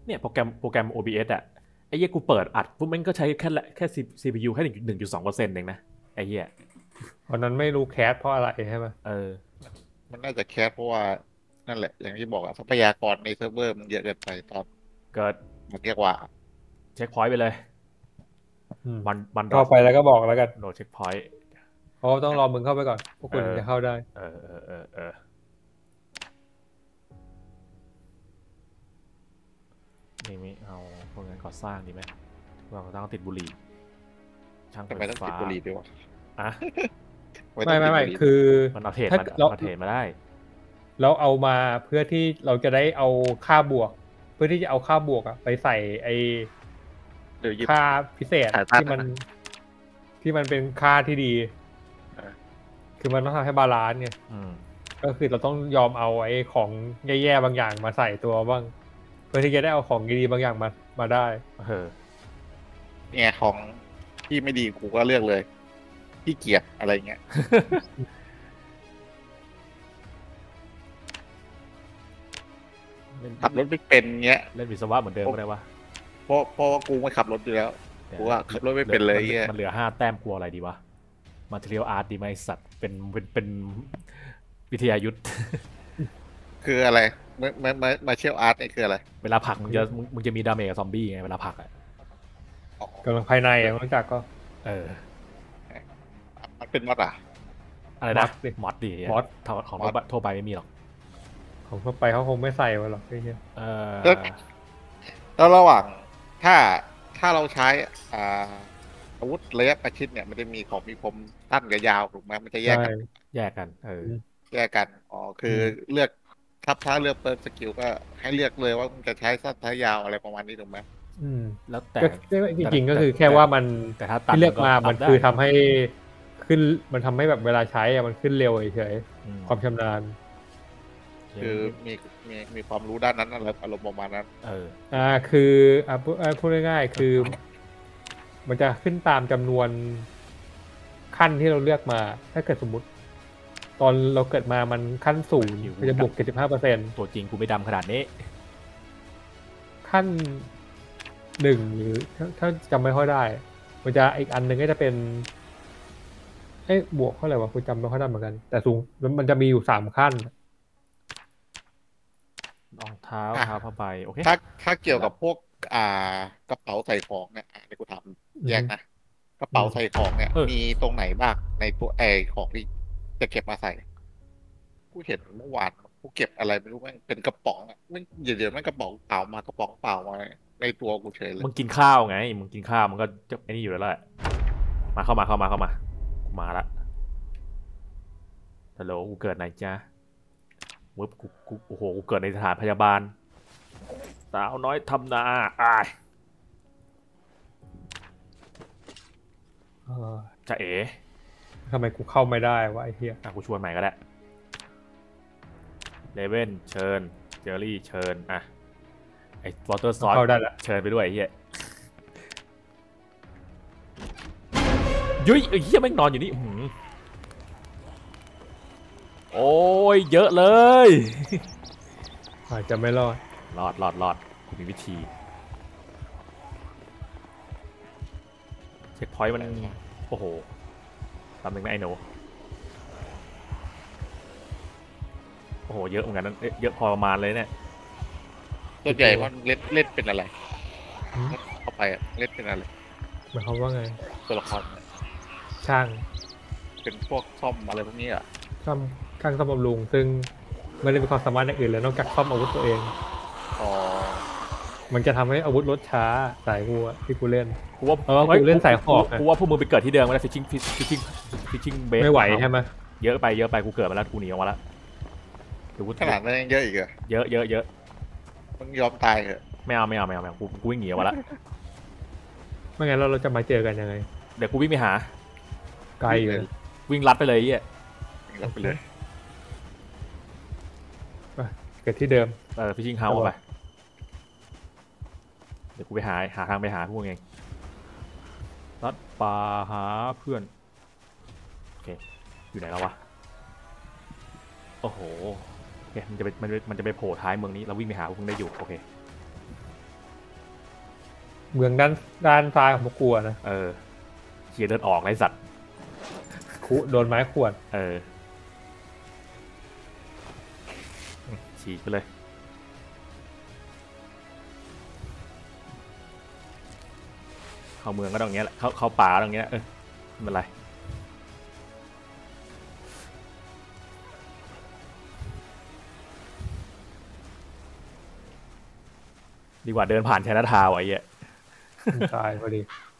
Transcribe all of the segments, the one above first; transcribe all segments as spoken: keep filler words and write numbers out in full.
เนี่ยโปรแกรมโปรแกรม โอ บี เอส อ่ะไอ้เหี้ยกูเปิดอัดปุ๊บมันก็ใช้แค่แค่ ซี พี ยู แค่หนึ่งจุดสองเปอร์เซ็นต์เองนะไอ้เหี้ยวันนั้นไม่รู้แคสเพราะอะไรใช่ไหมเออมันน่าจะแคสเพราะว่านั่นแหละอย่างที่บอกอะทรัพยากรในเซิร์ฟเวอร์มันเยอะเกินไปตอนก็มันเรียกว่าเช็คพอยต์ไปเลยวันวันดอทเข้าไปแล้วก็บอกแล้วกันโหลดเช็คพอยต์เพราะต้องรอมึงเข้าไปก่อนพวกเอคุณอจะเข้าได้เออเออเออเออนี่ไม่เอาพวกงานก่อสร้างดีไหมเราต้องติดบุหรี่ช่างไฟทำไมต้องติฟ้าดบุหรี่ด้วยวะอ่ะไม่ไม่ไม่ไม่ต้องติดบุหรี่คือมันเอาเทรดถ้ามาเรามาเทรดมาได้เราเอามาเพื่อที่เราจะได้เอาค่าบวก เพื่อที่จะเอาค่าบวกอะไปใส่ไอเดี๋ยวหยิบค่าพิเศษถ่ายภาพที่มันนะที่มันเป็นค่าที่ดีอ่าคือมันต้องทำให้บาลานซ์เนี่ยอืมก็คือเราต้องยอมเอาไอ้ของแย่ๆบางอย่างมาใส่ตัวบ้างเพื่อที่จะได้เอาของดีๆบางอย่างมามาได้เออเนี่ยของที่ไม่ดีกูก็เลือกเลยขี้เกียจอะไรเงี้ยเล่นขับรถไม่เป็นเงี้ยเล่นวิศวะเหมือนเดิมก็ได้วะเพราะเพราะว่ากูไม่ขับรถอยู่แล้วกูว่าขับรถไม่เป็นเลยเงี้ยมันเหลือห้าแต้มกลัวอะไรดีวะ Material Art ดีไหมสัตว์เป็นเป็นเป็นวิทยายุทธคืออะไรมามามามาเชียลอาร์ตนี่คืออะไรเวลาผลักมึงจะมึงมึงจะมีดาเมจกับซอมบี้ไงเวลาผลักอ่ะกำลังภายในอะนอกจากก็เออมันเป็นมอดอ่ะอะไรนะมอดดีมอสของทั่วไปทั่วไปไม่มีหรอกของทั่วไปเขาคงไม่ใส่มาหรอกไอ้เนี้ยเออแล้วระหว่างถ้าถ้าเราใช้อ่าอาวุธระยะประชิดเนี่ยมันจะมีของมีคมสั้นกับยาวถูกไหมมันจะแยใช่กกันแยกกันเออแยกกันอ๋อคือเลือกถ้าถ้าเลือกเปิร์สกิลก็ให้เลือกเลยว่ามันจะใช้สั้นใช้ยาวอะไรประมาณนี้ถูกไหมอืมแล้วแต่ก็จริงๆก็คือแค่ว่ามันแต่ถ้าตัดที่เลือกมามันคือทำได้ให้ขึ้นมันทำให้แบบเวลาใช้อะมันขึ้นเร็วเฉยๆความชำนาญคือมีมีมีความรู้ด้านนั้นอะไรอารมณ์ประมาณนั้นเอออ่าคืออ่าพูดอ่าพูดง่ายๆคือมันจะขึ้นตามจำนวนขั้นที่เราเลือกมาถ้าเกิดสมมติตอนเราเกิดมามันขั้นศูนย์มันจะบวกเจ็ดสิบห้าเปอร์เซ็นต์ตัวจริงกูไม่ดำขนาดนี้ขั้นหนึ่งหรือถ้าถ้าจำไม่ค่อยได้มันจะอีกอันหนึ่งก็จะเป็นเอ้บวกเท่าไหร่วะกูจำไม่ค่อยได้เหมือนกันแต่สูงมันจะมีอยู่สามขั้นรองเท้าเท้าผ้าใบโอเคถ้าถ้าเกี่ยวกับพวกอ่ากระเป๋าใส่ของเนี่ยอ่ะเดี๋ยวกูถามแยกนะกระเป๋าใส่ของเนี่ยมีตรงไหนบ้างในตัวไอของที่จะเก็บมาใส่กูเห็นเมื่อวานกูเก็บอะไรไม่รู้แม่งเป็นกระป๋องอ่ะไม่เดี๋ยวเดี๋ยวแม่งกระป๋องเปล่ามากระป๋องเปล่ามาในตัวกูเฉยเลยมึงกินข้าวไงมึงกินข้าวมันก็จะไอ้นี่อยู่แล้วแหละมาเข้ามาเข้ามาเข้ามากูมาละฮัลโหลกูเกิดไหนจ๊ะเว็บกูกูโอ้โหกูเกิดในสถานพยาบาลสาวน้อยทำนาอ้ายจะเอ๋ทำไมกูเข้าไม่ได้วะไอ้เหี้ยอ่ะกูชวนใหม่ก็ได้เลเว่นเชิญเจอรี่เชิญอ่ะไอ้วอเตอร์ซอสเชิญไปด้วยไอ้เหี้ยยุ้ยไอ้เหี้ยแม่งนอนอยู่นี่โอ้ยเยอะเลยอาจจะไม่รอดรอดรอดรอดกูมีวิธีเช็คพอยต์มันโอ้โหทำหนึ่งนะไอ้หนูโอ้โหเยอะเหมือนกันนั้นเยอะพอประมาณเลยเนี่ยส่วนใหญ่มันเล่นเล่นเป็นอะไรเข้าไปเล่นเป็นอะไรหมายความว่าไงตัวละครช่างเป็นพวกซ่อมอะไรพวกนี้อ่ะซ่อมช่างซ่อมบำรุงซึ่งไม่ได้มีความสามารถอย่างอื่นเลยนอกจากซ่อมอาวุธตัวเองอ๋อมันจะทำให้อาวุธลดช้าสายกูอะที่กูเล่นกูว่าเพราะว่ากูเล่นสายหอกกูว่าพวกมึงไปเกิดที่เดิมมาแล้วฟิชชิ่งฟิชชิ่งฟิชชิ่งเบสไม่ไหวใช่ไหมเยอะไปเยอะไปกูเกิดมาแล้วกูหนีออกมาแล้วขนาดนั้นยังเยอะอีกเหรอเยอะเยอะเยอะมึงยอมตายเหรอไม่เอาไม่เอาไม่เอาไม่เอากูกูวิ่งหนีออกมาแล้วไม่งั้นเราเราจะมาเจอกันยังไงเดี๋ยวกูวิ่งไปหาไกลเลยวิ่งลัดไปเลยไอ้เหี้ยวิ่งลัดไปเลยเกิดที่เดิมเออฟิชชิ่งเฮาส์ไปเดี๋ยวกูไปหาหาทางไปหาพวกเองลัดป่าหาเพื่อนโอเคอยู่ไหนแล้ววะโอ้โหโอเคมันจะไปมันมันจะไปโผล่ท้ายเมืองนี้เราวิ่งไปหาพวกมึงได้อยู่โอเคเมืองด้านด้านซ้ายของพวกกูอะนะเออเขียเดินออกไรสัตว์คุโดนไม้ขวดเออฉีกไปเลยเข้าเมืองก็ต้องอย่างเงี้ยแหละเข้าเข้าป่าก็ต้องอย่างเงี้ยเออไม่เป็นไรดีกว่าเดินผ่านไชน่าทาวน์ไอ้เหี้ยตายพอดี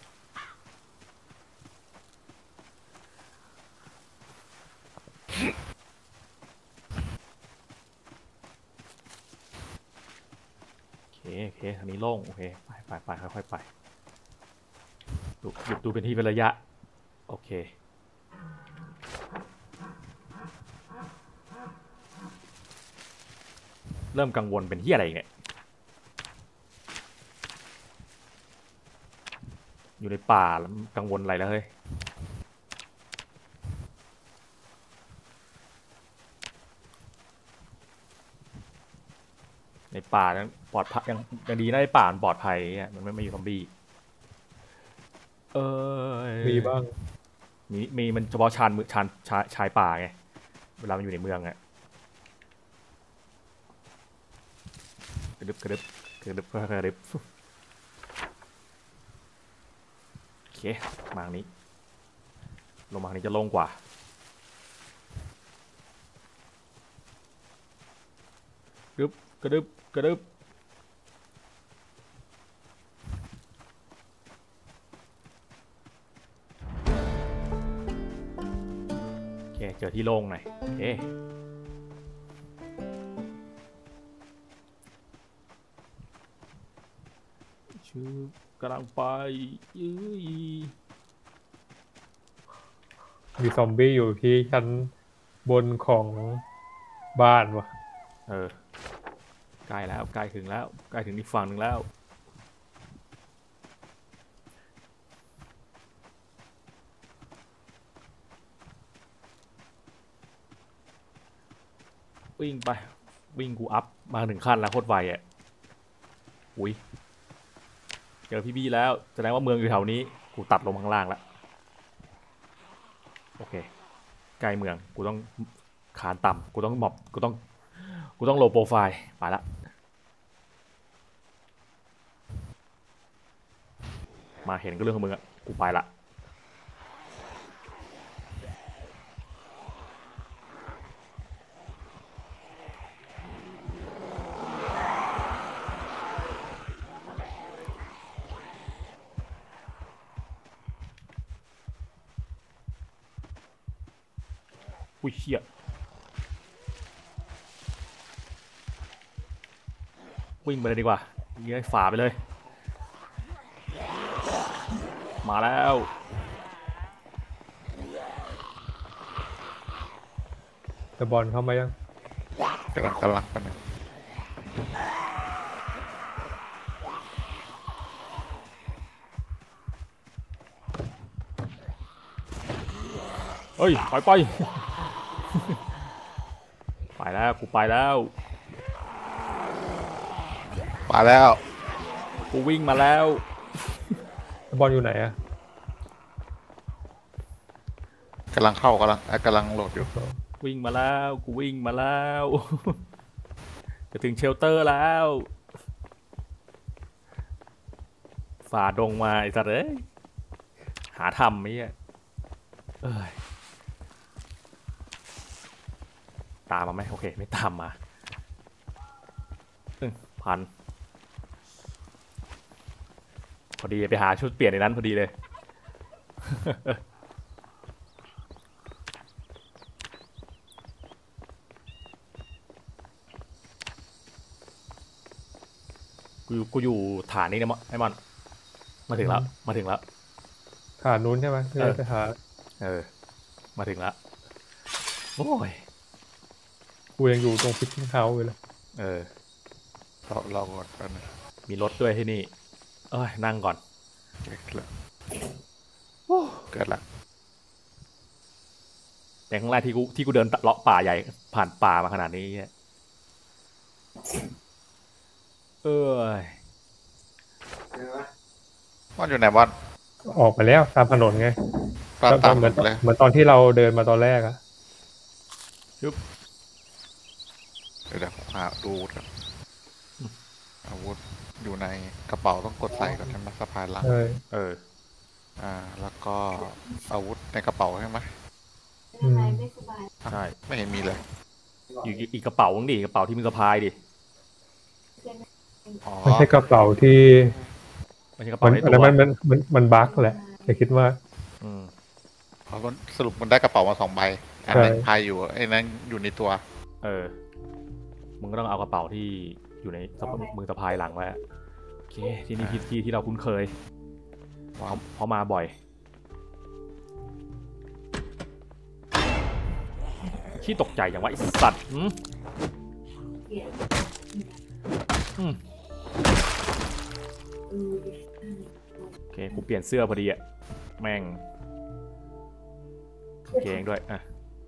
โอเคโอเคทางนี้โล่งโอเคไปไปไปค่อยๆไปดูหยุดดูเป็นที่เป็นระยะโอเคเริ่มกังวลเป็นที่อะไรอีกเนี่ยอยู่ในป่าแล้วกังวลอะไรแล้วเฮ้ยในป่ายังปลอดภัยยังยังดีนะในป่ามันปลอดภัยอ่ะมันไม่ไม่มีซอมบี้เออมีบ้างมีมีมันเฉพาะชานมือชานชายชายป่าไงเวลามันอยู่ในเมืองอะกระดึบกระดึบกระดึบกระดึบโอเคมาทางนี้ลงมาทางนี้จะโล่งกว่ากระดึบกระดึบกระดึบโอเคเจอที่โล่งหน่อยโอเคชื่อกำลังไปยื้อมีซอมบี้อยู่ที่ชั้นบนของบ้านวะเออใกล้แล้วใกล้ถึงแล้วใกล้ถึงอีกฝั่งหนึ่งแล้ววิ่งไปวิ่งกูอัพมาหนึ่งขั้นแล้วโคตรไวอ่ะอุ้ยเจอพี่บี้แล้วแสดงว่าเมืองอยู่แถวนี้กูตัดลงข้างล่างแล้วโอเคใกล้เมืองกูต้องคานต่ำกูต้องหมอบกูต้องกูต้องโลโปรไฟล์ไปละมาเห็นก็เรื่องของมึงอะกูไปละอุ้ยเชี่ยวิ่งไปเลยดีกว่าเย้ยฝ่าไปเลยมาแล้วแต่บอลเข้ามายังกำลังกำลังกันนะเฮ้ยไปไป ไปแล้วกูไปแล้วมาแล้วกูวิ่งมาแล้วแต่บอลอยู่ไหนอะกำลังเข้ากำลังอ่ะกำลังโหลดอยู่วิ่งมาแล้วกูวิ่งมาแล้ว จะถึงเชลเตอร์แล้ว ฝ่าดงมาไอ้สัตว์เอ้ยหาทำไอ้เหี้ยเอ้ยตามมาไหมโอเคไม่ตามมาอึ้งพันพอดีไปหาชุดเปลี่ยนในนั้นพอดีเลย กูอยู่กูอยู่ฐานนี้เนี่ยไอ้มอนมาถึงแล้วมาถึงแล้วฐานนู้นใช่ไหมที่เอเราอไปหาเออมาถึงแล้วโอ้ยกูยังอยู่ตรงฟิชชิ่งเฮาส์อยู่เลยเออเราเราก่อนกันนะมีรถด้วยที่นี่ เอ้ยนั่งก่อนเกิดละเกิดละแต่ครั้งแรกที่กูที่กูเดินเลาะป่าใหญ่ผ่านป่ามาขนาดนี้เนี่ยเอ้ยมันอยู่ไหนบอลออกไปแล้วตามถนนไงตามตามเหมือนเลยเหมือนตอนที่เราเดินมาตอนแรกอะเดี๋ยวเดี๋ยวผมหาดูอาวุธก่อนอาวุธอยู่ในกระเป๋าต้องกดใส่ก่อนใช่ไหมสะพายหลังใช่เอออ่า แล้วก็อาวุธในกระเป๋าใช่ไหมอืมใช่ไม่เห็นมีเลยอยู่อีกกระเป๋าดิกระเป๋าที่มึงสะพายดิอ๋อไม่ใช่กระเป๋าที่ไม่ใช่กระมัเป๋าน ในอันตันั้นวมันมันมันมันบั๊กแหละแต่คิดว่าอืมเอาสรุปมันได้กระเป๋ามาสองใบอันนึงใช่พายอยู่ไอ้นั้นอยู่ในตัวเออ มึงก็ต้องเอากระเป๋าที่อยู่ในสะมือสะพายหลังไว้อะโอเค ที่นี่ที่ที่ที่เราคุ้นเคยเพราะเพราะมาบ่อยขี้ตกใจอย่างว่าไอสัตว์อืมอืมโอเค กูเปลี่ยนเสื้อพอดีอะแม่งกางเกงด้วยอ่ะ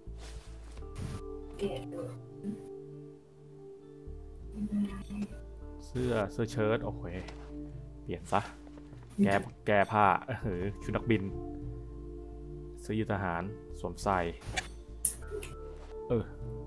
เสื้อเสื้อเชิ้ตโอเคเปลี่ยนซะแกแกผ้าเออชุดนักบินเสื้อยืดทหารสวมใส่เออ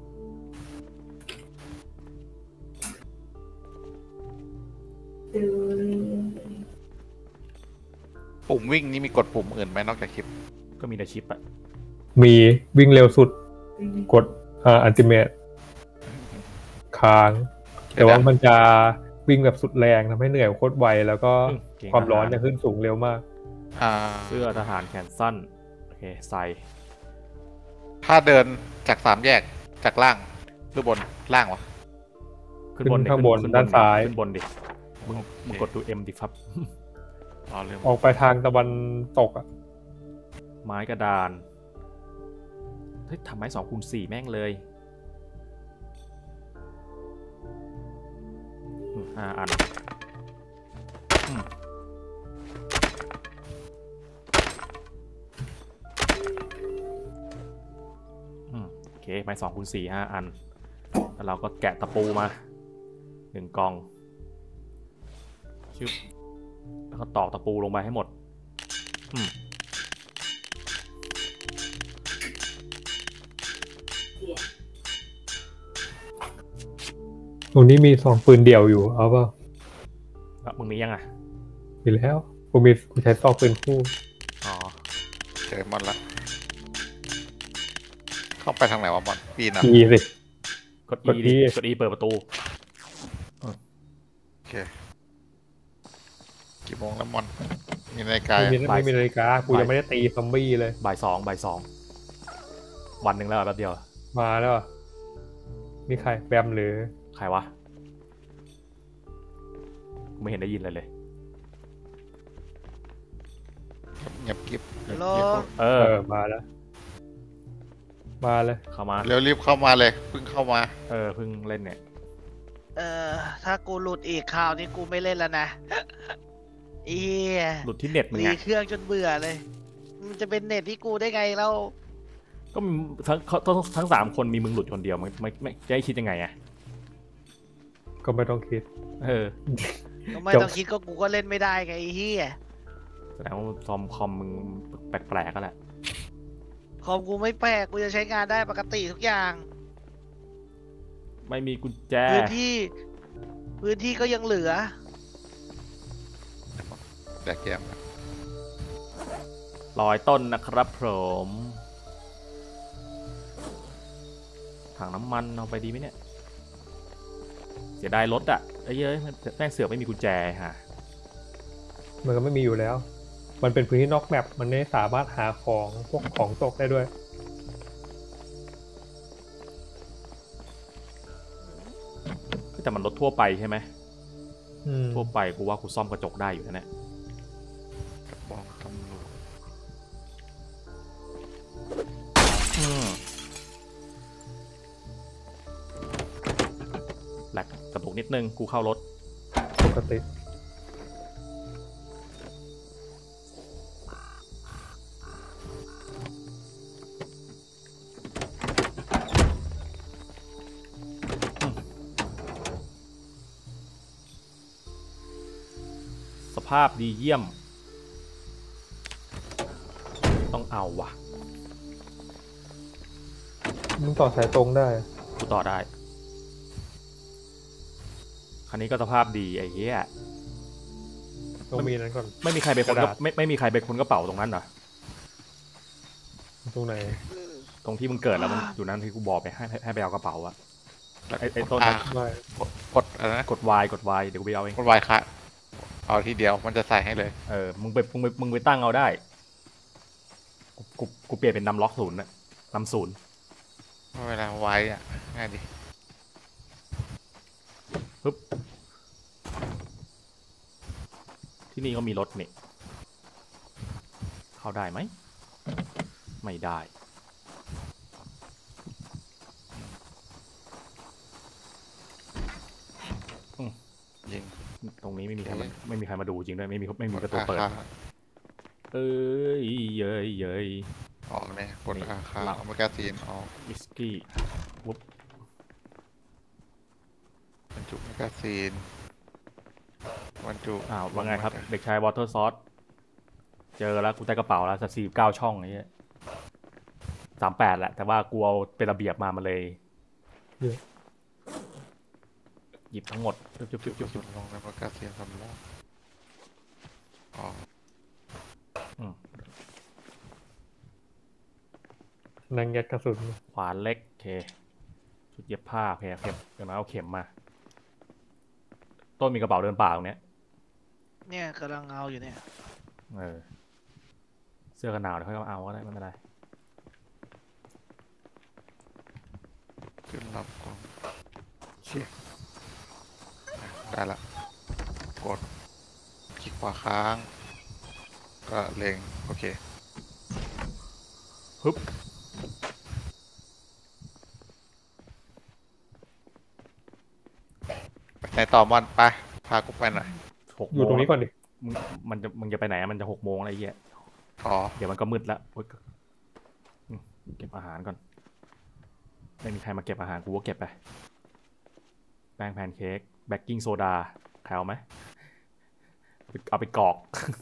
ปุ่มวิ่งนี่มีกดปุ่มอื่นไหมนอกจากคลิปก็มีในชิปอะมีวิ่งเร็วสุดกดอ่าอัลติเมทค้าง แต่ว่ามันจะวิ่งแบบสุดแรงทำให้เหนื่อยโคตรไวแล้วก็อืเกงความร้อนทหจะขึ้นสูงเร็วมากอ่าเสื้อทหารแขนสั้นโอเคใส่ถ้าเดินจากสามแยกจากล่างหรือบนล่างวะขึ้นบนดิขึ้นข้างบนขึ้ด้านซ้ายขึ้นบนดิมึงโอเคมึงกดดู M ดิครับอ๋อเรื่องออกไปทางตะวันตกอ่ะไม้กระดานเฮ้ยทำไม้สองคูณสี่แม่งเลยอืมห้าอันอืมอืมโอเคไม้สองคูณสี่ห้าอัน แล้วเราก็แกะตะปูมาหนึ่งกล่องชึบแล้วก็ตอกตะปูลงไปให้หมดอืมตรงนี้มีสองปืนเดี่ยวอยู่เอาเปล่าอ่ะมึงมียังอ่ะมีแล้วกูมีกูใช้ซองปืนคู่อ๋อเจอมอนละเข้าไปทางไหนวะมอนปีนอ่ะอีสิกดกด E ดิ E กด E เปิดประตูโอเคกี่โมงแล้วมอนมีนาฬิกาไม่มีบ่ายไม่มีนาฬิกากูยังไม่ได้ตีซอมบี้เลยบ่ายสองบ่ายสองวันหนึ่งแล้วอะแป๊บเดียวมาแล้วอะนี่ใครแบมหรือใครวะกูไม่เห็นได้ยินเลยเลยเงียบกิ๊บฮัลโหลเอเอออมาแล้ว มาเลยเข้ามาเร็วรีบเข้ามาเลยเพิ่งเข้ามาเออเพิ่งเล่นเนี่ยเออถ้ากูหลุดอีกคราวนี้กูไม่เล่นแล้วนะเอียหลุดที่เน็ตมึงรีไงเครื่องจนเบื่อเลย มันจะเป็นเน็ตที่กูได้ไงแล้วก็มีทั้งเขาทั้งทั้งสามคนมีมึงหลุดคนเดียวไม่ไม่ไม่จะให้คิดยังไงอะก็ไม่ต้องคิดเออก็ไม่จบต้องคิดก็กูก็เล่นไม่ได้ไงไอ้เฮียแสดงว่าซอมคอมมึงแปลกๆก็แหละคอมกูไม่แปลกกูจะใช้งานได้ปกติทุกอย่างไม่มีกุญแจพื้นที่ พื้นที่ก็ยังเหลือแดกแกมนะรอยต้นนะครับผมถังน้ำมันเอาไปดีไหมเนี่ย เสียดายรถอะไอ้เย้ยแม่งเสือกไม่มีกุญแจฮะมันก็ไม่มีอยู่แล้ว มันเป็นพื้นที่นอกแมปมันไม่สามารถหาของพวกของตกได้ด้วยแต่มันรถทั่วไปใช่ไหมอืมทั่วไปกูว่ากูซ่อมกระจกได้อยู่นะเนี่ยกระบอกตำรวจอืมแหลกกระตุกนิดนึงกูเข้ารถปกติสภาพดีเยี่ยมต้องเอาว่ะมึงต่อสายตรงได้กูต่อได้คันนี้ก็สภาพดีไอ้เหี้ยต้องมีนั้นก่อนไม่มีใครไปคนกระกระดาษไม่ไม่มีใครไปคนกระเป๋าตรงนั้นเหรอตรงไหนตรงที่มึงเกิดแล้วมันอยู่นั้นที่กูบอกไปให้ให้ให้ไปเอากระเป๋าอะไอ้ไอ้ต้นอ่าไม่กดกดอะไรนะกด Y กด Y เดี๋ยวกูไปเอาเองกดวายค่ะเอาทีเดียวมันจะใส่ให้เลยเออมึงไปมึงไปมึงไปตั้งเอาได้กูกูกูเปลี่ยนเป็นนำล็อกศูนย์อะนำศูนย์เวลาไว้อ่ะง่ายดีปึ๊บที่นี่ก็มีรถนี่เข้าได้ไหมไม่ได้ยิงตรงนี้ไม่มีใครมาไม่มีใครมาดูจริงด้วยไม่มีไม่มีประตูเปิดอาคาเอ้ยเย้ยเย้ยออกเนี่ยกดอาคาหลับเอามากาซีนออกวิสกี้วุ๊บบรรจุแมกกาซีนบรรจุอ้าวว่าไงครับ เด็กชายวอเตอร์ซอสเจอแล้วกูได้กระเป๋าแล้วสักสี่เก้าช่องไอ้เหี้ยสามแปดแหละแต่ว่ากูเอาเป็นระเบียบมามาเลยเยอะหยิบทั้งหมดจุ๊บจุ๊บจุ๊บจุ๊บจุดลงในแมกกาซีนสำรองออกอืมนังยัดกระสุนขวานเล็กโอเคชุดเย็บผ้าโอเคเข็มเดี๋ยวนะเอาเข็มมา ต้นมีกระเป๋าเดินป่าตรงเนี้ยเนี่ยกำลังเอาอยู่เนี่ยเออเสื้อกันหนาวเดี๋ยวค่อยเอาก็ได้ไม่เป็นไรขึ้นรับกล่องโอเคอ่ะได้ละกดคลิกขวาค้าง ก็เล็งโอเคฮึบในต่อมอนไปพากูไปหน่อยหกอโมยู่งตรงนี้ก่อนดิมึงมันจะมึงจะไปไหนอะมันจะหกโมงอะไรเงี้ยอ๋อเดี๋ยวมันก็มืดแล้วโอ๊ยอืมเก็บอาหารก่อนไม่มีใครมาเก็บอาหารกูก็เก็บไปแป้งแพนเค้กแบกกิ้งโซดาใครเอาไหมเอาไปกรอก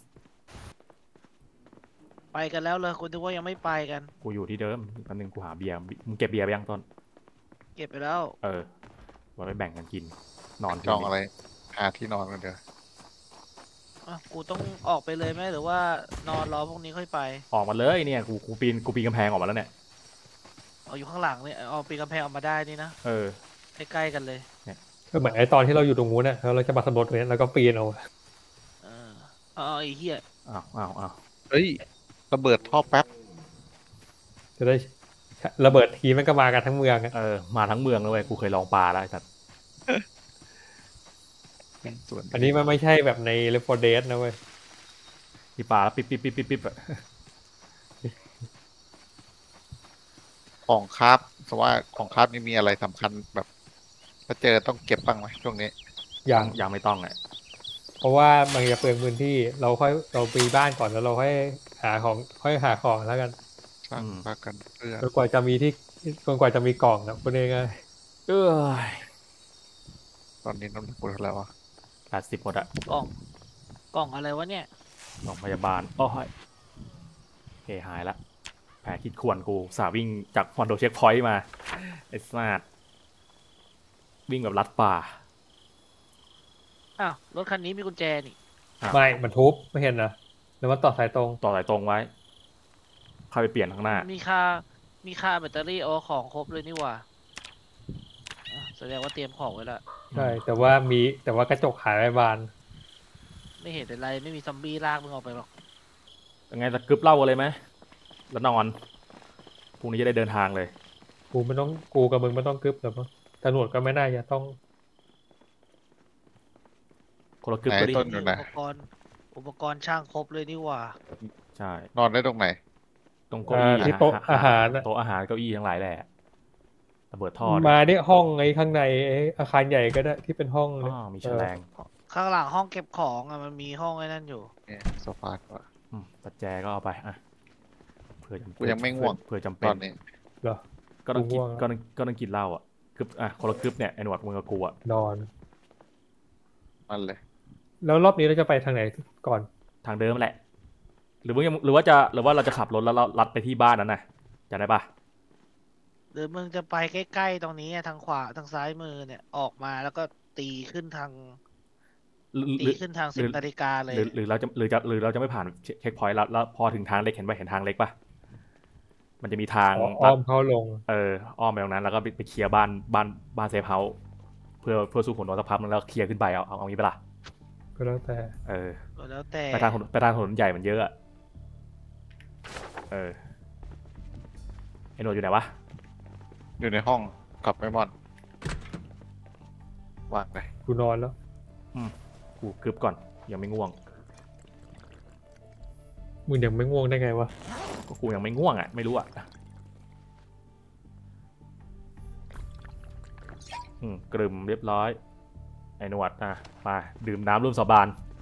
ไปกันแล้วเลยคุณนึกว่ายังไม่ไปกันกูอยู่ที่เดิมแป๊บนึงกูหาเบียร์มึงเก็บเบียร์ไปยังต้นเก็บไปแล้วเออไว้ไปแบ่งกันกิน นอนจองอะไรหาที่นอนกันเดี๋ยวอ่ะกูต้องออกไปเลยไหมหรือว่านอนรอพวกนี้ค่อยไปออกมาเลยเนี่ยกูกูปีนกูปีนกำแพงออกมาแล้วเนี่ยเอาอยู่ข้างหลังเนี่ยเอาปีนกำแพงออกมาได้นี่นะเออใกล้ๆกันเลยก็เหมือนไอ้ตอนที่เราอยู่ตรงนู้นน่ะแล้วเราจะมาสำรวจตรงนี้แล้วก็ปีนเอาเออเอาเอาไอ้เหี้ยอ้าวอ้าวอ้าวเฮ้ยระเบิดท่อแป๊บจะได้ระเบิดทีมันก็มากันทั้งเมืองอะเออมาทั้งเมืองเลยเว้ยกูเคยลองปลาแล้วไอ้สัตว์ส่วนอันนี้มันไม่ใช่แบบใน Left โฟร์ Dead นะเว้ยที่ปลาแล้วปิ๊บปิ๊บปิ๊บปิ๊บปิ๊บอะของคราฟสมมติว่าของคราฟนี่มีอะไรสำคัญแบบถ้าเจอต้องเก็บบ้างไหมช่วงนี้อย่างยังไม่ต้องอ่ะเพราะว่ามันจะเปลืองพื้นที่เราค่อยเราปีบ้านก่อนแล้วเราค่อยหาของค่อยหาของแล้วกันสร้างพากันเพื่อจนกว่าจะมีที่จนกว่าจะมีกล่องนะพูดง่ายเอ้ยตอนนี้น้ำหนักกูเท่าไหร่วะแปดสิบหมดอะกล่อง กล่องอะไรวะเนี่ยโรงพยาบาลโอ้ยโอเคหายละแผลคิดข่วนกูสาวิ่งจากคอนโดเช็คพอยต์มาไอ้สัตว์วิ่งแบบลัดป่าอ้าวรถคันนี้มีกุญแจนี่อ่ะๆไม่มันทุบไม่เห็นนะแล้วมันต่อสายตรงต่อสายตรงไว้เข้าไปเปลี่ยนข้างหน้ามีค่ามีค่าแบตเตอรี่เอาของครบเลยนี่หว่าอ่ะแสดงว่าเตรียมของไว้แล้วใช่แต่ว่ามีแต่ว่ากระจกหายไปบานไม่เห็นเป็นไรไม่มีซอมบี้ลากมึงออกไปหรอกยังไงจะกึบเหล่ากันเลยไหมแล้วนอนพรุ่งนี้จะได้เดินทางเลยกูไม่ต้องกูกับมึงไม่ต้องกึบหรอกมั้งตำรวจก็ไม่น่าจะต้องคนละกึบไหนก็ดีต้นอยู่ไหนอุปกรณ์ อุปกรณ์ช่างครบเลยนี่หว่าใช่นอนได้ตรงไหนตรงเก้าอี้อ่าที่โต๊ะหอาหารน่ะโต๊ะอาหารเก้าอี้ทั้งหลายแหละระเบิดท่อมาเนี่ยห้องไอ้ข้างในไอ้อาคารใหญ่ก็ได้ที่เป็นห้องอ๋เนี่ยอมีแฉลงข้างหลังห้องเก็บของอ่ะมันมีห้องไอ้นั่นอยู่เนี่ยโซฟาก็อืมปัจแจก็เอาไปอ่ะเผื่อจำกูยังไม่ง่วงเผื่อจำตเป็อน นนี้เหรอก็ต้องกินกูง่วงแล้วก็ต้องก็ต้องกินเหล้าอ่ะกึบอ่ะคนละกึบเนี่ยไอ้หนวดมึงกับกูอ่ะนอนมันเลยแล้วรอบนี้เราจะไปทางไหนก่อนทางเดิมแหละหรือว่าหรือว่าจะหรือว่าเราจะขับรถแล้วเราลัดไปที่บ้านนั้นน่ะจะได้ปะหรือมึงจะไปใกล้ๆตรงนี้อะทางขวาทางซ้ายมือเนี่ยออกมาแล้วก็ตีขึ้นทางหรือหตีรือขึ้นทางหสิรืบอนาฬิกาเลหยรือหรือเราจะหรือจะหรือเราจะไม่ผ่านเช็คพอยต์แล้วแล้วพอถึงทางเล็กเห็นไปเห็นทางเล็กปะมันจะมีทางอ๋อลัอ้อดมเข้าลงเอออ้อมไปตรงนั้นแล้วก็ไปไปเคลียร์บ้านบ้านบ้านเซฟเฮาส์เพื่อเพื่อสู้ผลโดนสักพักนึงแล้วเคลียร์ขึ้นไปเอาเอาเอางี้ไปะละก็แล้วแต่เออแล้วแต่ไปทางถนนไปทางถนนใหญ่มันเยอะอะเออไอโนดอยู่ไหนวะอยู่ในห้องกับไอมอนวางเลยกูนอนแล้วกูกึบก่อนยังไม่ง่วงมึงยังไม่ง่วงได้ไงวะก็กูยังไม่ง่วงอ่ะไม่รู้อ่ะอืมกลึมเรียบร้อยไอ้หนวดอ่ะมาดื่มน้ำร่วมสาบาน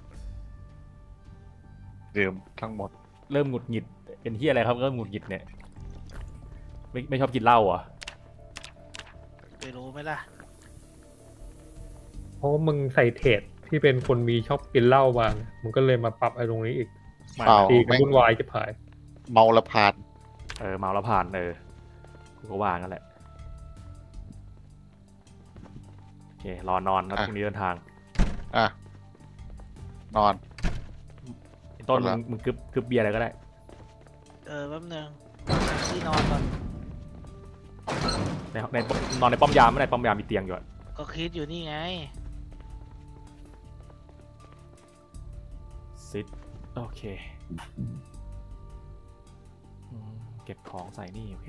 ดื่มทั้งหมดเริ่มหงุดหงิดเป็นที่อะไรครับเริ่มหงุดหงิดเนี่ยไม่ไม่ชอบกินเหล้าเหรอ่ะไปรู้ไหมล่ะเพราะว่ามึงใส่เทรดที่เป็นคนมีชอบกินเหล้ามามึงก็เลยมาปรับไอ้ตรงนี้อีกไม่เปล่าตีกันวุ่นวายจะผายเมาละพานเออเมาแล้วผ่านเออกูก็ว่างั้นแหละโอเครอนอนแล้วพรุ่งนี้เดินทางอ่ะนอนไอ้ต้นหมดมึละงมึงกึบกึบเบียร์อะไรก็ได้เออแป๊บนึงที่นอนก่อนในในนอนในป้อมยามไม่ในป้อมยามมีเตียงอยู่อะก็คิดอยู่นี่ไงซิดโอเคอืมเก็บของใส่นี่โอเค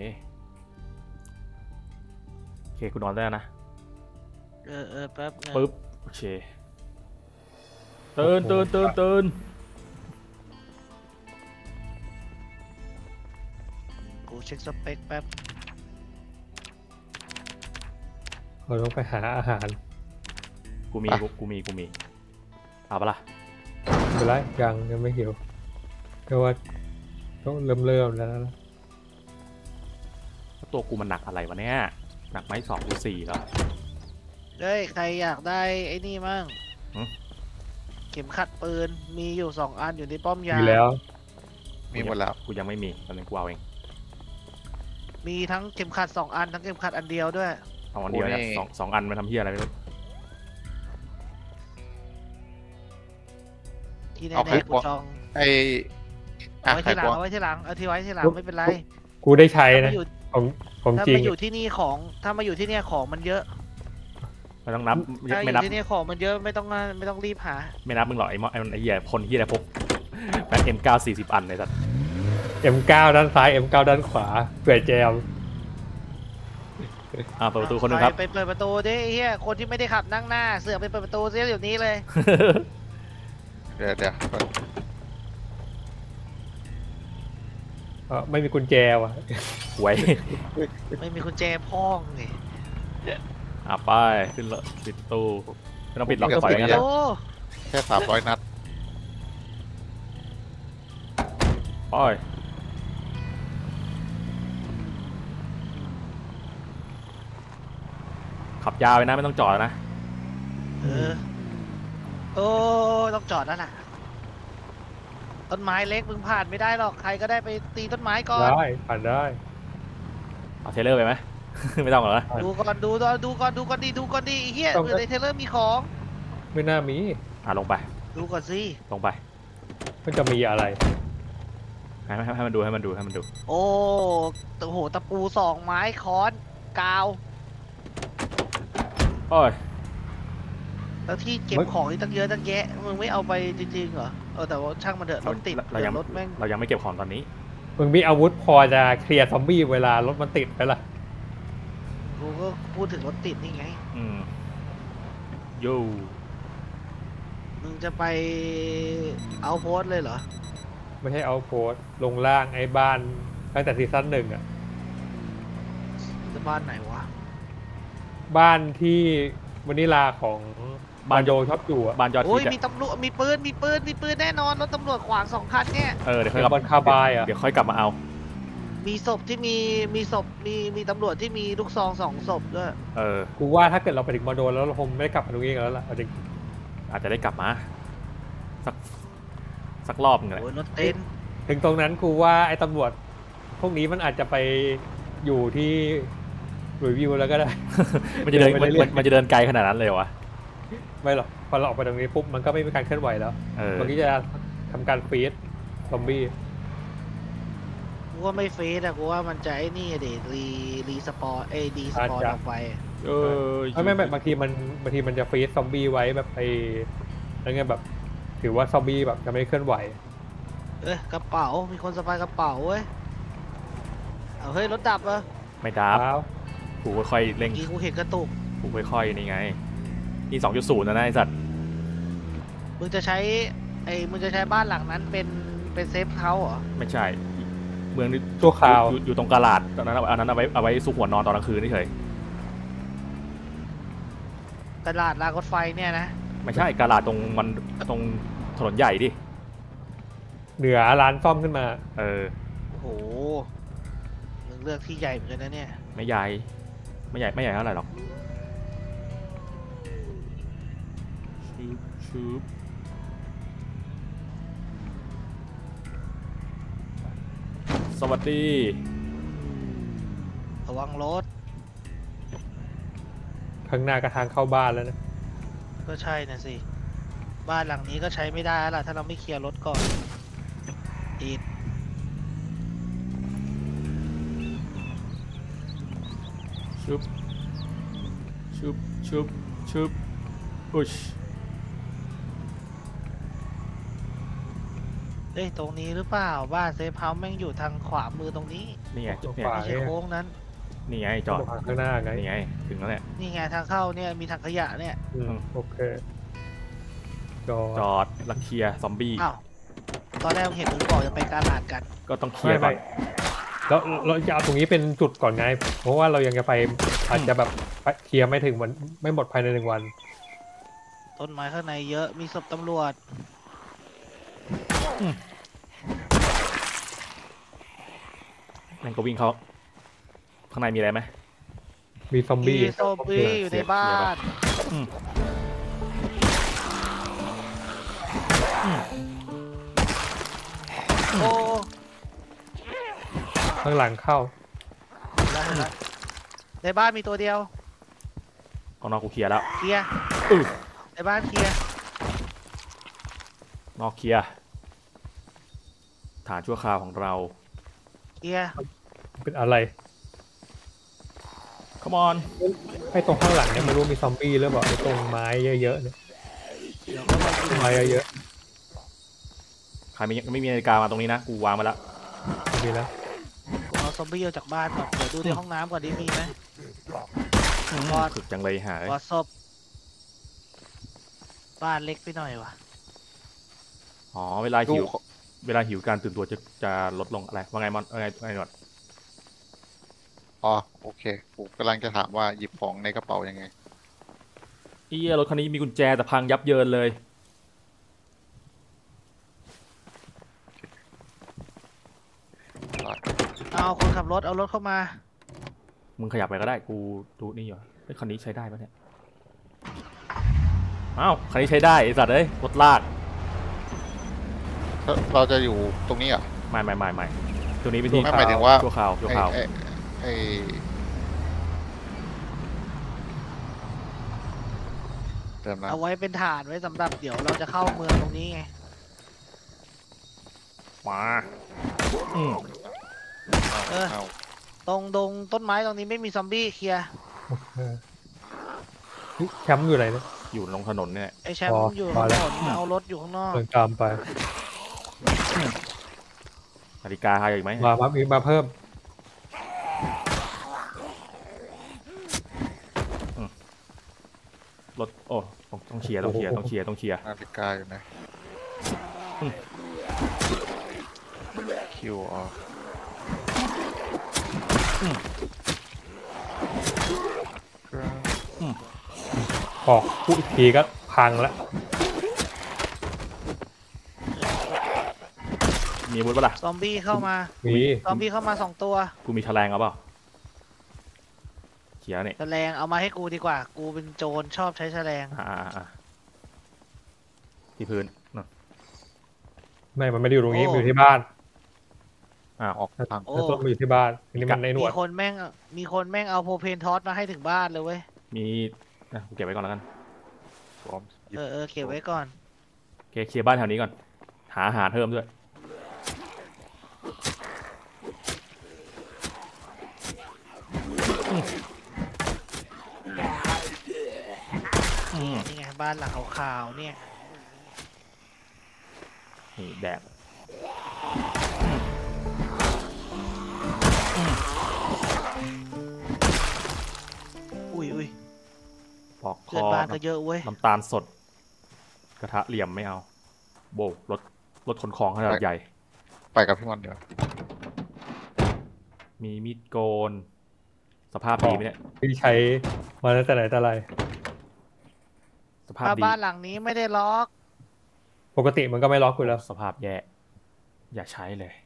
โอเคคุณนอนได้แล้วนะเออเออแป๊บนึงปึ๊บโอเคตื่นตื่นตื่นตื่นกูเช็คสเปคแป๊บเราต้องไปหาอาหารกูมีกูกูมีกูมีเอาปะล่ะไปไล่ยังยังไม่หิวแต่ว่าต้องเริ่มเริ่มแล้วนะแล้วตัวกูมันหนักอะไรวะเนี่ยหนักไหมสองหรือสี่แล้วเฮ้ยใครอยากได้ไอ้นี่มั่งหึเข็มขัดปืนมีอยู่สองอันอยู่ในป้อมยามีแล้วมีหมดแล้วกูยังไม่มีตอนนี้กูเอาเองมีทั้งเข็มขัดสองอันทั้งเข็มขัดอันเดียวด้วยเอาอันเดียวเนี่ยสองสองอันมาทำเพี้ยอะไรไม่รู้ที่แน่เอาๆไข่กูควงจองไอเอาอ่ะไว้ไข่ที่หลัควงงเอาไว้ที่หลังเอาที่ไว้ที่หลังไม่เป็นไรกูได้ใช้ถ้านะมาอยู่ของของถ้าจริงมาอยู่ที่นี่ของถ้ามาอยู่ที่เนี่ยของมันเยอะไม่ต้องนับถ้าอไม่ยู่นับที่เนี่ยของมันเยอะไม่ต้องไม่ต้องรีบหาไม่นับมึงหรอกไอ้มอไอ้ไอ้เหี้ยคนเหี้ยอะไรพกแม็กเอ็มเก้าสี่สิบอันเลยสัตว์เอ็มเก้าด้านซ้าย เอ็มเก้าด้านขวาเผื่อแจมอ่าเปิดประตูคนหนึงครับไปเปิดประตูดิไอ้เฮียคนที่ไม่ได้ขับนั่งหน้า เสือกไปเปิดประตูเสียเดี๋ยวนี้เลยเดี๋ยวเดี๋ยวเออไม่มีกุญแจว่ะหวยไม่มีกุญแจพ้องนี่อ่ะไปขึ้นเลยปิดประตูไม่ต้องปิดหรอกปล่อยอย่างนั้นแหละโอ้แค่สามร้อยนัดปล่อยขับยาวไปนะไม่ต้องจอดนะเออโอ้ต้องจอดแล้วล่ะต้นไม้เล็กมึงผ่านไม่ได้หรอกใครก็ได้ไปตีต้นไม้ก่อนได้ผ่านได้เอาเทรลเลอร์ไปไหม ไม่ต้องหรอกนะดูก่อนดูก่อนดูก่อนดูก่อนดีดูก่อนดีไอ้เฮียต้องเผื่อในเทรลเลอร์มีของไม่น่ามีอ่ะลงไปดูก่อนสิลงไปมันจะมีอะไรให้ให้ให้มันดูให้มันดูให้มันดูโอ้โอ้โหตะปูสองไม้ค้อนกาวโอ้ยแล้วที่เก็บมันของนี่ตั้งเยอะตั้งแยะมึงไม่เอาไปจริงๆเหรอเออแต่ว่าช่างมันเถอะรถติดเรายังเดี๋ยวรถแม่งเรายังไม่เก็บของตอนนี้มึงมีอาวุธพอจะเคลียร์ซอมบี้เวลารถมันติดไหมล่ะกูก็พูดถึงรถติดนี่ไงอืมโย่มึงจะไปเอาโพสต์เลยเหรอไม่ใช่เอาโพสต์ลงล่างไอ้บ้านตั้งแต่ซีซั่นหนึ่งอ่ะจะบ้านไหนวะบ้านที่วานิลาของบานโยชอบอยู่อ่ะบ้านยอดโอ้ยฮิตมีอะตำรวจมีปืนมีปืนมีปืนแน่นอนรถตำรวจขวางสองคันเนี่ยเออเดี๋ยวค่เป็อยกลันบอลคาบายอ่ะเดี๋ยวค่อยกลับมาเอามีศพที่มีมีศพมีมีตำรวจที่มีลูกซองสองศพด้วยเออกูว่าถ้าเกิดเราไปถึงมาโดนแล้วเราคงไม่ได้กลับมาตรงนี้กันแล้วล่ะเอาจริงอาจจะได้กลับมาสักสักรอบหนึงแหละโอ้ยรถเต็นท์ถึงตรงนั้นกูว่าไอ้ตำรวจพวกนี้มันอาจจะไปอยู่ที่รีวิวแล้วก็ได้มันจะเดินไปมันเรื่อยมันจะเดินไกลขนาดนั้นเลยวะไม่หรอกพอเราออกไปตรงนี้ปุ๊บมันก็ไม่มีการเคลื่อนไหวแล้วเออมันก็จะทำการฟีดซอมบี้กูว่าไม่เฟสอะกูว่ามันจะไอ้นี่อะเดรีรีสปอร์เอยดีสปอร์ออกไปเออไม่ไม่ไม่บางทีมันบางทีมันจะฟีดซอมบี้ไว้แบบไอ้อะไรเงี้ยแบบ ถือว่าซอมบี้แบบจะไม่เคลื่อนไหวเอ้ยกระเป๋ามีคนสะพายกระเป๋าเว้ยเอาเฮ้ยรถดับเหรอไม่ดับอ้าวกูค่อยๆเร่งเมื่อกี้กูเห็นกระตุกกูค่อยๆนี่ไงนี่สองจุดศูนย์นะนะไอสัตว์มึงจะใช้ไอ้มึงจะใช้บ้านหลังนั้นเป็นเป็นเซฟเฮาส์เหรอไม่ใช่ เมืองนี้ชั่วคราวอยู่อยู่ตรงกาลาดตอนนั้นเอาอันนั้นเอาไว้เอาไว้ซุกหัวนอนตอนกลางคืนเฉยตลาดรางรถไฟเนี่ยนะไม่ใช่กาลาดตรงมันตรงถนนใหญ่ดิเหนือร้านซ่อมขึ้นมาเออโอ้โหมึงเลือกที่ใหญ่เหมือนกันนะเนี่ยไม่ใหญ่ไม่ใหญ่ไม่ใหญ่เท่าไหร่หรอกชืบชืบสวัสดีระวังรถข้างหน้ากระทางเข้าบ้านแล้วนะก็ใช่นะสิ บ้านหลังนี้ก็ใช้ไม่ได้แล้วล่ะถ้าเราไม่เคลียร์รถก่อนอีดชุบชุบชุบชุบอุชเอ้ยตรงนี้หรือเปล่าบ้านเซฟเฮาส์แม่งอยู่ทางขวามือตรงนี้นี่ไงตรงเนี่ยขวาไม่ใช่โค้งนั้นนี่ไงจอดข้างหน้าไงนี่ไงถึงแล้วเนี่ยนี่ไงทางเข้าเนี่ยมีถังขยะเนี่ยอืมโอเคจอจอดลักเคลียร์ซอมบี้อ้าวตอนแรกเห็นมึงบอกจะไปการลาดกันก็ต้องเคลียไม่ร์ก่อไม่นแล้วเราจะเอาตรงนี้เป็นจุดก่อนไง เพราะว่าเรายังจะไปอาจจะแบบเคลียร์ไม่ถึงวันไม่หมดภายในหนึ่งวันต้นไม้ข้างในเยอะมีศพตำรวจนั่นก็วิ่งเข้าข้างในมีอะไรไหมมีซอมมีบี้ซอมบี้อยู่ในบ้านอืมโอ้ข้างหลังเข้าแล้วแล้วในบ้านมีตัวเดียวข้างนอกกูเคลียร์แล้วเคลียร์อื้อในบ้านเคลียร์นอกเคลียร์ฐานชั่วคราวของเราเคลียร์เป็นอะไร come on ไอ้ตรงข้างหลังเนี่ยไม่รู้มีซอมบี้หรือเปล่าไอ้ตรงไม้เยอะๆเนี่ยเดี๋ยวก็มาดูไม้เยอะใครไม่ไม่มีนาฬิกามาตรงนี้นะกูวางมาแล้วๆมีแล้วกูเอาซอมบี้ออกจากบ้านก่อนเดี๋ยวดูในห้องน้ำก่อนดิมีไหม ก่อนถึกจังเลยหายกอดศพบ้านเล็กไปหน่อยวะอ๋อเวลาหิวดูเวลาหิวการตื่นตัวจะจะลดลงอะไรว่าไงมอนว่าไงว่าไงหนวดอ๋อโอเคผมกำลังจะถามว่าหยิบของในกระเป๋ายังไงเอี้ยรถคันนี้มีกุญแจแต่พังยับเยินเลยเอาคนขับรถเอารถเข้ามามึงขยับไปก็ได้กูดูนี่อยู่ไอ้ยคันนี้ใช้ได้ปะเนี่ยอ้าวคันนี้ใช้ได้ไอสัตว์เอ้ยรถลากเราจะอยู่ตรงนี้เหรอ่ะไม่ไม่ไม่ไม่ตัวนี้เป็นที่ไม่หมายถึงว่าชั่วคราวชั่วคราวไอ้ไอ้เติมน้เอาไว้เป็นฐานไว้สำหรับเดี๋ยวเราจะเข้าเมืองตรงนี้ไงมาอืมำเออเอาตรงตรงต้นไม้ตรงนี้ไม่มีซอมบี้เคลียร์โอเคเฮ้ยแคมป์อยู่ไหนเนี่ยอยู่ลงถนนเนี่ยไอแชมป์พออยู่พอข้างแล้วนอกเอารถอยู่ข้างนอกเดินตามไปนาฬิกาใครอีกไหมมามามีมาเพิ่มรถโอ้ต้องต้องเคลียร์ต้องเคลียร์ต้องเคลียร์ต้องเคลียร์นาฬิกาอยู่ไหนอืมคิวอ๋อออกพูดอีกทีก็พังแล้วมีอาวุธปะล่ะซอมบี้เข้ามามีซอมบี้เข้ามาสองตัวกูมีแฉลงเอาเปล่าเคลียร์เนี่ยแฉลงเอามาให้กูดีกว่า กูเป็นโจรชอบใช้แฉลงอ่าอ่าอ่าที่พื้นน่ะไม่มันไม่ได้อยู่ตรงนี้โอ้มันอยู่ที่บ้านอ้าวออกทางโอ้แล้วต้นมาอยู่ที่บ้านอันนี้มันในหนมีวดคนแม่งมีคนแม่งเอาโพเพนทอสมาให้ถึงบ้านเลยเว้ยมีนะกูเก็บไว้ก่อนแล้วกันพร้อมหยิบเออเออเก็บไว้ก่อนโอเคเคลียร์บ้านแถวนี้ก่อนหาอาหารเพิ่มด้วยอืมนี่ไงบ้านหลังขาวๆเนี่ยนี่แดกอุ้ยอุ้ยปอกคเพื่อนอบ้านก็เยอะเว้ยน้ำตาลสด กระทะเหลี่ยมไม่เอา โบกรถรถขนของขนาดใหญ่ไปกับพี่มอนเดี๋ยวมีมีดโกน สภาพดีไหมเนี่ยที่ใช้มาตั้งแต่ไหนแต่ไรสภาพถ้าดีบ้านหลังนี้ไม่ได้ล็อกปกติมันก็ไม่ล็อกอยู่แล้วสภาพแย่ อย่าใช้เลย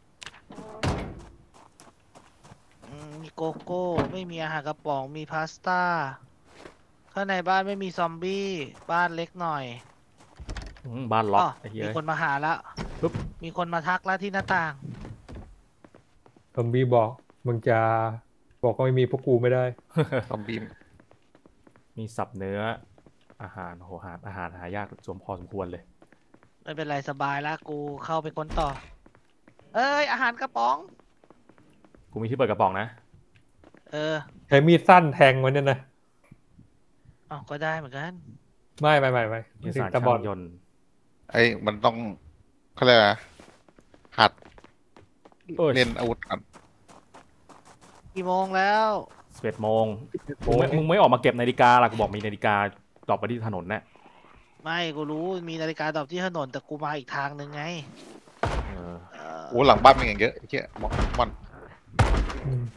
อืมมีโกโก้ ไม่มีอาหารกระป๋อง มีพาสต้า ข้างในบ้านไม่มีซอมบี้ บ้านเล็กหน่อยอืมบ้านล็อกอ๋อไอ้เหี้ยมีคนมาหาแล้วปึ๊บมีคนมาทักแล้วที่หน้าต่างซอมบี้บอกมึงจะบอกว่าไม่มีพวกกูไม่ได้ซอมบี้มีสับเนื้อ อาหารโหหาอาหารหายากสมพอสมควรเลยไม่เป็นไรสบายแล้วกูเข้าไปค้นต่อ เอ้ย อาหารกระป๋องกูมีที่เปิดกระป๋องนะเออใช้มีดสั้นแทงมันเนี่ยนะอ๋อก็ได้เหมือนกันไม่ไม่ไม่ไม่มีถึงสารตะบอช่าลงยนต์ไอ้มันต้องเขาเรียกอะไรหัดเอ้ยเล่นอาวุธกันกี่โมงแล้วสิบเอ็ดโมงมึงไม่มึงไม่ออกมาเก็บนาฬิกาล่ะกูบอกมีนาฬิกาดรอปไปที่ถนนน่ะไม่กูรู้มีนาฬิกาดอกที่ถนนแต่กูมาอีกทางหนึ่งไงเออเออโอ้หลังบ้านมีอย่างเยอะไอ้เหี้ยมอนมอนอืม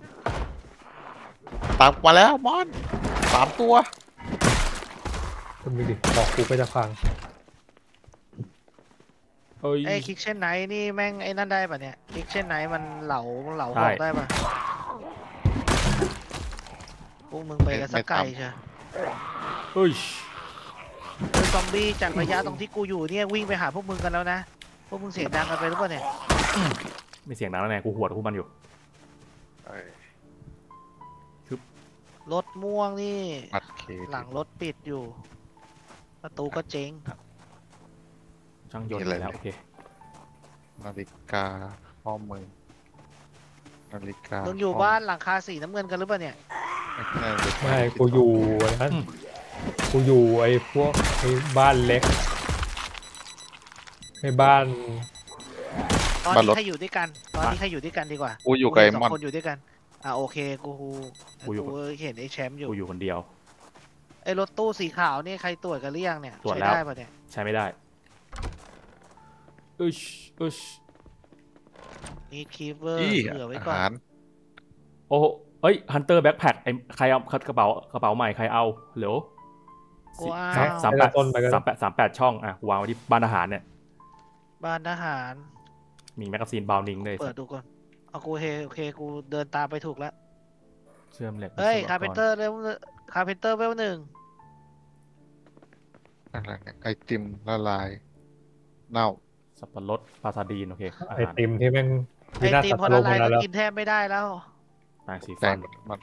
ตามมาแล้วมอนสามตัวก็มีดิบอกกูก็จะฟังเอ้ยไอ้คิกเช่นไหนนี่แม่งไอ้นั่นได้ป่ะเนี่ยคิกเช่นไหนมันเหลาเหลาหได้อกได้ป่ะพวกมึงไปกันสักไกลใช่เอ้ยเออซอมบี้จากระยะตรงที่กูอยู่เนี่ยวิ่งไปหาพวกมึงกันแล้วนะพวกมึงเสียงดังกันไปหรือเปล่าเนี่ยไม่เสียงดังแล้วไงกูหวดพวกมันอยู่เอ้ยรถม่วงนี่บัตรเครหลัดิงตรถปิดอยู่ ประตูก็เจ๊งช่างยนต์มีอะไรแล้วโอเคนาฬิกาข้อมือนาฬิกามึงอยู่บ้านหลังคาสีน้ำเงินกันหรือเปล่าเนี่ยไม่ไม่กูอยู่นั้นกูอยู่ไอ้พวกไอ้บ้านเล็กไอ้บ้านตอนนี้ใครอยู่ด้วยกัน ตอนนี้ใครอยู่ด้วยกันดีกว่ากูอยู่กับไอ้สอมอนงคนอยู่ด้วยกัน อ่ะโอเคกูกูอยู่กูเห็นไอ้แชมป์อยู่กูอยู่คนเดียวไอ้รถตู้สีขาวนี่ใครตรวจกันหรือยังเนี่ยตรวจใช้แล้วได้ป่ะเนี่ยใช้ไม่ได้อึชอึชนี่คีเวอร์อี้เผื่อไว้อาก่อนหารโอ้โหเอ้ยฮันเตอร์แบ็คแพ็คไอ้ใครเอากระเป๋ากระเป๋าใหม่ใครเอาเหลวกูเอาสามสามแปดต้นไปก็สามแปดสามแปดช่องอ่ะกูวางไว้ที่บ้านอาหารเนี่ยบ้านทหารมีแมกกาซีนบาวนิงเลยเปิดดูก่อนเอากูเฮโอเคกูเดินตามไปถูกแล้วเชื่อมเหล็กเฮ้ยวิศวกคาเพนเตอร์เวลคาเพนเตอร์เวลหนึ่งอะไรเนี่ยไอติมละลายเน่าสับปะรดปลาซาดีนโอเคอาไอหารติมที่แม่งไอวินาศติมสัตพอว์โลละกลายมาก็แล้วกินแทบไม่ได้แล้วแปรงสีแต่ฟันมัน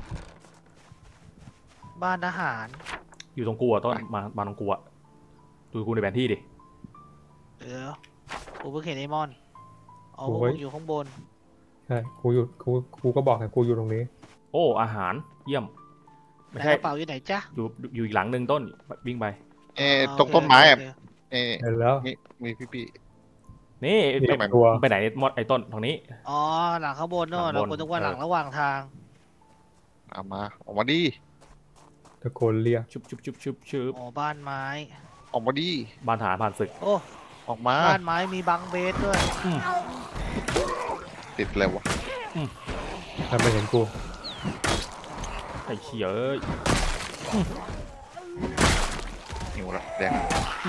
บ้านทหารอยู่ตรงกูอ่ะต้นมามาตรงกูอ่ะดูกูในแผนที่ดิเดี๋ยวกูเพิ่งเห็นไอมอนอ๋อกูพวกไว้มึงอยู่ข้างบนใช่กูอยู่กูกูก็บอกไงกูอยู่ตรงนี้โอ้อาหารเยี่ยมไม่แต่ใช่กระเป๋าอยู่ไหนจ๊ะอยู่อยู่อีกหลังหนึ่งต้นวิ่งไปเอ๊ะอ๋อตรงโอเคต้นไม้อะโอเคเอ๊ะเห็นแล้วมีมีพี่พี่นี่มีไปตัวไปไหนมดไอ้ต้นตรงนี้อ๋อหลังข้างบนโน่นหลัเรางบนควรนึกว่าเออหลังระหว่างทางเอามาออกมาดีตะโกนเรียกชุบชุบชุบชุบชุบอ๋อบ้านไม้ออกมาดีบ้านฐานผ่านศึกโอ้ออกมาบ้านไม้มีบังเบสด้วยติดเลยวะถ้าไม่เห็นกูไอ้เขี้ยเอ้ยหิวละแดง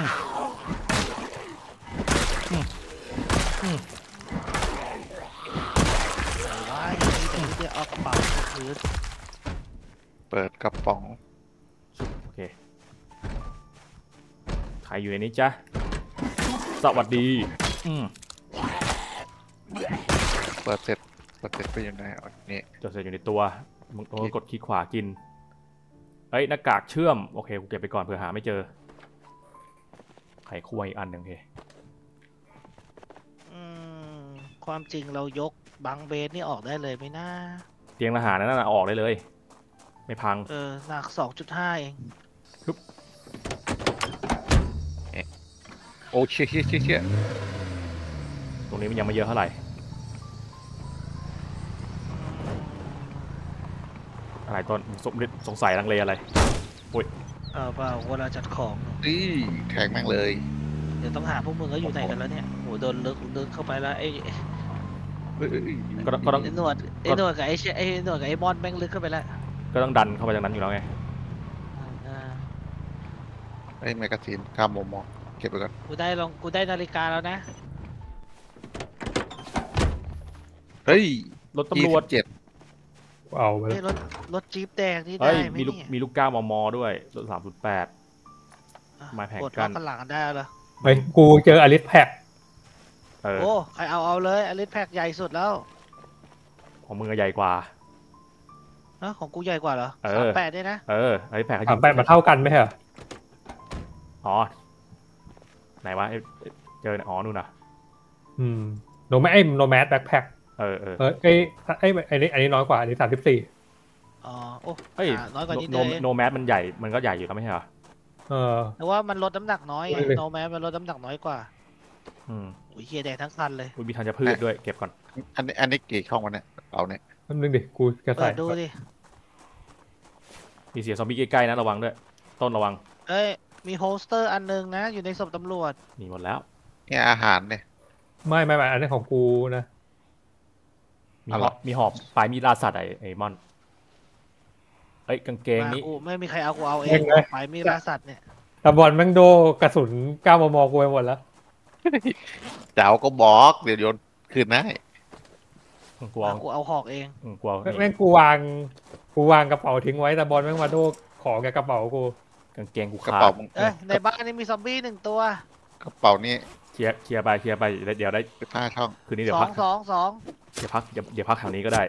แต่ว่าอย่างนี้แต่ที่จะเอากระเป๋าไปพื้นเปิดกระป๋องโอเคใครอยู่ในนี้จ๊ะสวัสดีอืมปิดเสร็จเปิดเสร็จไปอยู่ไหนอันนี้จดเสร็จอยู่ในตัวมึงโอ้กดคลิกขวากินเอ้ยหน้ากากเชื่อมโอเคกูเก็บไปก่อนเผื่อหาไม่เจอไขควงอีกอันหนึ่งโอเคอืมความจริงเรายกบังเบสนี่ออกได้เลยไหมนะเตียงทหารนั่นน่ะออกได้เลย ไม่พังเออหนักสองจุดห้าเองโอ้เชี่ยเชี่ยเชี่ยเชี่ยตรงนี้มันยังไม่เยอะเท่าไหร่อะไรต้นสงสงสัยลังเลอะไรอุ้ยเออเปล่าเวลาจัดของนี่แทงแม่งเลยเดี๋ยวต้องหาพวกมึงก็อยู่ไหนกันแล้วเนี่ยโหโดนลึกลึกเข้าไปแล้วไอ้เอ้ยเอ้ยเอ้ยก็ต้องก็ต้องไอ้หนวดไอ้หนวดกับไอ้เชไอ้หนวดกับไอ้มอนแม่งลึกเข้าไปแล้วก็ต้องดันเข้าไปจากนั้นอยู่แล้วไงอ่าไอ้แมกกาซีนข้ามมมเก็บไปก่อนกูได้ลองกูได้นาฬิกาแล้วนะเฮ้ยรถตำรวจเจ็ดเอาไปเฮ้ยแล้วรถรถจี๊ปแดงนี่ได้เฮ้ยไหมมีลูกเนี่ยมีลูกก้ามมด้วยรถสามจุดแปดอ่ะไม้แผงกดกั้ล็อน กกันหลังได้แล้วเหรอเฮ้ยกูเจออลิสแพ็กเออโอ้ใครเอาเอาเลยอลิสแพ็กใหญ่สุดแล้วของมึงอะใหญ่กว่านะของกูใหญ่กว่าเหรอเออสามแปดเนี่ยนะเออไอ้แผงเขาสามแปดมาเท่ากันไหมเหรออ๋อไหนวะเอ้ยเจออ๋อนู่นน่ะอืมโนแมไอ้โนแมสแบ็คแพ็คเออเออเออไอ้ไอ้ไอ้นี่อันนี้น้อยกว่าอันนี้สามสิบสี่อ๋อโอ้เฮ้ยอ่าน้อยกว่านิดโนเดียวเองโนแมสมันใหญ่มันก็ใหญ่อยู่แล้วไม่ใช่เหรอเออแต่ว่ามันลดน้ำหนักน้อยไงไม่เลยโนแมสมันลดน้ำหนักน้อยกว่าอืมโอ้ยเฮียแดงทั้งคันเลยอุ้ยมีธัญพืชด้วยเก็บก่อนอันนี้อันนี้กี่ช่องวะเนี่ยเอาเนี่ยแป๊บนึงดิกูจะเปิใส่ดดูดิมีเสียงซอมบี้ใกล้ๆนะระวังด้วยต้นระวังเอ้ยมีโฮสเตอร์อันนึงนะ อยู่ในศพตำรวจมีหมดแล้วเนี่ยอาหารเนี่ยไม่ไม่ไม่อันนี้ของกูนะมีอะไรหอบมีหอบปลายมีดล่าสัตว์ไอ้ไอ้มอนเอ้ยกางเกงมานี้กูไม่มีใครเอากูเอาเอเอง งเลยไปมีล่าสัตว์เนี่ยตะบอลแม่งโดกระสุนเก้ามมกูไปหมดแล้วเจ้าก็บอกเดี๋ยวโยนคืนได้กลัวมากูเอาหอกเองกลัวแม่งกูวางกูวางกระเป๋าทิ้งไว้แต่บอลแม่งมาโดของกับกระเป๋ากูกางเกงกูกระขาเป๋าดมึงเอ้ยในบ้านนี่มีซอมบี้หนึ่งตัวกระเป๋านี่เคลียร์เคลียร์ไปเคลียร์ไปเดี๋ยวได้ไปห้าช่องคืนนี้เดี๋ยสวอพังกสองสองเดี๋ยวพักเดี๋ยวเดี๋ยวพักแถวนี้ก็ได้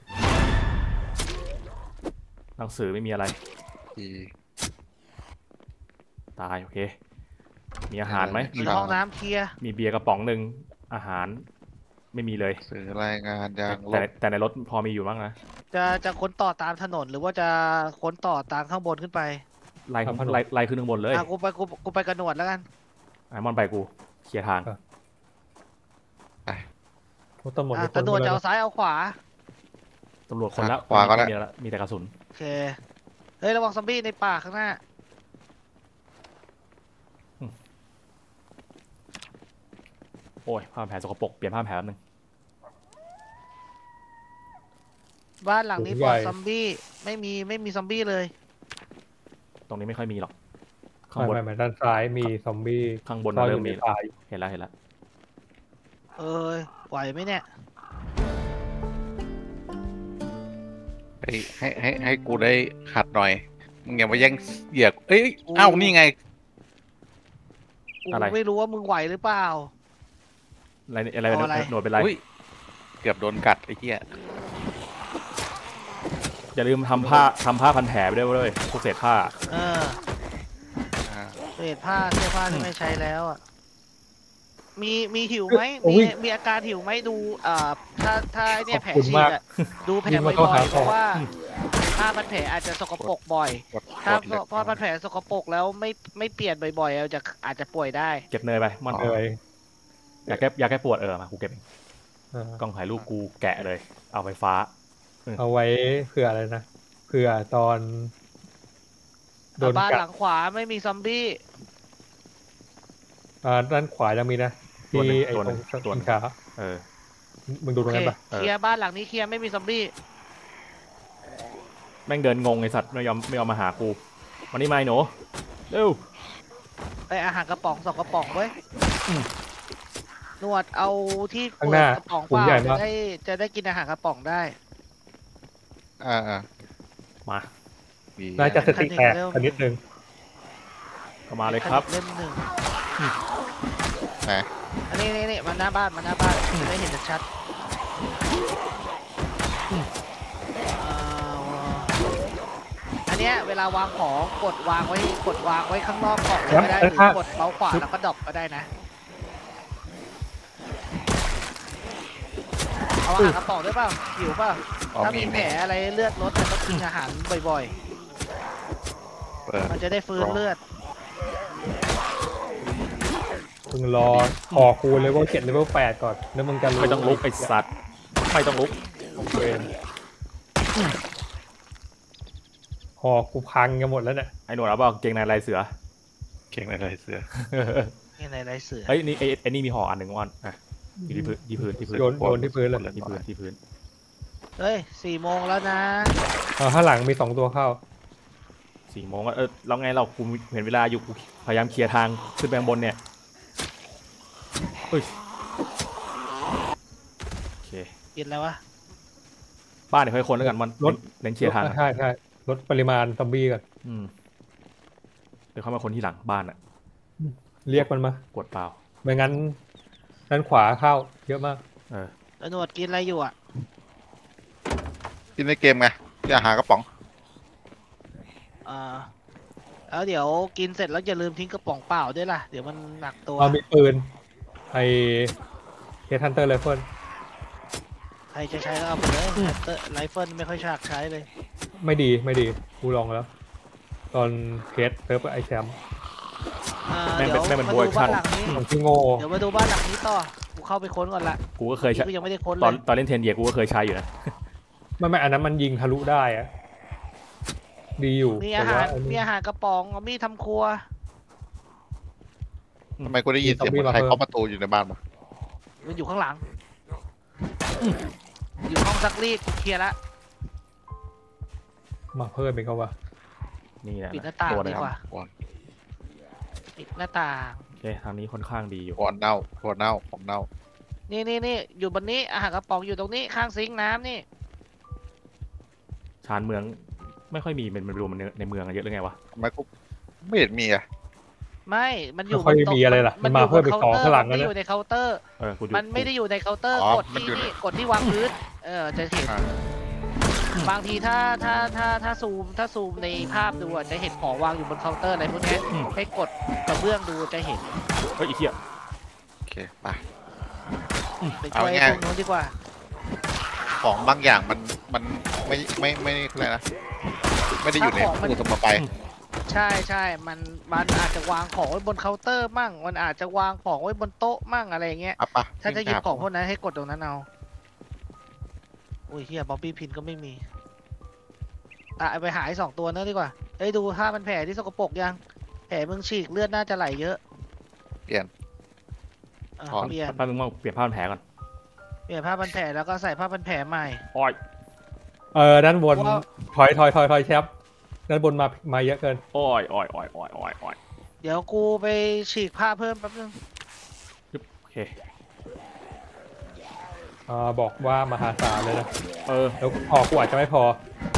หนังสือไม่มีอะไรทีตายโอเค มีอาหารไหมเออมีมีห้องน้ำเคลียร์มีเบียร์กระป๋องหนึ่งอาหารไม่มีเลยสื่อรายงานยางลแต่บแต่ในรถพอมีอยู่บ้างนะจะจะค้นต่อตามถนนหรือว่าจะค้นต่อตามข้างบนขึ้นไปไล่ขึ้นไล่ไล่ขึ้นข้างบนเลยอ่ะกูไปกูกูไปกระหนวดแล้วกันไอมอนไปกูเคลียร์ทางรถตำรวจอ่ะมีคกระหนวดไปจะแล้วเอาซ้ายเอาขวาตำรวจคนแล้วขวาก็ได้มีแล้วมีแต่กระสุนโอเค เฮ้ยระวังซอมบี้ในป่าข้างหน้าโอ้ยผ้าพันแผลสกปรกเปลี่ยนผ้าพันแผลแป๊บนึงบ้านหลังนี้ปลอดซอมบี้ไม่มีไม่มีซอมบี้เลยตรงนี้ไม่ค่อยมีหรอกข้างไม่บนไม่ไม่ด้านซ้ายมีซอมบี้ข้างบนซ่อนอเริ่มยู่ในมีป่าอยู่เห็นแล้วเห็นแล้วเอ้ยไหวไหมเนี่ยให้ให้ให้ให้กูได้ขัดหน่อยมึงอย่ามาแย่งเหยียบเอ้ยเอ้านี่ไงกูไม่รู้ว่ามึงไหวหรือเปล่าอะไรอะไรเอาอะไรหนวดเป็นไรอุ้ยเกือบโดนกัดไอ้เหี้ยอย่าลืมทำผ้าทำผ้าพันแผลไปด้วยเว้ยพวกเศษผ้าเอออ่าเศษผ้าเสื้อผ้าที่ไม่ใช้แล้วอ่ะ มีมีหิวไหมมีมีอาการหิวไหมดูเอ่อถ้าถ้าไอ้เนี่ยแผลฉีกอะดูแผลบ่อยๆเพราะว่าผ้าพันแผลอาจจะสกปรกบ่อยกดถ้ากดเลยผ้าพันแผลสกปรกแล้วไม่ไม่เปลี่ยนบ่อยๆอาจจะอาจจะป่วยได้เก็บเนยไปมอนเลยอยากแก้อยากแก้ปวดเออมากูเก็บเองเออกล้องถ่ายรูปกูแกะเลย เอาไฟฟ้าเอาไว้เผื่ออะไรนะเผื่อตอนโดนบ้านกัหดลังขวาไม่มีซอมบี้อ่าด้านขวายังมีนะตัวที่หนึ่งไอ้ตัวหตนึ่รงงตัวหนึ่สิงนค้าเออมึงดูตโอรงเคนั้นปะเออเคลียร์บ้านหลังนี้เคลียร์ไม่มีซอมบี้แม่งเดินงงไอสัตว์ไม่ยอมไม่ยอมมาหากูวันนี้มาไอ้หนูเร็วไออาหารกระป๋องสองกระป๋องเว้ยหนวดเอาที่ข้างเปิหน้าดกระป๋องถุเปงล่าใหญ่จะมากได้จะได้กินอาหารกระป๋องได้อ่าอ่ามาดีน่าจะสติแตกกันนิดนึงเข้ามาเลยครับเล่มหนึ่งไหนอันนี้นี่นี่มันหน้าบ้านมันหน้าบ้านจะได้เห็นชัดอันเนี้ยเวลาวางของกดวางไว้กดวางไว้ข้างนอกกล่องเลยก็ได้หรือกดเมาส์ขวาแล้วก็ดรอปก็ได้นะเอาอาหารกระป๋องด้วยเปล่าหิวเปล่าอ๋อถ้ามีมีแผลอะไรเลือดลดแต่ต้องกินอาหารบ่อยเปิดๆ มันจะได้ฟื้นเลือดมึงรอขอกูเลเวลเจ็ดเลเวลแปดก่อนแล้วมึงจะรู้ไม่ต้องลุกไอ้สัตว์ไม่ต้องลุกเวนหอกูพังกันหมดแล้วเนี่ยไอ้หนวดเอาเปล่าเกงในลายเสือเก่งอะไรเสือนี่ในไรเสือเฮ้ยนี่ไอ้ไอ้นี่มีห่ออันหนึ่งอ่อนอ่ะอยู่ที่พื้นที่พื้นที่พื้นโยนโยนที่พื้นเลยที่พื้นที่พื้นเฮ้ยสี่โมงแล้วนะเอาข้างหลังมีสองตัวเข้าสี่โมงก็เออเราไงเรากูเห็นเวลาอยู่กูพยายามเคลียร์ทางขึ้นไปข้างบนเนี่ยเฮ้ยโอเคกินแล้ววะบ้านเดี๋ยวค่อยคนแล้วกันมันรถเน้นเคลียร์ทางก่อนใช่ใช่ลดปริมาณซอมบี้ก่อนอืมเดี๋ยวเข้ามาคนที่หลังบ้านอ่ะเรียกมันมากดเปล่าไม่งั้นด้านขวาเข้าเยอะมากเออแล้วหนวดกินอะไรอยู่อ่ะกินในเกมไงที่อาหารกระป๋องอ่าแล้วเดี๋ยวกินเสร็จแล้วอย่าลืมทิ้งกระป๋องเปล่าด้วยล่ะเดี๋ยวมันหนักตัวเอามีปืนไอเฮทันเตอร์ไรเฟิลใครจะใช้ก็เอาไปเลยไรเฟิลไม่ค่อยฉากใช้เลยไม่ดีไม่ดีกูลองแล้ว ตอนเคสเซิร์ฟไอแชมป์อ่าเดี๋ยวมาดูบ้านหลังนี้ของที่โง่เดี๋ยวมาดูบ้านหลังนี้ต่อกูเข้าไปค้นก่อนละกูก็เคยใช้กูยังไม่ได้ค้นตเลอนยตอนเล่นเทนเดียกูก็เคยใช้อยู่นะไม่ไม่อันนั้นมันยิงทะลุได้อะดีอยู่มีแต่อาหาว่าร อันมีนี้อาหารกระป๋องเอามีดทำครัวทำไมกูได้ยินเสียงเหมือนใครเคาะประตูอยู่ในบ้านวะมันอยู่ข้างหลังอยู่ห้องซักรีดเคลียร์ละมาเพิ่มเป็นเขาว่านี่แหละปิดหน้าต่างตัวไหนดีครับกว่าก่อนปิดหน้าต่างโอเคทางนี้ค่อนข้างดีอยู่ก่อนเน่าก่อนเน่าของเน่านี่นี่นี่อยู่บนนี้อาหารกระป๋องอยู่ตรงนี้ข้างซิงค์น้ำนี่ชานเมืองไม่ค่อยมีเป็นมันรวมในในเมืองกันเยอะหรือไงวะทำไมกูไม่เห็นมีอะไม่มันอยู่ไม่ค่อยมีอะไรล่ะมันมาเพิ่มเป็นของข้างหลังมันแล้วไม่อเนี่ยยู่ในเคาน์เตอร์เออกูดูมันไม่ได้อยู่ในเคาน์เตอร์อ๋อกดมันที่อยู่ในนี่กดที่วางพื้นเออจะเห็นอ่าบางทีถ้าถ้าถ้าถ้าซูมถ้าซูมในภาพดูอะจะเห็นของวางอยู่บนเคาน์เตอร์อะไรพวกเนี้ยให้กดกระเบื้องดูจะเห็นเฮ้ยอีเหี้ยโอเคไปไปช่วยเอาง่ายพวกนู้นดีกว่าของบางอย่างมันมันไม่ไม่ไม่อะไรนะไม่ได้อยู่ในตู้เสมอไปใช่ใช่มันมันอาจจะวางของไว้บนเคาน์เตอร์มั่งมันอาจจะวางของไว้บนโต๊ะมั่งอะไรอย่างเงี้ยอ่ะปะถ้าจะหยิบของพวกนั้นให้กดตรงนั้นเอาอุ้ยเฮียบ๊อบบี้พินก็ไม่มีตะไปหาไอ้สองตัวนั้นดีกว่าเอ้ยดูถ้ามันแผลที่สกปรกยังแผลมึงฉีกเลือดน่าจะไหลเยอะเปลี่ยนอ่ะถอนเปลี่ยนแป๊บนึงว่าเปลี่ยนผ้าพันแผลก่อนเปลี่ยนผ้าพันแผลแล้วก็ใส่ผ้าพันแผลใหม่อ้อยเออด้านบนว่าถอยถอยถอยถอยแชมป์ด้านบนมามาเยอะเกินอ้อยอ้อยอ้อยอ้อยอ้อยอ้อยเดี๋ยวกูไปฉีกผ้าเพิ่มแป๊บนึงโอเคอ่าบอกว่ามหาศาลเลยนะเออแล้วพอกูอาจจะไม่พอ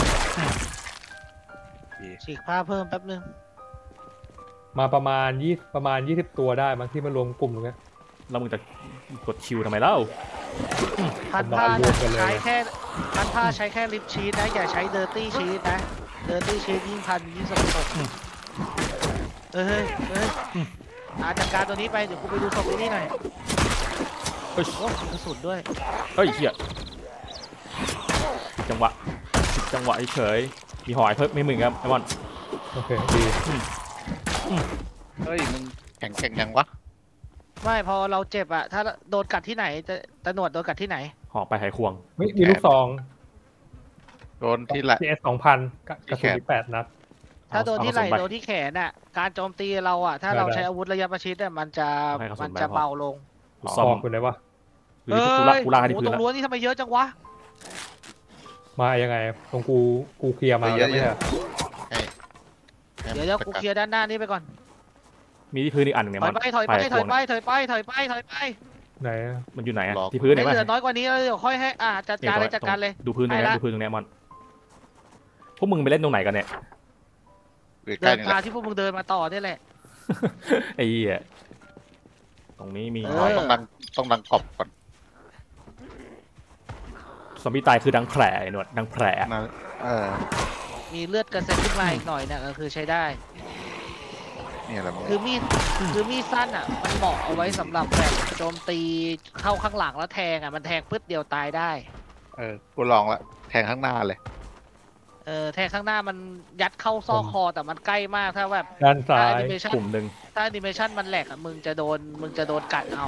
ฉีกผ้าเพิ่มแป๊บนึงมาประมาณยี่ประมาณยี่สิบตัวได้บางที่มารวมกลุ่มตรงเนี้ยแล้วมึงจะกดคิวทำไมเล่าพันผ้าผมเอารวมกันเลยใช้แค่พันผ้าใช้แค่ลิปชีสนะอย่าใช้เดอร์ตี้ชีสนะเดอร์ตี้ชีสยิ่งพันยิ่งสกปรกเฮ้ยเฮ้ยเฮ้ยอาจัดการตัวนี้ไปเดี๋ยวกูไปดูศพไอ้นี่หน่อยเฮ้ยโอ้กระสุนด้วยเฮ้ยเหี้ยจังหวะจังหวะเฉยมีหอยเพิ่มไม่มึงครับไอมอนโอเคดีเฮ้ยมึงแข็งแข็งยังวะไม่พอเราเจ็บอะถ้าโดนกัดที่ไหนจะตะหนวดโดนกัดที่ไหนหอกไปไขควงมีมีลูกซองโดนที่ละทีเอสสองพันกระสุนอีกแปดนัดถ้าโดนที่ไหล่เอากระสุนไปโดนที่แขนอะการโจมตีเราอะถ้าเราได้ใช้อาวุธระยะประชิดอะมันจะให้กระสุนมันไปจะพอเบาลงกูซ่อบมอกคุณเลยว่าหรือกูลากกูลากให้ที่โอ้พื้โหนตรงแล้วรั้วนี่ทำไมเยอะจังวะมายังไงตรงกูกูเคลียร์มาแล้วไม่ใช่เหรอให้ให้เดี๋ยวเดี๋ยวกูเคลียร์ด้านหน้านี่ไปก่อนมีที่พื้นอีกอันหนึ่งเนี่ยถอมัยนไปถอยไปไขถควอง ยไปถอยไปถอยไปถอยไปไหนอะมันอยู่ไหนอะที่พื้นไม่ไหนเหลือวะน้อยกว่านี้แล้วเดี๋ยวค่อยให้อ่าจัดการเลยจัดการเลยดูพื้นตรงไปนี้ละดูพื้นตรงนี้มอนพวกมึงไปเล่นตรงไหนกันเนี่ยหรือใกเดิล้นนี่แหมาละที่พวกมึงเดินมาต่อนี่แหละไอ้เหี้ยตรงนี้มีเออ๋อต้องดังต้องดังกรอบก่อนซอมบี้ตายคือดังแผลไอ้หนวดดังแผลนะเออมีเลือดกระเซ็นขึ้นมาอีกหน่อยเนี่ยก็คือใช้ได้เนี่ยแหละมึงคือมีดคือมีดสั้นอ่ะมันเหมาะเอาไว้สำหรับแบบโจมตีเข้าข้างหลังแล้วแทงอ่ะมันแทงปึ๊ดเดียวตายได้เออกูลองละแทงข้างหน้าเลยเออแทงข้างหน้ามันยัดเข้าซอกคอแต่มันใกล้มากถ้าแบบด้านซ้าถ้าย แอนิเมชันกลุ่มหนึ่งถ้าแอนิเมชันมันแหลกอ่ะมึงจะโดนมึงจะโดนกัดเอา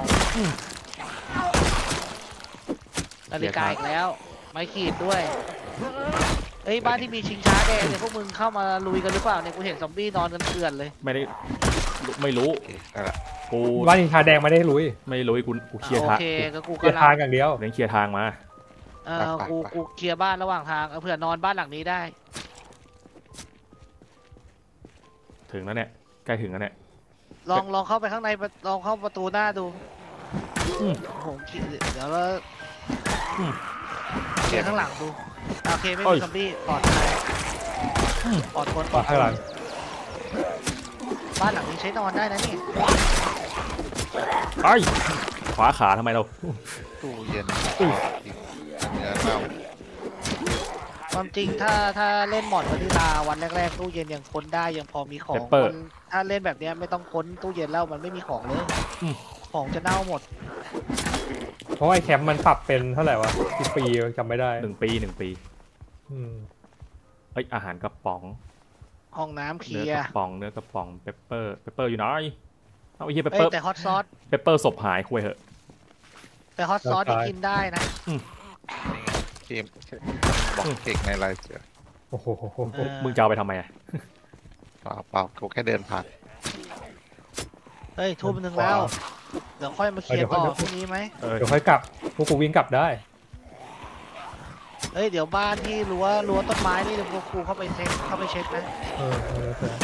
นาฬิกาอีกแล้ว ไม้ขีดด้วยเอ้ยบ้านที่มีชิงช้าแดงเนี่ยพวกมึงเข้ามาลุยกันหรือเปล่าเนี่ยกูเห็นซอมบี้นอนกันเกลื่อนเลยไม่ได้ไม่รู้โอเคนั่นแหละกูบ้านอินทาแดงไม่ได้ลุยไม่รู้กูกูเคลียร์โอทางเคก็กูเกียกำร์ลัทางงอย่างเดียวเร่งเคลียร์ทางมาเออกูกูเคลียร์บ้านระหว่างทางเออเผื่อนอนบ้านหลังนี้ได้ถึงแล้วเนี่ยใกล้ถึงแล้วเนี่ยลองลองเข้าไปข้างในลองเข้าประตูหน้าดูอืมผมคิดเดี๋ยวเราอืมเคลียร์ข้างหลังดูโอเคไม่โอ้มียซอมบี้ปลอดภัยปลอดคนปลอดข้างหลังบ้านหลังนี้ใช้นอนได้นะนี่ไปขวาขาทำไมเราตู้เย็นอุ้ยจริงเนื้อเน่าความจริงถ้าถ้าเล่นหมอดวานิลาวันแรกๆตู้เย็นยังค้นได้ยังพอมีของ Pepper มันถ้าเล่นแบบเนี้ยไม่ต้องค้นตู้เย็นแล้วมันไม่มีของเลยอืมของจะเน่าหมดเพราะไอ้แคมป์มันปรับเป็นเท่าไหร่วะกี่ปีจำไม่ได้หนึ่งปีหนึ่งปีอืมเอ้ยอาหารกระป๋องห้องน้ำเคลีเนื้อย กร์ระป๋องเนื้อกระป๋องเปปเปอร์เปปเปอร์อยู่ไหนเอาไอ้เหี้ยเปปเอ้เปอย ร์แต่ฮอตซอสเปปเปอร์ศพหายคุยเหอะแต่ฮอตซอสที่กินได้นะเกมบอกเอกในไลฟ์เสือโอ้โหเออมึงจะเอาไปทำไมอะเปล่าเปล่ากูแค่เดินผ่านเฮ้ยทุ่มหนึ่งแล้ว เดี๋ยวค่อยมาเคลียร์ต่อพรุ่งนี้ไหมเออเดี๋ยวค่อยกลับพวกกูวิ่งกลับได้เฮ้ยเดี๋ยวบ้านที่รั้วรั้วต้นไม้นี่เดี๋ยวพวกครูเข้าไปเช็คเข้าไปเช็คนะเออเออเออ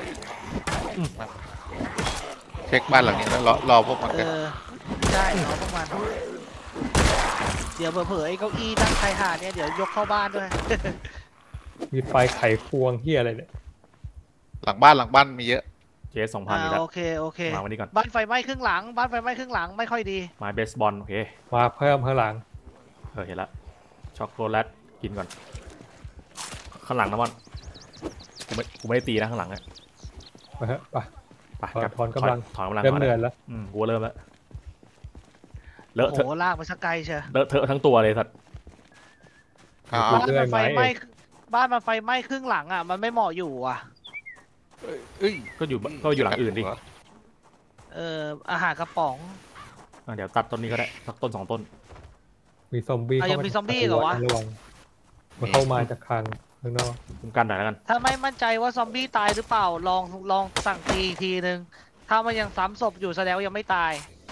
เช็คบ้านหลังนี้แล้วรอรอพวกมันเอกันอใช่เอาประมาณนั้นเดี๋ยวเผลอๆไอ้เก้าอี้ตั้งชายหาดเนี่ยเดี๋ยวยกเข้าบ้านด้วยมีไฟไขควงเฮียอะไรเนี่ยหลังบ้านหลังบ้านมีเยอะเจสสองพันอ่านี่แหละโอเคโอเควางไว้นี่ก่อนบ้านไฟไหม้ครึ่งหลัง บ้านไฟไหม้ครึ่งหลังไม่ค่อยดีไม้เบสบอลโอเคมาเพิ่มข้างหลังเออเห็นละช็อกโกแลตกินก่อนข้างหลังนะบอลกูไม่กูไม่ได้ตีนะข้างหลังอะไปเถอะไปไปถอนกลับถอนกำลังถอนกำลังเริ่มก่อนเหนื่อยนะแล้วอืมกูเริ่มแล้วเลอะโอ้เทโหอะลากไปสักไกลเชียวเลอะเทอะทั้งตัวเลยสัตว์อ่าบ้านเรื่อมัยนไหไฟมไหม้บ้านมันไฟไหม้ครึ่งหลังอ่ะมันไม่เหมาะอยู่อ่ะเอ้ยก็อยู่ก็อยู่หลังอื่นดิเอออาหารกระป๋องอ่ะเดี๋ยวตัดต้นนี้ก็ได้สักต้นสองต้นมีซอมบี้อ่ะยังมีซอมบี้เหรอวะระวังมันเข้ามาจากคางข้างนอกคุ้มกันหน่อยแล้วกันถ้าไม่มั่นใจว่าซอมบี้ตายหรือเปล่าลองลองสั่งตีอีกทีนึงถ้ามันยังซ้ำศพอยู่แสดงว่ายังไม่ตาย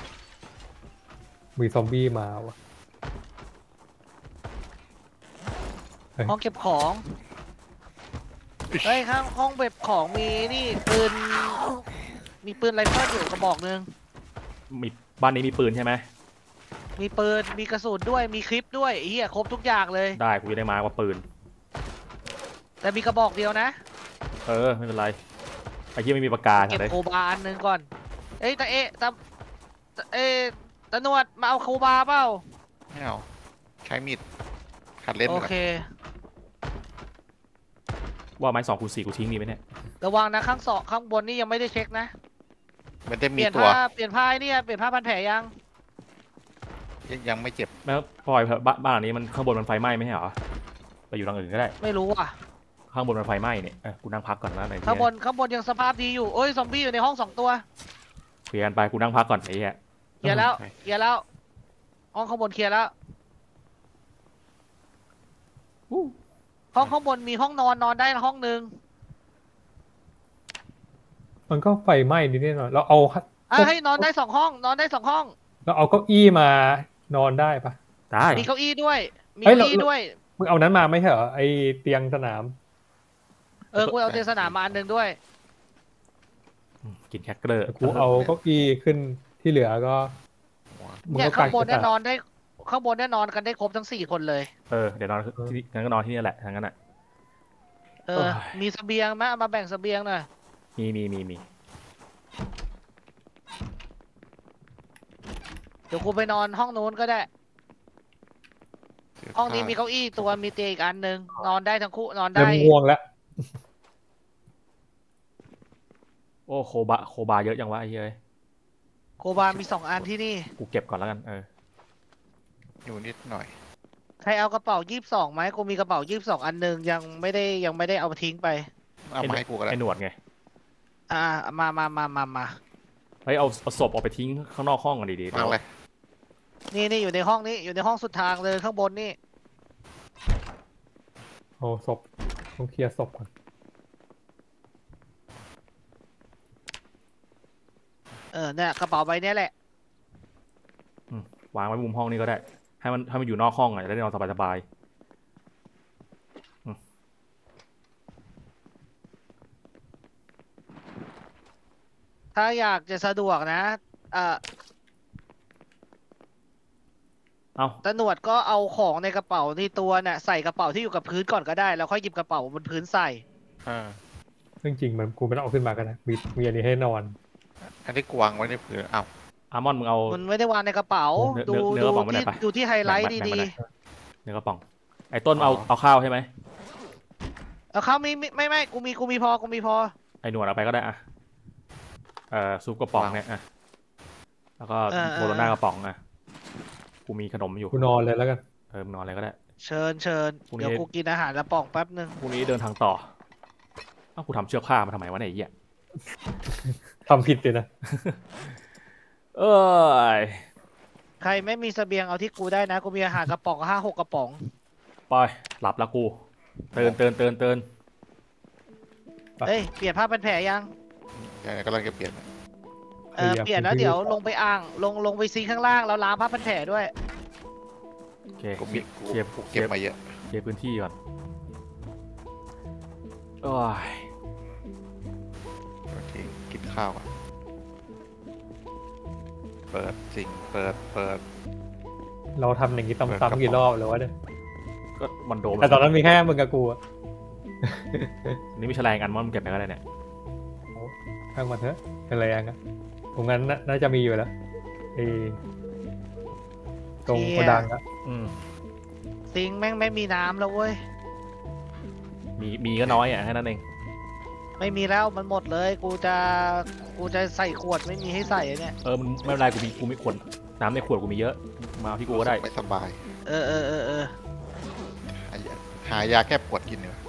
มีซอมบี้มาว่ะ เฮ้ยห้องเก็บของเฮ้ยข้างห้องเก็บของมีนี่ปืนมีปืนไรเฟิลอยู่กระบอกหนึงมีบ้านนี้มีปืนใช่ไหมมีปืนมีกระสุนด้วยมีคลิปด้วยไอ้เหี้ยครบทุกอย่างเลยได้กูจะได้มาว่าปืนแต่มีกระบอกเดียวนะเออไม่เป็นไรไอ้ที่ไม่มีปากกาเก็บทำเลยโคบาอันหนึงก่อนเอ้ยแต่เอ๊ะแต่แต่เอ๊ะตะหนวดมาเอาโคบาเปล่าไม่เอาใช้มีดขัดเล่นโอก่อนเคว่าไม้สองคูณสี่กูทิ้งดีไหมเนี่ยระวังนะข้างสองข้างบนนี่ยังไม่ได้เช็คนะมันจะเปมีลี่ยนตัวผ้าเปลี่ยนผ้าไอ้เนี่ยเปลี่ยนผ้าพันแผลยังยังยังไม่เจ็บแล้วปล่อยเถอะบ้านบ้านหลังนี้มันข้างบนมันไฟไหม้ไม่ใช่เหรอไปอยู่หลังอื่นก็ได้ไม่รู้อ่ะข้างบนมันไฟไหม้เนี่ยเออกูนั่งพักก่อนนะไหนข้างบนข้างบนยังสภาพดีอยู่โอ้ยซอมบี้อยู่ในห้องสองตัวเคลียร์กันไปกูนั่งพักก่อนไอ้เหี้ยเคลียร์แล้วเคลียร์แล้วห้องข้างบนเคลียร์แล้วห้องข้างบนมีห้องนอนนอนได้ห้องนึงมันก็ไฟไหม้นิดหน่อยเราเอาอ่ะให้นอนได้สองห้อง นอนได้สองห้องเราเอาเก้าอี้มานอนได้ปะได้มีเก้าอี้ด้วย มีเฮ้ยเก้าเราอี้ด้วยมึงเอานั้นมาไม่ใช่เหรอไอเตียงสนามเออกูเอาเตียงสนามมาอันหนึ่งด้วยกินแคคเกอร์กูเอาเก้าอี้ขึ้นที่เหลือก็มึงเนี่ยก็ข้างบนกเนี่ยงนอนได้ข้างบนเนี่ยนอนกันได้ครบทั้งสี่คนเลยเออเดี๋ยวนอนที่งั้นก็นอนที่นี่แหละทางนั้นอ่ะเออ มีเสบียงไหมเอามาแบ่งเสบียงหน่อยมีมีมีมีเดี๋ยวกูไปนอนห้องนู้นก็ได้เจอห้องนี้มีเก้าอี้ตัวมีเตียงอีกอันหนึ่งนอนได้ทั้งคู่นอนเริ่ได้มง่วงแล้วโอ้โคบาโคบาเยอะจังวะไอ้เหี้ยเอ้ยโคบามีสองอันที่นี่กูเก็บก่อนแล้วกันเอออยู่นิดหน่อยใครเอากระเป๋ายี่สิบสองไหมกูมีกระเป๋ายี่สิบสองอันหนึ่งยังไม่ได้ยังไม่ได้เอาทิ้งไปเอามาให้กูก็ได้ไอ้หนวดไงอ่ามามามามามาเฮ้ยเอาเอาศพออกไปทิ้งข้างนอกห้องกันดีๆวางเลยนี่นี่อยู่ในห้องนี้อยู่ในห้องสุดทางเลยข้างบนนี่โอ้ศพต้องเคลียร์ศพก่อนเออเนี่ยกระเป๋าใบเนี้ยแหละอืมวางไว้มุมห้องนี้ก็ได้ ให้มันให้มันอยู่นอกห้องอ่ะจะได้นอนสบายถ้าอยากจะสะดวกนะเอ่อๆเอ้าตำรวจก็เอาของในกระเป๋าในตัวน่ะใส่กระเป๋าที่อยู่กับพื้นก่อนก็ได้แล้วค่อยหยิบกระเป๋าบนพื้นใส่อ่าซึ่งจริงมันกูไม่ต้องเอาขึ้นมาก็ได้มีมีอันนี้ให้นอนอันนี้กูวางไว้ในพื้นอ้าวอาร์มอนมึงเอามันไม่ได้วางในกระเป๋าเนื้อดูเนื้อดูกระเป๋าไม่ได้ที่ปะดูที่ไฮไลท์แบ่งๆดีแบ่งๆ เนื้อกระป๋องไอ้ต้นเอาเอาข้าวใช่ไหมๆเอาเขามีไม่ไม่ไม่กูมีกูมีพอกูมีพอไอ้หนวดเอาไปก็ได้อะเอ่อซุปกระป๋องเนี่ยอะแล้วก็โบโลน่ากระป๋องอะกูมีขนมอยู่กูนอนเลยแล้วกันเออมึงนอนอะไรก็ได้เชิญเชิญพรุ่งนี้เดี๋ยวกูกินอาหารแล้วป่องแป๊บนึงพรุ่งนี้เดินทางต่อเอ้ากูทำเชือกผ้ามาทำไมวะเนี่ยไอ้เหี้ยทำผิดเลยนะเอ้ยใครไม่มีเสบียงเอาที่กูได้นะกูมีอาหารกระป๋องห้าหกกระป๋องไปหลับแล้วกูเตือนเตือนเตือนเตือนไปเฮ้ยเปลี่ยนผ้าพันแผลยังเดี๋ยวกำลังจะเปลี่ยนเออเปลี่ยนแล้วเดี๋ยวลงไปอ่างลงลงไปซิงค์ข้างล่างแล้วล้างผ้าพันแผลด้วยโอเคกูมีกูเคลียร์กูเคลีเก็บยร์มาเยอะเคลียร์พื้นที่ก่อนโอ้ยโอเคกินข้าวก่อนเปิดสิ่งเปิดเปิดเราทำอย่างนี้ซ้ำๆกี่รอบแล้ววะเนี่ยก็มันโดนแต่ตอนนั้นมีแค่มึงกับกูอะนี่มีแฉลงอันมันเก็บไปก็ได้เนี่ยข้างมันเถอะอะไรยังอะตรงนั้นน่ะน่าจะมีอยู่แล้วไอ้ตรงโกดังอะอืมซิงค์แม่งไม่มีน้ำแล้วเว้ยมีมีก็น้อยอ่ะแค่นั้นเองไม่มีแล้วมันหมดเลย กูจะกูจะใส่ขวดไม่มีให้ใส่อะเนี่ยเออมันไม่เป็นไรกูมีกูมีขวดน้ำในขวดกูมีเยอะมาเอาที่กูก็ได้ไม่สบายเออเออเออเออหายาหายาแก้ปวดกินเนอะ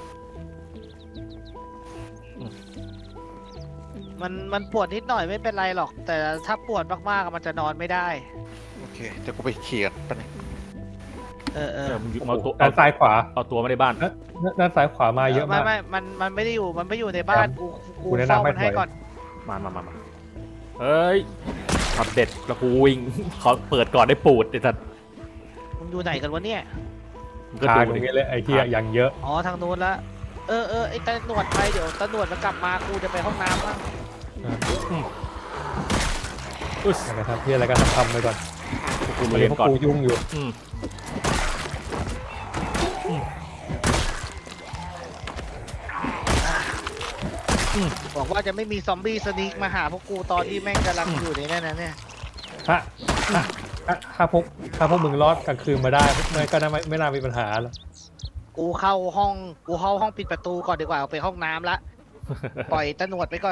มันมันปวดนิดหน่อยไม่เป็นไรหรอก แต่ถ้าปวดมากๆอะมันจะนอนไม่ได้โอเคเดี๋ยวกูไปเคลียร์ไปบนึงเออเอเอออมึงเอาตัวด้านซ้ายขวาเอาตัวมาในบ้านด้านซ้ายขวามาเยอะไม่มากไม่มันมันไม่ได้อยู่มันไม่อยู่ในบ้านกูกูกูแนะนำเฝ้าให้มันให้ถอยก่อนมามามามาเฮ้ยขับเด็ดแล้วกูวิ่ง เขาเปิดก่อนได้ปูดไอ้สัตว์มึงอยู่ไหนกันวะเนี่ยมึงก็คาดูตรงดินี้เลยไอ้ที่อย่างเยอะอ๋อทางนู้นละเออเออไอ้ตาหนวดไปเดี๋ยวตาหนวดมันกลับมากูจะไปห้องน้ำบ้างอุ๊ยอะไรครับที่อะไรก็ทำทำไปก่อนกูวันเรีนี้ยนพวกก่อนกูยุ่งอยู่อืมบอกว่าจะไม่มีซอมบี้สนีกมาหาพวกกูตอนที่แม่งกำลังอยู่ในนั้นนะเนี่ยถ้าถ้าถ้าถ้าพวกถ้าพวกมึงรอดกลางคืนมาได้ไม่ก็น่าไม่ไม่น่ามีปัญหาหรอกกูเข้าห้องกูเข้าห้องปิดประตูก่อนดีกว่าเอาไปห้องน้ำละ ปล่อยตาหนวดไปก่อน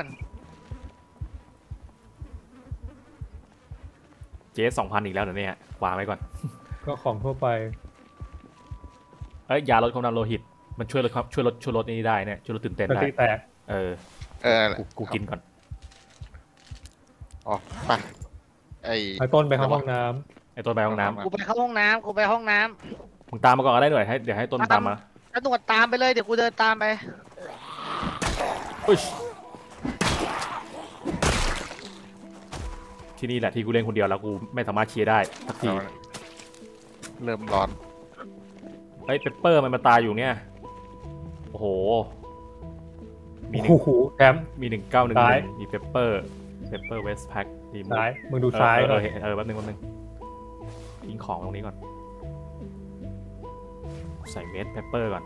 เจสสองพันอีกแล้วเดี๋ยวนี้วางไว้ก่อนก็ของทั่วไปเอ้ยยาลดความดันโลหิตมันช่วยลดความช่วยลดช่วยลดนี่ได้เนี่ยช่วยลดตื่นเต้นสได้ติแตกเออเออกูกูกินก่อนอ๋อไปไอ้ไอ้ต้นไปเข้าห้องน้ำไอ้ต้นไปห้องน้กูไปเข้าห้องน้ำกูไปห้องน้ำำมึงตามมาก่อนก็ได้หน่อยให้เดี๋ยวให้ต้นตามมาตาหนวดตามไปเลยเดี๋ยวกูเดินตามไปอุ๊ยที่นี่แหละที่กูเล่นคนเดียวแล้วกูไม่สามารถเคลียร์ได้สักทีเอาเริ่มร้อนเฮ้ยเปปเปอร์มันมาตายอยู่เนี่ยโอ้โหมีหนึ่งโอ้โหแคมป์มีหนึ่งเก้าหนึ่งซ้ายมีเปปเปอร์เปปเปอร์เวสแพ็คดีมูซ้ายมึงดูซ้ายเอก่ออน เออเออแป๊บนึงแป๊บนึงทิ้งของตรงนี้ก่อนใส่เวสเปปเปอร์ก่อน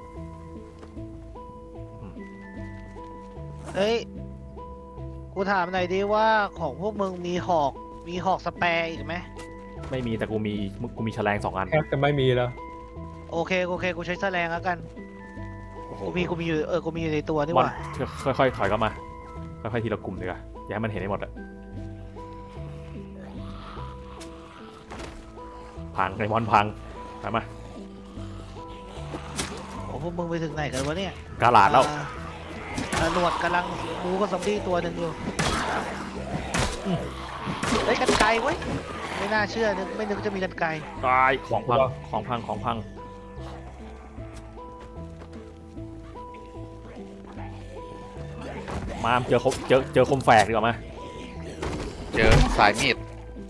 เฮ้ยกูถามหน่อยดิว่าของพวกมึงมีหอกมีหอกสแปร์อีกไหมไม่มีแต่กูมีกูมีแฉลงสองอันแทบจะไม่มีแล้วโอเคโอเคกูใช้แสลงแล้วกันโอ้โหกูมีกูมีอยู่เออกูมีอยู่ในตัวนี่บหอลว่าค่อยๆถอยเข้ามาค่อยๆทีละกลุ่มดีกว่าอย่าให้มันเห็นให้หมดอะพังไอ้มอนพังไปมาโอ้พวกมึงไปถึงไหนกันวะเนี่ยกาลาดแล้วอ่าอ่าหนวดกำลังมูกับซอมบี้ตัวหนึ่งอยู่เฮ้ยกันไกลเว้ยไม่น่าเชื่อนึกไม่นึกจะมีกันไกลตายของพังของพังของพังมาเจอคมเจอเจอคมแฝกดีกว่ามาเจอสายมีด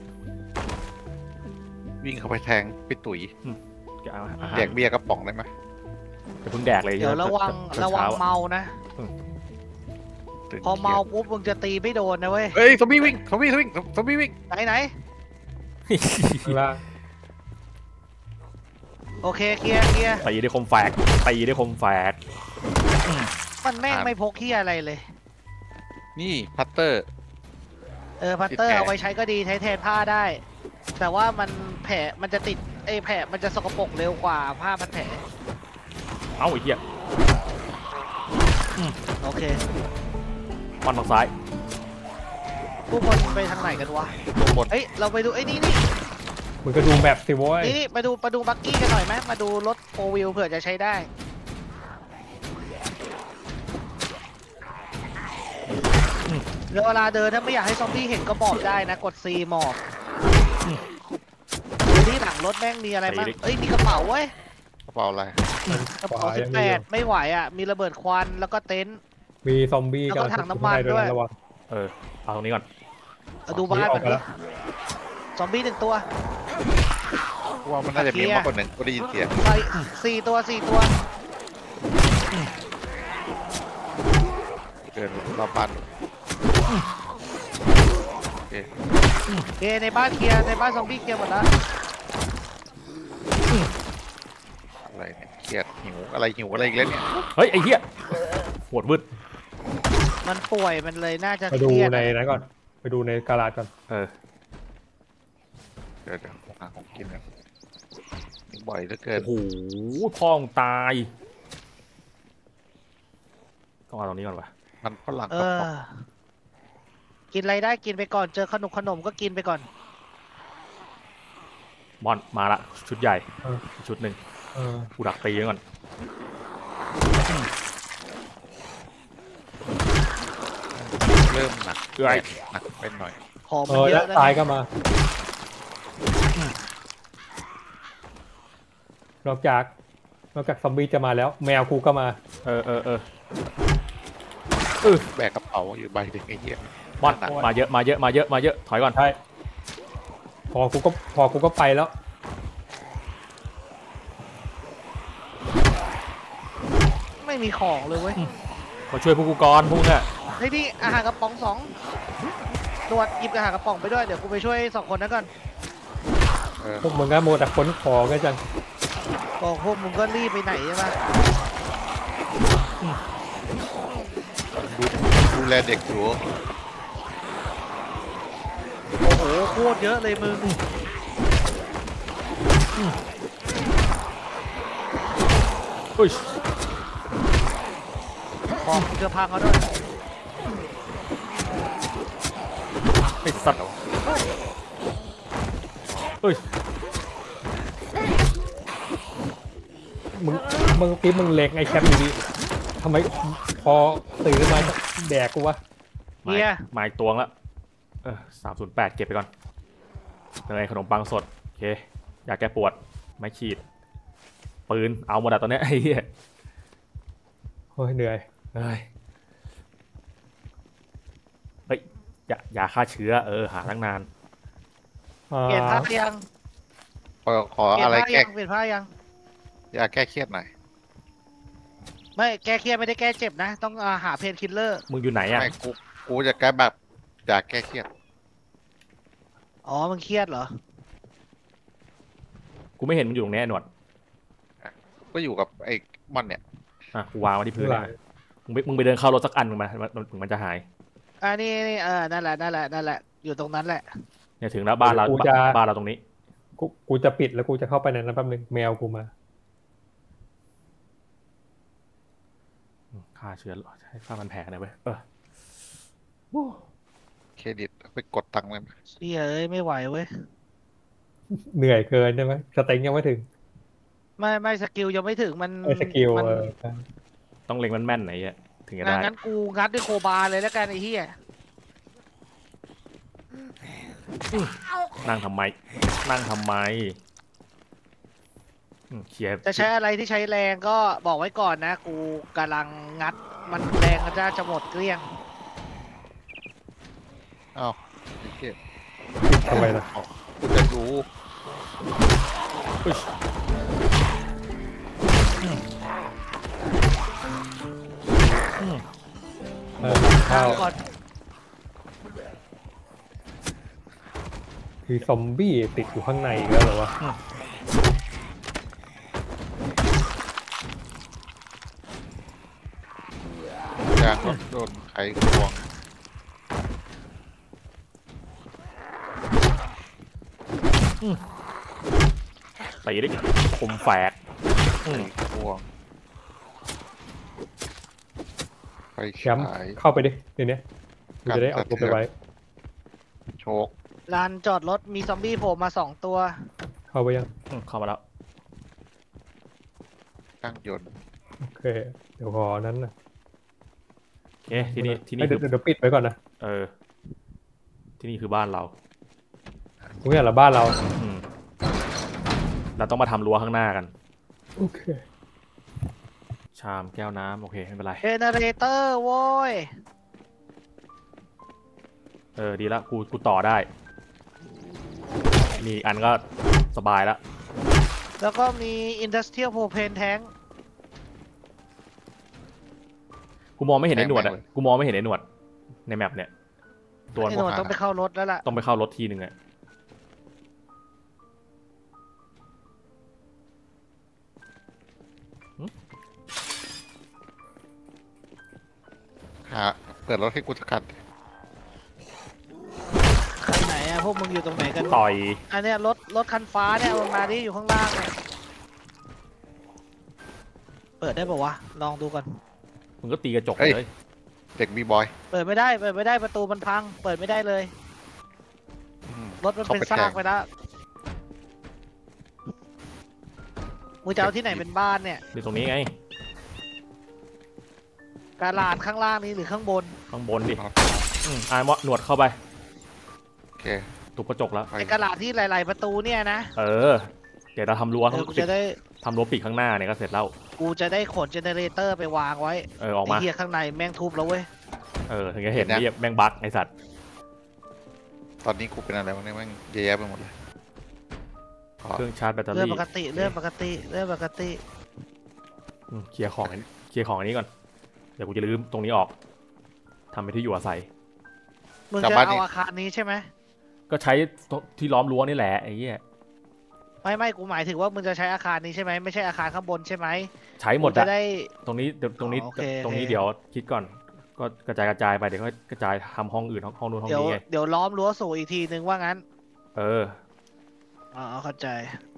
วิ่งเข้าไปแทงไปตุ๋ยแกเอาอาหารแดกเบียร์กระป๋องได้ไหมจะเพิ่งแดกเลยเดี๋ยวระวังช้าๆระวังเมานะตื่นพอเมาปุ๊บมึงจะตีไม่โดนนะเว้ยเฮ้ยซอมบี้วิ่งซอมบี้วิ่งซอมบี้วิ่งไหนไหนข้างล่างโอเคเคลียร์เคลียร์ตีด้วยคมแฝกตีด้วยคมแฝกมันแม่งไม่พกเฮียอะไรเลยนี่พัตเตอร์เออพัตเตอร์ติดแผลเอาไว้ใช้ก็ดีใช้แทนผ้าได้ แต่ว่ามันแผลมันจะติดไอ้แผลมันจะสกปรกเร็วกว่าผ้าพันแผลเอ้าไอ้เหี้ยโอเคบอลทางซ้ายพวกคนไปทางไหนกันวะลงบนเอ้ยเราไปดูไอ้นี่นี่มึงก็ดูแมปสิโว้ยนี่นี่มาดูมาดูบักกี้กันหน่อยไหมมาดูรถโฟวิลเผื่อจะใช้ได้เดี๋ยวเวลาเดินถ้าไม่อยากให้ซอมบี้เห็นก็หมอบได้นะกด C หมอบดูที่หลังรถแม่งมีอะไรบ้างเอ้ยมีกระเป๋าเว้ยกระเป๋าอะไรกระเป๋าสิบแปดไม่ไหวอ่ะมีระเบิดควันแล้วก็เต็นท์มีซอมบี้แล้วก็กำลังถังน้ำมันจะด้วยระวังเออเอาตรงนี้ก่อนเอาดูบ้านอมัอกนไปดิแล้วซอมบี้หนึ่งตัวว่ามันน่าจะมีมากกว่าหนึ่งกูได้ยินเสียงไปสี่ตัวสี่ตัวเดินรอบบ้านโอเคโอเคในบ้านเคลียร์ในบ้านซอมบี้เคลียร์หมดแล้วอะไรเนี่ยเครียดหิวอะไรหิวอะไรอีกแล้วเนี่ยเฮ้ยไอ้เหี้ยปวดวืดมันป่วยมันเลยน่าจะไปเคดูรียดในนั้นก่อน ไปดูในกาลาดก่อนเออเดี๋ยวเดี๋ยวหาของกินกันบ่อยเหลือเกินโอ้โหพ่อมึงตายต้องเอาตรงนี้ก่อนวะมันฝรั่งเอกับอของกินอะไรได้กินไปก่อนเจอขนมขนมก็กินไปก่อนบอลมาละชุดใหญ่เอออีกชุดหนึ่งเออกูดักตีไว้ก่อนเริ่มหนักเอ้ยหนักไปหน่อยของเอมันอเยและอะนะตายก็มา นอกจาก นอกจากซอมบี้จะมาแล้ว แมวกูก็มาเออเออเออแบกกระเป๋าอยู่ใบเด็กไอ้เหี้ยบอลหนักมาเยอะมาเยอะมาเยอะมาเยอะถอยก่อนใช่ พอกูก็พอกูก็ไปแล้วไม่มีของเลยเว้ยมาช่วยพวกกูก่อนพวกเนี่ยเฮ้ยพี่อาหารกระป๋องสองตรวจหยิบอาหารกระป๋องไปด้วยเดี๋ยวกูไปช่วยสองคนนั้นก่อนเออพวกมึงก็โมแต่ค้นของกันจังบอกพวกมึงก็รีบไปไหนใช่ปะดูดูแลเด็กอยู่โอ้โหโคตรเยอะเลยมึงอุ้ยของมึงจะพังเขาด้วยไอ้สัตว์เฮ้ยมึง มึงตีมึงเล็กไอ้แคปอยู่ดีทำไมพอตื่นขึ้นมาแดกกูวะหมายหมายตวงละเออสามศูนย์แปดเก็บไปก่อนเนยขนมปังสดโอเคยาแก้ปวดไม้ขีดปืนเอาหมดอะตอนเนี้ยไอ้เหี้ยโอ้ยเหนื่อยเฮ้ยเฮ้ยยายาฆ่าเชื้อเออหาตั้งนานอ่าเปลี่ยนผ้ายังขอขอเปลี่ยอะนไรผ้าแก้ยังเปลี่ยนผ้ายังยาแก้เครียดหน่อยไม่แก้เครียดไม่ได้แก้เจ็บนะ ต้องอ่าหาเพนคิลเลอร์มึงอยู่ไหนอะไม่กูกูจะแก้แบบยาแก้เครียดอ๋อมึงเครียดเหรอกูไม่เห็นมึงอยู่ตรงนี้ไอ้หนวดก็อยู่กับไอ้มันเนี่ยอ่ะกูวางไว้ที่พื้นเลยมึงไปมึงไปเดินเข้ารถสักอันมึงมามันมันมันจะหายอ่านี่นี่เออนั่นแหละนั่นแหละนั่นแหละอยู่ตรงนั้นแหละเนี่ยถึงแล้วบ้านเราบ้านเราตรงนี้กูกูจะปิดแล้วกูจะเข้าไปในนั้นแป๊บนึงแมวกูมาค่าเชื้อใช้ค่ามันแผลนะเว้ยเออเครดิตไปกดตังค์เลยเชี่ยเอ้ยไม่ไหวเว้ยเหนื่อยเกินใช่ไหมสเต็งยังไม่ถึงไม่ไม่สกิลยังไม่ถึงมันไอ้สกิลมันเออต้องเล็งมันแม่นไหนอ่ะถึงจะงั้ได้นงั้นกูงัดด้วยโคบาเลยแล้วกันไอ้เหี้ยนั่งทำไม นั่งทำไมอืมเคลียร์จะใช้อะไรที่ใช้แรงก็บอกไว้ก่อนนะ กูกำลังงัดมันแรงก็จะจะหมดเกลี้ยงอ้าวโอเคทำไมล่ะกูจะรู้เออข้าวก่อนคือซอมบี้ติดอยู่ข้างในอีกแล้วเหรอวะยางรถโดนไขควงตีดิคมแฝกอืมไขควงไฟแชฉามป์ยเข้าไปดิเดี๋ยวนี้กูจะได้เอาตัวไปไว้โชกลานจอดรถมีซอมบี้โผล่มาสองตัวเข้าไปยังอืมเข้ามาแล้วตั้งยนต์โอเค เดี๋ยวขอนั้นนะโอเคที่นี่ที่นี่เอ้ยคืเดี๋อยวเดี๋ยวปิดไว้ก่อนนะเออที่นี่คือบ้านเราทุกอย่างละบ้านเราอืมเราต้องมาทำรั้วข้างหน้ากันโอเคชามแก้วน้ำโอเคไม่เป็นไรเจเนเรเตอร์โว้ยเออดีละกูกูต่อได้มีอีกอันก็สบายละแล้วก็มี Industrial Propane Tank กูมองไม่เห็นไอ้หนวดอ่ะกูมองไม่เห็นไอ้หนวดในแมปเนี่ยตัวไอ้หนวดต้องไปเข้ารถแล้วล่ะต้องไปเข้ารถทีหนึ่งอ่ะหาเปิดรถให้กูสักคันคันไหนอะพวกมึงอยู่ตรงไหนกันต่อยอันเนี้ยรถรถคันฟ้าเนี่ยมันมาที่อยู่ข้างล่างเนี่ยเปิดได้ป่าวะ ลองดูก่อนมึงก็ตีกระจกเลยเด็กบีบอยเปิดไม่ได้ เปิดไม่ได้ประตูมันพัง เปิดไม่ได้เลยอืมรถมันเข้าเป็นไปซากแทงไปแล้วมึงจะเอาที่ไหนเป็นบ้านเนี่ยอยู่ตรงนี้ไงกาลาดข้างล่างนี้หรือข้างบนข้างบนดิอืมอ่านว่าหนวดเข้าไปโอเคตุบกระจกแล้วไปไอ้กาลาดที่หลาย ๆ ประตูเนี่ยนะเออเดี๋ยวเราทำรั้วเอทั้งอกูจะได้ทำรั้วปีกข้างหน้าเนี่ยก็เสร็จแล้วกูจะได้ขนเจเนเรเตอร์ไปวางไว้เออออกไอ้มาเหี้ยข้างในแม่งทุบแล้วเว้ยเออถึงจะเห็นนี่แม่งบั๊กไอสัตว์ตอนนี้กูเป็นอะไรวะเนี่ยแม่งเยอะแยะไปหมดเลยอ๋อเครื่องชาร์จแบตเตอเรื่องรี่ปกติเรื่องปกติเรื่องปกติอืมเคลียร์ของเคลียร์ของอันนี้ก่อนเดี๋ยวกูจะลืมตรงนี้ออกทำเป็นที่อยู่อาศัยมึงจะเอาอาคารนี้ใช่ไหมก็ใช้ที่ล้อมรั้วนี่แหละไอ้เหี้ยไม่ไม่กูหมายถึงว่ามึงจะใช้อาคารนี้ใช่ไหมไม่ใช่อาคารข้างบนใช่ไหมใช้หมดกูจะอะได้ตรงนี้เดี๋ยวตรงนี้อ๋อโอเคตรงนี้โอเคเดี๋ยวคิดก่อน ก็กระจายกระจายไปเดี๋ยวก็กระจายทำห้องอื่นห้องห้องนู้นห้องเดี๋ยวนี้ไงเดี๋ยวล้อมรั้วสู่อีกทีนึงว่างั้นเอออ๋อเข้าใจ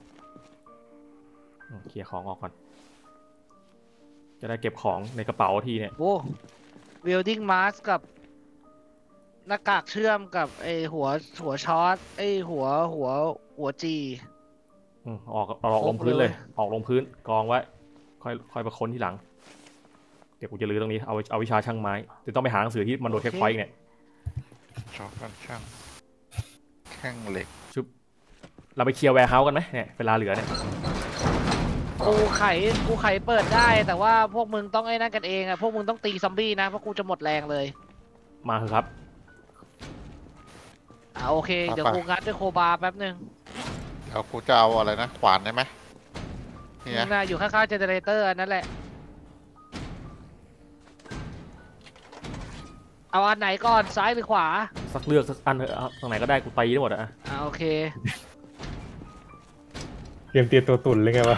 อืมเคลียร์ของออกก่อน จะได้เก็บของในกระเป๋าทีเนี่ยโอ้วิลดิ้งมาสกับหน้ากากเชื่อมกับไอหัวหัวช็อตไอหัวหัวหัวจีอืมออกออกลงพื้นเลย ออกลงพื้นกองไว้ ค่อยค่อยประค้นที่หลัง เดี๋ยวกูจะลื้อตรงนี้เอาเอาวิชาช่างไม้จะต้องไปหาหนังสือที่มันโดนแค่พอยต์เนี่ยชอบกันช่างแข้งเหล็กชุบเราไปเคลียร์แวร์เฮาส์กันไหมเนี่ยเวลาเหลือเนี่ยกูไขกูไขเปิดได้แต่ว่าพวกมึงต้องไอ้นั่นกันเองอะพวกมึงต้องตีซอมบี้นะเพราะกูจะหมดแรงเลยมาเถอะครับอ่าโอเคเดี๋ยวกูงัดด้วยโคบาแป๊บนึงเดี๋ยวกูจะเอาอะไรนะ ขวานได้ไหมนี่มึนะงน่ะอยู่ข้างๆเจเนเรเตอร์นั่นแหละเอาอันไหนก่อนซ้ายหรือขวาสักเลือกสักอันเถอะเอาตรงไหนก็ได้กูตีได้หมดอะอ่าโอเคเตรียมเตรียมตัวตุ่นเลยไงวะ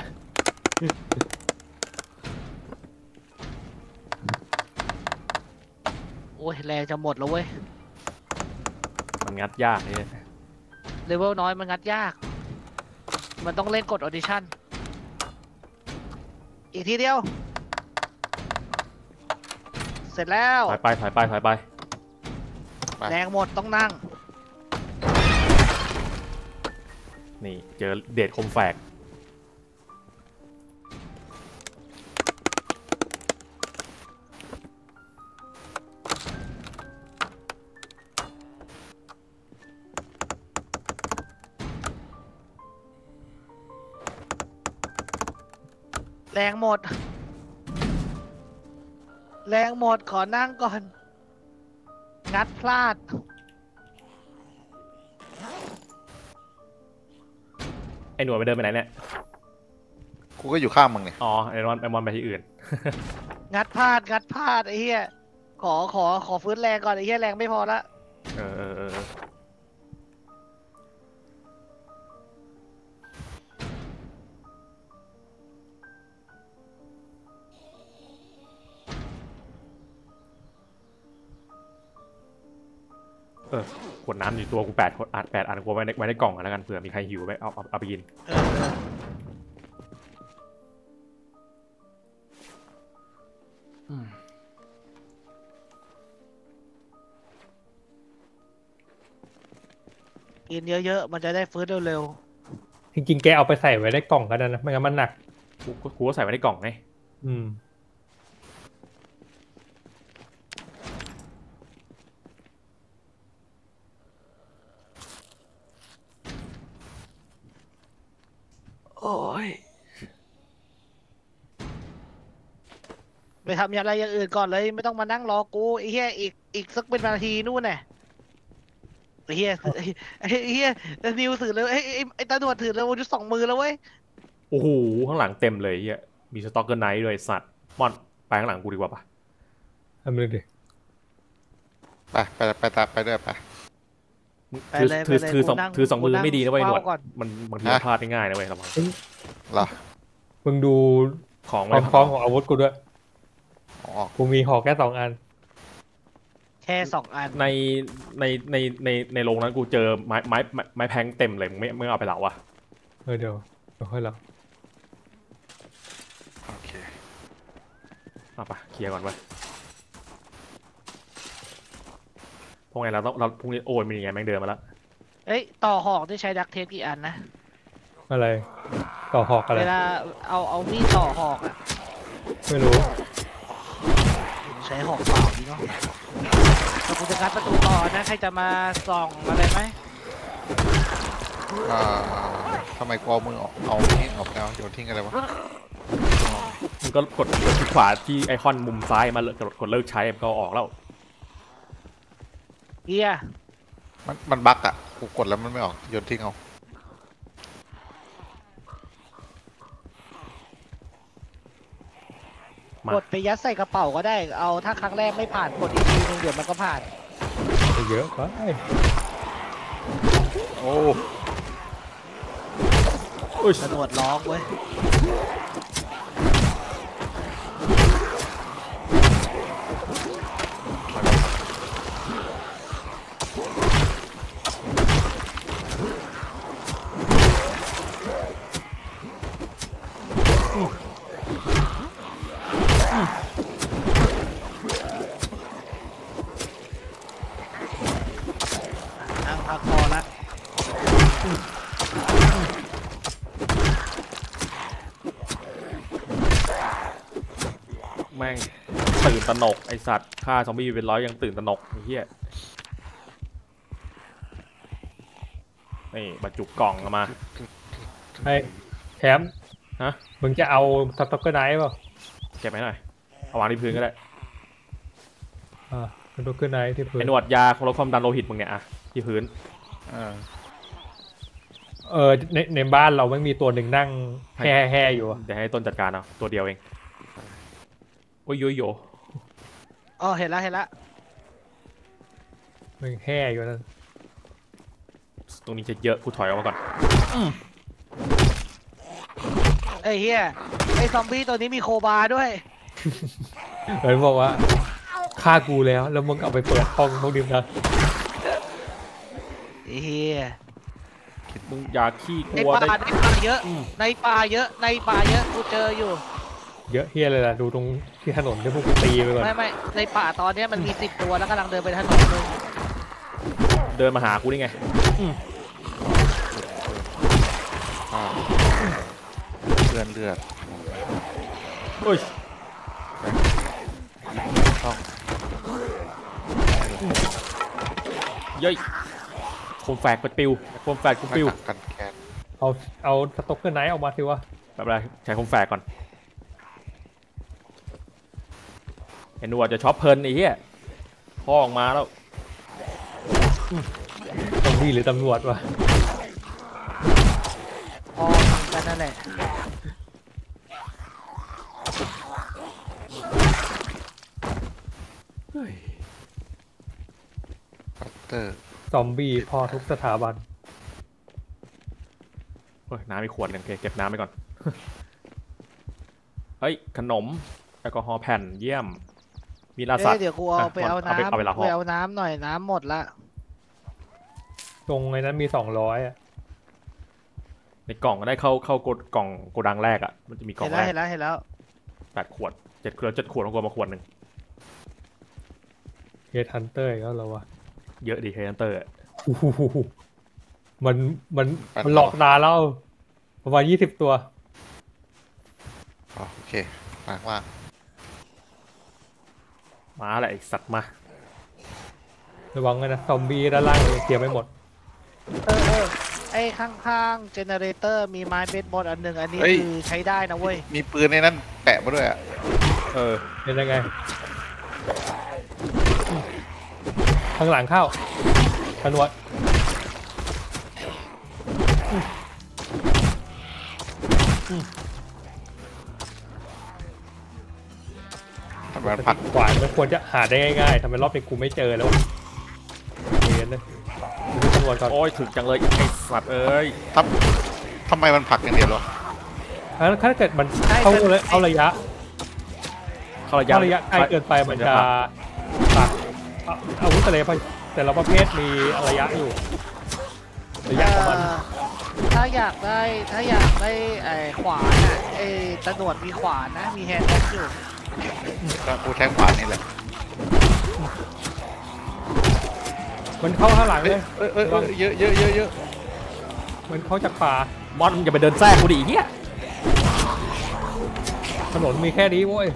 โอ้ยแรงจะหมดแล้วเว้ยมันงัดยากเลยเลเวลน้อยมันงัดยาก มันต้องเล่นกดออดิชั่น อีกทีเดียวเสร็จแล้วถอยไปถอยไปถอยไปแรงหมดต้องนั่งนี่เจอเดชคมแฝกแรงหมด แรงหมดขอนั่งก่อน งัดพลาดไอ้หนวดไปเดินไปไหนเนี่ยกูก็อยู่ข้างมึงเนี่ยอ๋อไอ้มอนไอ้มอนไปที่อื่นงัดพลาด งัดพลาดไอ้เหี้ย ขอขอขอฟื้นแรงก่อนไอ้เหี้ยแรงไม่พอละเออเออเออเออขวดน้ำอยู่ตัวกูแปดขวดอัดแปดอันกูไว้ในไว้ในกล่องแล้วกันเผื่อมีใครหิวไปเอาเอาเอาไปกินเออเออกินเยอะๆ มันจะได้ฟื้นเร็วจริงๆแกเอาไปใส่ไว้ในกล่องก็ได้นะไม่งั้นมันหนักกูกูกูก็ใส่ไว้ในกล่องไงอืมโอ้ยๆ ไปทำอะไรอย่างอื่นก่อนเลย ไม่ต้องมานั่งรอกูไอ้เหี้ยอีกอีกสักเป็นนาทีนู่นน่ะไอ้เหี้ยไอ้ไอ้เหี้ยนิวถือเลยไอ้ไอ้ไอ้ตาหนวดถือเลยวันนี้สองมือแล้วเว้ยโอ้โหข้างหลังเต็มเลยเฮียมีสต็อกเกอร์ไนท์ด้วยสัตว์มอนไปข้างหลังกูดีกว่าปะทำเลยดิไปไปไปตามไปด้วยไปไปถือเลยถือไปเลยถือสองกูนั่งถือสองมือกูนั่งไม่ดีนะเว้ยหนวดเฝ้าก่อนมันบางทีฮะพลาดได้ง่ายนะเว้ยระวังเหรอมึงดูของคไว้วามพร้อมของอาวุธกูด้วยอ๋อกูมีหอกแค่สองอันแค่สองอันในในในในในโรงนั้นกูเจอไม้ไม้ไม้ไม้แพงเต็มเลยมึงไม่ไม่เอาไปเหลาวะเออเดี๋ยวเดี๋ยวค่อยเราโอเคเอาปะเคลียร์ก่อนเว้ยพวกไงเราต้องเราพรุ่งนี้โอนมีไงแม่งเดินมาแล้วเอ้ยต่อหอกที่ใช้ดักเทปกี่อันนะอะไร ต่อหอกอะไรเวลาเอาเอามีดต่อหอกอะไม่รู้ใช้หอกเปล่าดีเนาะแต่กูจะงัดประตูต่อนะใครจะมาส่องอะไรไหมอ่าทำไมกอมือออกเอาทิ้งออกแล้วโยนทิ้งอะไรวะมึงก็กดกดที่ขวาที่ไอคอนมุมซ้ายมาเลยกดกดเลิกใช้มันก็ออกแล้วเฮียมันมันบั๊กอ่ะกูกดแล้วมันไม่ออกโยนทิ้งเอามากดไปยัดใส่กระเป๋าก็ได้เอาถ้าครั้งแรกไม่ผ่านกดอีกทีนึงเดี๋ยวมันก็ผ่านเยอะไปโอ้อุ้ยตำรวจร้องเว้ย นั่งพักพอละแม่งตื่นตระหนกไอสัตว์ฆ่าซอมบี้เป็นร้อยยังตื่นตระหนกไอ้เหี้ยนี่บรรจุกล่องมาไอ้แถมฮะมึงจะเอาสต็อกเกอร์ไนท์เปล่าเก็บไว้หน่อยเอาวางที่พื้นก็ได้อ่าสต็อกเกอร์ไนท์ที่พื้ไอน หนวดยาลดความดันโลหิตมึงเนี่ยอะที่พื้นอ่าเออในในบ้านเราไม่มีตัวหนึ่งนั่งแห่แห่อยู่อะเดี๋ยวให้ต้นจัดการเอาตัวเดียวเองโอ้ยโยโยอ๋อเห็นแล้วเห็นแล้วมันแห่อยู่นั่นตรงนี้จะเยอะกูถอยออกมาก่อนไอ้เฮียไอ้ซอมบี้ตัวนี้มีโคบาด้วยเหมือนบอกว่าฆ่ากูแล้วแล้วมึงเอาไปเปิดห้องพวกนี้นะไอ้เฮียมึงอย่าขี้กในลัวป่าได้ในป่าเยอะอืมในป่าเยอะในป่าเยอะกูเจออยู่มเยอะเฮียเลยล่ะดูตรงที่ถนนที่พวกกูตีไปก่อนไม่ไม่ในป่าตอนเนี้ยมันมีสิบตัวแล้วกำลังเดินไปถนนเลยเดินมาหากูนี่ไงอืมอ่าเลือดเลือดเฮ้ยต้องเย้ยโคมแฝกปิวโคมแฝกกูไม่ปิวตักกันแกนเอาเอาสต็อกเกอร์ไนท์ออกมาสิวะแบบอะไรใช้โคมแฝกก่อนเห็นว่าจะช็อปเพลินไอ้เหี้ยพ่อออกมาแล้วซอมบี้หรือตำรวจวะพอกันนั่นแหละเฮ้ยปัตเตอร์ซอมบี้พอทุกสถาบันเฮ้ยน้ำมีขวดหนึงโอเคเก็บน้ำไปก่อน เฮ้ยขนมแอลกอฮอล์แผ่นเยี่ยมมีลาสัเอ้ตยเดี๋ยวกูเอาไปเอาเอาไปน้ำเอาไปละห่อไปเอาน้ำหน่อยน้ำหมดละตรงไอ้นั้นมีสองร้อยอ่ะในกล่องก็ได้เข้าเข้ากดกล่องโกดังแรกอ่ะมันจะมีกล่อเห็นงแล้แรวกเห็นแล้วเห็นแล้วแปดขวดเจ็ดขวดเจ็ดขวดของกูเอามาขวดหนึ่งเฮดฮันเตอร์ก็แล้ววะเยอะดีเฮนเตอร์โอ้โหมันมันมันหลอกนานแล้วประมาณยี่สิบตัวอ๋อโอเคมากมากมาแหละไอสัตว์มาระวังนะซอมบี้ด้านล่างเคลียร์ไม่หมดเออเออไอ้ข้างๆเจเนเรเตอร์มีไม้เบสบอลอันหนึ่งอันนี้คือใช้ได้นะเว้ยมีปืนในนั้นแปะมาด้วยอ่ะเออเป็นยังไง ข้างหลังเข้าตำรวจทำไมมันผักขวานมันควรจะหาได้ง่ายๆทำไมรอบนี้กูไม่เจอแล้ววะเรียนเลยดูตำรวจก่อนโอ้ยถึกจังเลยไอสัตว์เอ้ยทำทำไมมันผักอย่างเดียวหรอถ้าเกิดมันเข้าเลยเข้าระยะเข้าระยะเข้าระยะใกล้เกินไปมันจะปักอาวุธแต่ละแต่ละประเภทมีระยะอยู่ระยะของมันเอ่อถ้าอยากได้ถ้าอยากได้ไอ้ขวานอ่ะไอ้ตำรวจมีขวานนะมีแฮนด์แบ็กอยู่ก็กูใช้ขวานนี่แหละมันเข้าข้างหลังเอ้เลย ยเอ้ยเอ้ยเอ้ยเยอะเยอะเยอะเยอะมันเข้าจากป่ามอนมึงอย่าไปเดินแทรกกูดิไอ้เหี้ยถนนมีแค่นี้โว้ย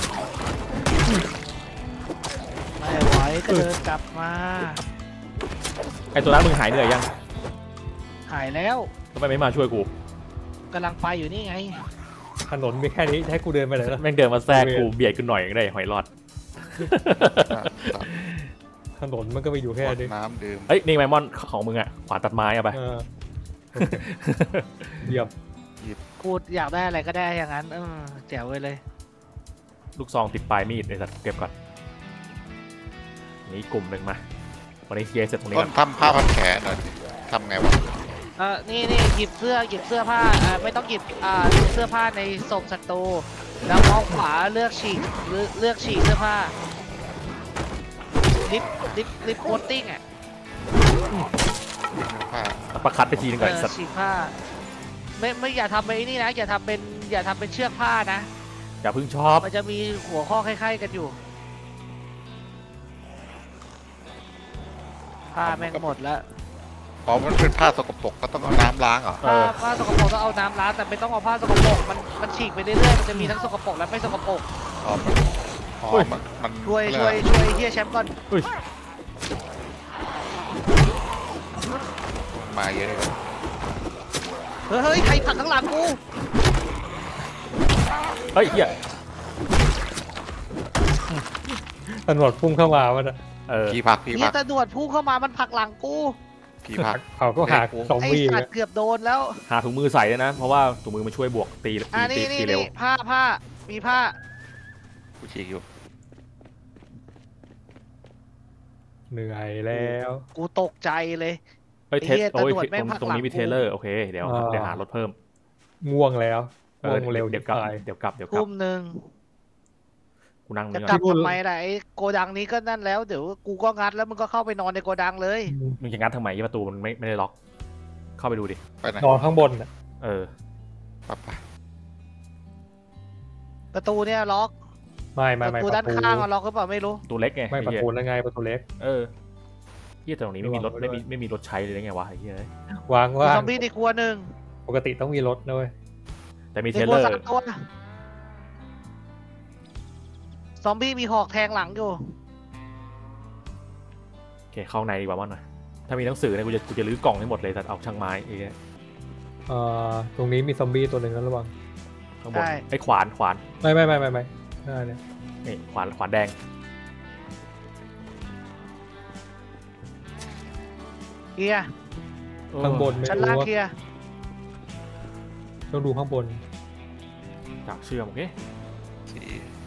ไม่ไหวก็เดินกลับมาไอตัวนั้นมึงหายเหนื่อยยังหายแล้วทำไมไม่มาช่วยกูกำลังไปอยู่นี่ไงถนนมีแค่นี้จะให้กูเดินไปไหนล่ะแม่งเดินมาแทรกกูเบียดกูหน่อยก็ได้หอยรอดอ่ะตัดถนนมันก็ไปอยู่แค่นี้น้ำดื่มเฮ้ยนี่ไมมอนของมึงอะขวานตัดไม้เอาไปเออโอเคเยี่ยมกูอยากได้อะไรก็ได้อย่างนั้นเออแจ๋วเลยลูกซองติดปลายมีดไอสัตว์เก็บก่อนนี่กลุ่มหนึ่งมาวันนี้เคลียร์เสร็จตรงนี้ต้ก่อน นทำผ้าพันแขนหน่อยสิทำไงวะเออนี่นี่หยิบเสื้อหยิบเสื้อผ้าอ่าไม่ต้องหยิบอ่าหยิบเสื้อผ้าในศพศัตรูแล้วมองขวาเลือกฉีกเลือกเลือกฉีกเสื้อผ้าลิฟลิฟลิฟโคตติ้งอ่ะผ้าประคัดไปทีนึงเอก่อนไออสัตว์ฉีกผ้าไม่ไม่อย่าทำเป็นไอ้นี่นะอย่าทำเป็นอย่าทำเป็นเชือกผ้านะอย่าเพิ่งชอบมันจะมีหัวข้อคล้ายๆกันอยู่ผ้าแม่งหมดแล้วอ๋อมันเป็นผ้าสกปรกก็ต้องเอาน้ำล้างเหรอเอผ้าอผ้าสกปรกต้องเอาน้ำล้างแต่ไม่ต้องเอาผ้าสกปรกมันมันฉีกไปเรื่อยๆมันจะมีทั้งสกปรกและไม่สกปรกอ๋อมันอ๋อมันมันช่วยช่วยช่วยเฮียแชมป์ก่อนอุ้ยมาเยอะเลยเฮ้ยเฮ้ยใครผลักข้างหลังกูเฮ้ยเหี้ยตำรวจพุ่งเข้ามาวะนะเออพี่พักพี่เฮีพัยกตำรวจพุ่งเข้ามามันผลักหลังกูพี่พักเขาก็หาซอมไอบี้สัตว์เกือบโดนแล้วหาถุงมือใส่เลยนะ เพราะว่าถุงมือมันช่วยบวกตีอ่าตีนี่ตีนี่ตีเร็วนี่ผ้าผ้ามีผ้ากูฉีกอยู่เหนื่อยแล้วกูตกใจเลยเฮ้ยเทสไอ้เหี้ยโอ้ยตำรวจแม่งตรงผลักตรงนี้หลังมีเทเลอร์โอเคเดี๋ยวอ่าเดี๋ยวหารถเพิ่มง่วงแล้วเอง่วองเร็วเดี๋ยวกลับตายเดี๋ยวกลับเดี๋ยวกลัทุ่บมหนึ่งกูนั่งจะนี่กลัก่อบ นทำไมล่ะไอโกดังนี้ก็นั่นแล้วเดี๋ยวกูก็งัดแล้วมึงก็เข้าไปนอนในโกดังเลยมึงจะงัดทำไมยี่ประตูมันไม่ไม่ได้ล็อก เข้าไปดูดิไปไหนนอนข้างบนน่ะเออไปไปประตูเนี่ยล็อกไม่ไม่ปไม่ระตูปด้านระตูข้างอะล็อกหรือเปล่าไม่รู้ตัวเล็กไงไม่อ้ประเหี้ยตูแล้วไงประตูเล็กเออเหี้ยแต่ตรงนี้ไม่มีรถระวังไม่มีด้วยไม่มีรถใช้เลยได้ไงวะไอ้เหี้ยวางมีว่าซอมบี้ในครัวหนึ่งปกติต้องมีรถนะเว้ยแต่มีในเทรลครัเลวอร์สามตัวซอมบี้มีหอกแทงหลังอยู่โอเคเข้าในดีกว่ามั้งหน่อยถ้ามีหนังสือเนี่ยกูจะกูจะรื้อกล่องให้หมดเลยแต่เอาช่างไม้ไอ้เหี้ยเอ่อตรงนี้มีซอมบี้ตัวหนึ่งนะระวังข้างบนไอ้ขวานขวานไม่ไม่ไม่ไม่ไม่หน้าเนี่ยนี่ขวานขวานแดงเคลียร์เออข้างบนไม่ชั้นรู้ล่างว่าเคลียร์ต้องดูข้างบนจากเชื่อมโอเคสี่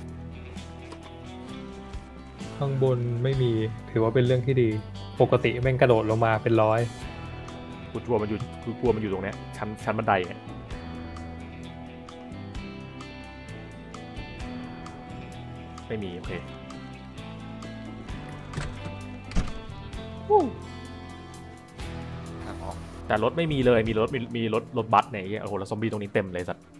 ข้างบนไม่มีถือว่าเป็นเรื่องที่ดี ปกติแม่งกระโดดลงมาเป็นร้อยกูกลัวมันอยู่กูกลัวมันอยู่ตรงเนี้ยชั้นชั้นบันไดเนี่ยไม่มีโอเคทางออกแต่รถไม่มีเลยมีรถมีมีรถรถบัสเนี่ยไอ้เหี้ยโอ้โหแล้วซอมบี้ตรงนี้เต็มเลยสัตว์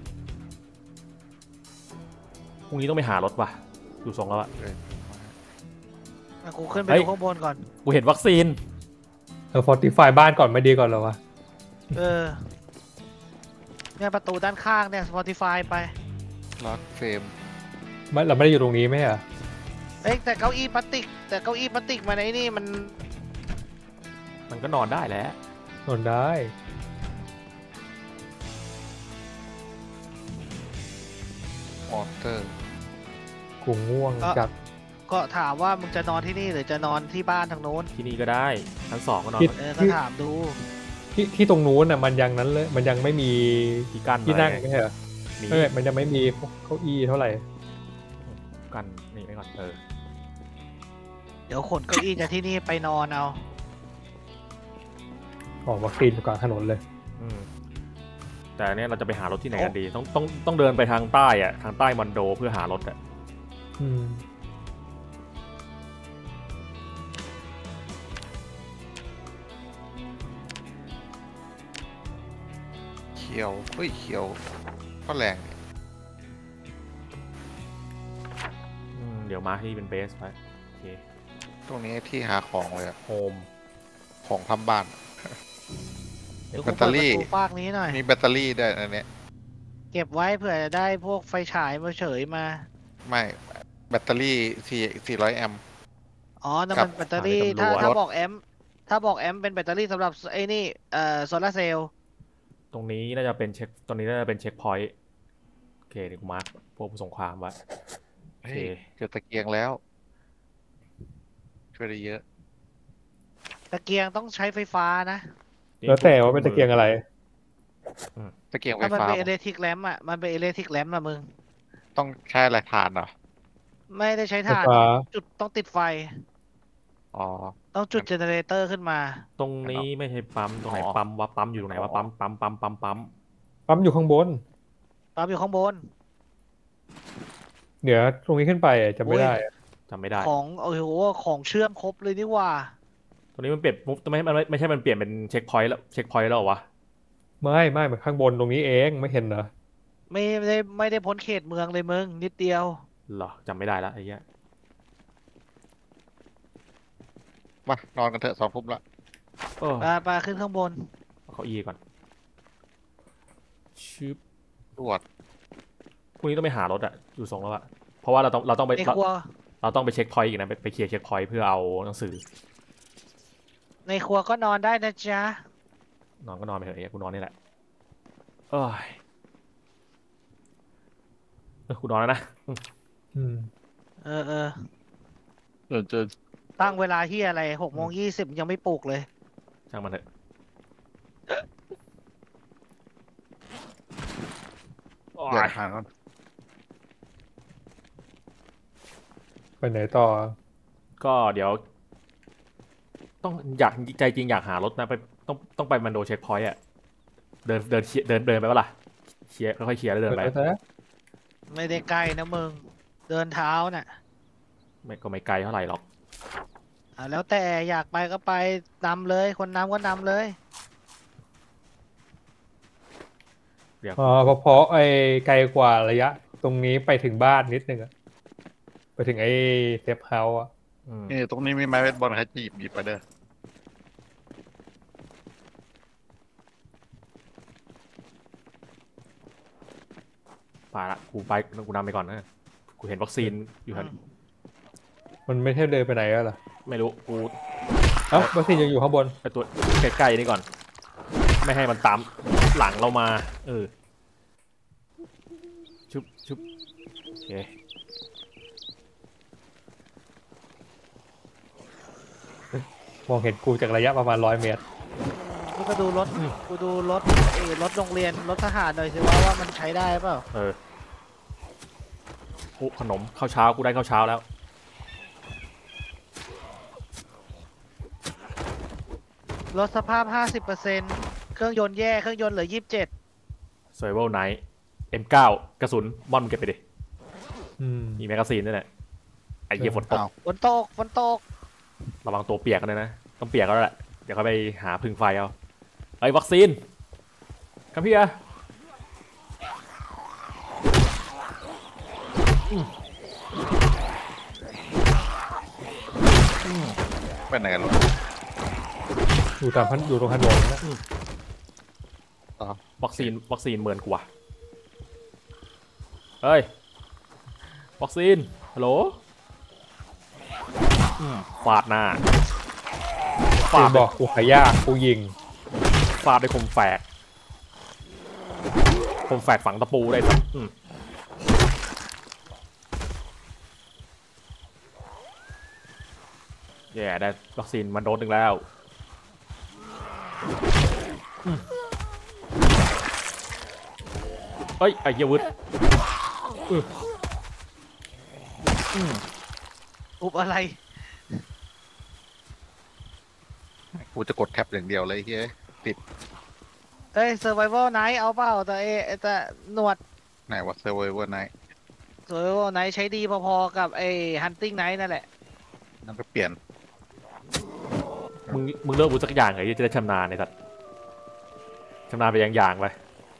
พรุ่งนี้ต้องไปหารถว่ะดูทรงแล้วอะเลยอ่ะกูขึ้นไปเฮ้ยดูข้างบนก่อนกูเห็นวัคซีนเออฟอร์ติฟายบ้านก่อนไม่ดีก่อนเหรอวะเออเนี่ยประตูด้านข้างเนี่ย Spotify ไปล็อกเฟรมไม่เราไม่ได้อยู่ตรงนี้ไหมอ่ะเอ้ยแต่เก้าอี้พลาสติก แต่เก้าอี้พลาสติกมันไอ้นี่มันมันก็นอนได้แหล้วนอนได้มอเตอร์กูง่วงจัดก็ถามว่ามึงจะนอนที่นี่หรือจะนอนที่บ้านทางโน้นที่นี่ก็ได้ชั้นสองก็นอนที่เออก็ถามดูที่ที่ตรงนู้นน่ะมันยังนั้นเลย มันยังไม่มีที่กั้นที่นั่งไว้ไม่ใช่เหรอมีเออมันยังไม่มีพวกเก้าอี้เท่าไหร่กันนี่ไว้ก่อนเออเดี๋ยวขนเก้าอี้จากที่นี่ไปนอนเอาออกวัคซีนกลางถนนเลยอืมแต่เนี้ยเราจะไปหารถที่ไหนกันดีต้องต้องต้องเดินไปทางใต้อะทางใต้มอนโดเพื่อหารถอะอืมเขียวเฮ้ยเขียวก็แรงเนี่ยอืมเดี๋ยวมาที่เป็นเบสไปโอเคตรงนี้ที่หาของเลยอะโฮมของทำบ้านเดี๋ยวแบกูตเตเปิอดรี่ประตูฟากนี้หน่อยมีแบตเตอรี่ด้วยอันเนี้ยเก็บไว้เผื่อจะได้พวกไฟฉายมาเฉยมาไม่แบตเตอรี่สี่สี่ร้อยแอมป์อ๋อนั่นครัมับนแบตเตอรี่ ถ้าหาในตำรวจถ้าบอกแอมป์ถ้าบอกแอมป์เป็นแบตเตอรี่สำหรับไอ้นี่เอ่อโซลาร์เซลล์ตรงนี้น่าจะเป็นเช็คตรงนี้น่าจะเป็นเช็คพอยต์โอเคเดี๋ยวกูมาร์คพวกผู้สงครามไว้โอเฮ้เคยเจอตะเกียงแล้วช่วยได้เยอะตะเกียงต้องใช้ไฟฟ้านะแล้วแต่ว่าเป็นตะเกียงอะไรตะเกียงไฟถ้ามันฟ้าเป็นอิเล็กทริกแลมอ่ะมันเป็นอิเล็กทริกแลมอะมึงต้องใช้อะไรทานเหรอไม่ได้ใช้ไฟถ่านฟ้าจุดต้องติดไฟอ๋อต้องจุดเจเนเรเตอร์ขึ้นมาตรงนี้ไม่ใช่ปั๊มตรงไหนอ๋อปั๊มวะปั๊มอยู่ตรงไหนวะปั๊มปั๊มปั๊มปั๊มปั๊มปั๊มอยู่ข้างบนปั๊มอยู่ข้างบนเดี๋ยวตรงนี้ขึ้นไปอะจะไม่ได้อะจำไม่ได้ของโอ้โหของเชื่อมครบเลยนี่หว่าตรงนี้มันเปลี่ยนมุกไม่ไม่ไม่ใช่มันเปลี่ยนเป็นเช็คพอยต์แล้วเช็คพอยต์แล้วเหรอวะไม่ไม่มันข้างบนตรงนี้เองไม่เห็นเหรอไม่ได้ไม่ได้พ้นเขตเมืองเลยมึงนิดเดียวเหรอจำไม่ได้ละไอ้เหี้ยมานอนกันเถอะสองทุ่มละเออไปไปขึ้นข้างบนเอาเก้าอี้ก่อนชืบรวดพรุ่งนี้ต้องไปหารถอะอยู่ทรงแล้วอะเพราะว่าเราต้องเราต้องไปในเราครัวเราต้องไปเช็คพอยต์อีกนะไปไปเคลียร์เช็คพอยต์เพื่อเอาหนังสือในครัวก็นอนได้นะจ๊ะนอนก็นอนไปเถอะไอ้เหี้ยกูนอนนี่แหละเอ้ยเออกูนอนแล้วนะอืมอืมเออเออเดินเจอตั้งเวลาที่อะไรหกโมงยี่สิบยังไม่ปลุกเลยช่างมันเถอะโอ้อย ยากหาก่อนไปไหนต่อก็เดี๋ยว ต้องอยากใจจริงอยากหารถนะไปต้องต้องไปมันโดเช็คพอยต์อะเดินเดินเคลียร์เดินเดินไปวะล่ะเคลียร์ค่อยๆเคลียร์แล้วเดินไปไปซะไม่ได้ใกล้นะมึง เดินเท้าน่ะไม่ก็ไม่ไกลเท่าไหร่หรอกอ่ะแล้วแต่อยากไปก็ไปนำเลย คนนำก็นำเลยเดี๋ยวอ๋อเพราะเพราะไอ้ไกลกว่าระยะตรงนี้ไปถึงบ้านนิดนึงอะไปถึงไอ้เซฟเฮาส์อะอืมนี่ตรงนี้มีไม้เบสบอลใครจะหยิบหยิบไปเด้อไปละกูไปกูนำไปก่อนนะกูเห็นวัคซีนอยู่แถวมันไม่ใช่เดินไปไหนแล้วเหรอไม่รู้กูเอ้าวัคซีนยังอยู่ข้างบนไปตัวใกล้ๆนี่ก่อน ไม่ให้มันตามหลังเรามา เออชุบชุบโอเคมองเห็นกูจากระยะประมาณร้อยเมตรกูก็ดูรถกูดูรถเออรถโรงเรียนรถทหารหน่อยสิว่าว่ามันใช้ได้เปล่าเออกูขนมข้าวเช้ากูได้ข้าวเช้าแล้วรถสภาพ ห้าสิบเปอร์เซ็นต์ เครื่องยนต์แย่เครื่องยนต์เหลือยี่สิบเจ็ด Survival Night เอ็ม เก้า กระสุนบอลมึงเก็บไปดิอืมมีแมกกาซีนด้วยแหละไอ้เหี้ยฝนตกอ้าวฝนตกฝนตกระวังตัวเปียกกันเลยนะ ต้องเปียกแล้วแหละ เดี๋ยวเขาไปหาพึ่งไฟเอาไอ้ยวัคซีนคัมพี่อะไปไหนกันวะอยู่ตามพันอยู่ตรงถนนนะวัคซีนวัคซีนเหมือนกูอะเฮ้ยวัคซีนฮัลโหลอืมฟาดหน้าฟาบอกกูขายยากกูยิงฟาดด้วยคมแฝกคมแฝกฝังตะปูได้สักอืมแย่ได้วัคซีนมันโดนหนึ่งแล้วอืมเฮ้ยไอ้เหี้ยวุฒอืออืมอุบอะไรกูจะกดแท็บอย่างเดียวเลยเฮ้ยติดเอ้ย survival night เอาเปล่าแต่เอแต่หนวดไหนวะเซอร์ไวเวอร์ไนท์ survival night ใช้ดีพอๆกับไอ้ hunting night นั่นแหละนั่นก็เปลี่ยนมึงมึงเลือกบุญสักอย่างเหรอที่จะได้ชำนาญในสัตว์ชำนาญไปอย่างๆไป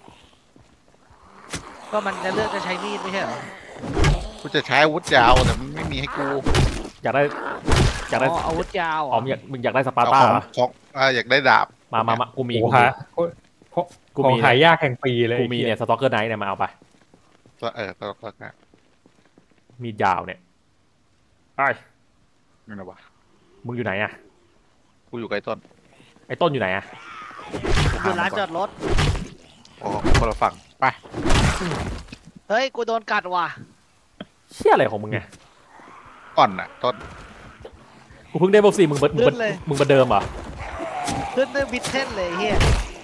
ก็มันจะเลือกจะใช้มีดไม่ใช่เหรอกูจะใช้อาวุธยาวแต่มันไม่มีให้กูอยากได้อยากได้อ๋ออาวุธยาวเหรอ๋ออมึงอยากมึงอยากได้สปาร์เอาต้าของเหรอของอ่าอยากได้ดาบมามามากูมีโอ้กูหามี กูของมีหายากแห่งปีเลยกูมีเนี่ยสต็อกเกอร์ไนท์เนี่ยมาเอาไปก็เออก็ก็ก็มีดยาวเนี่ยไอ้ยนี่นะวะมึงอยู่ไหนอะกูอยู่ใกล้ต้นไอ้ต้นอยู่ไหนอะอยู่ร้านจอดรถโอ้คนละฝั่งไปเฮ้ย กูโดนกัดว่ะเชี่ยอะไรของมึงไงอ่อนน่ะต้นกูเพิ่งได้บอกสิมึงเบิดมึงเบิดขึ้นเลยมึงเบิดเดิมเหรอขึ้นด้วยบิทเทนเลยเฮีย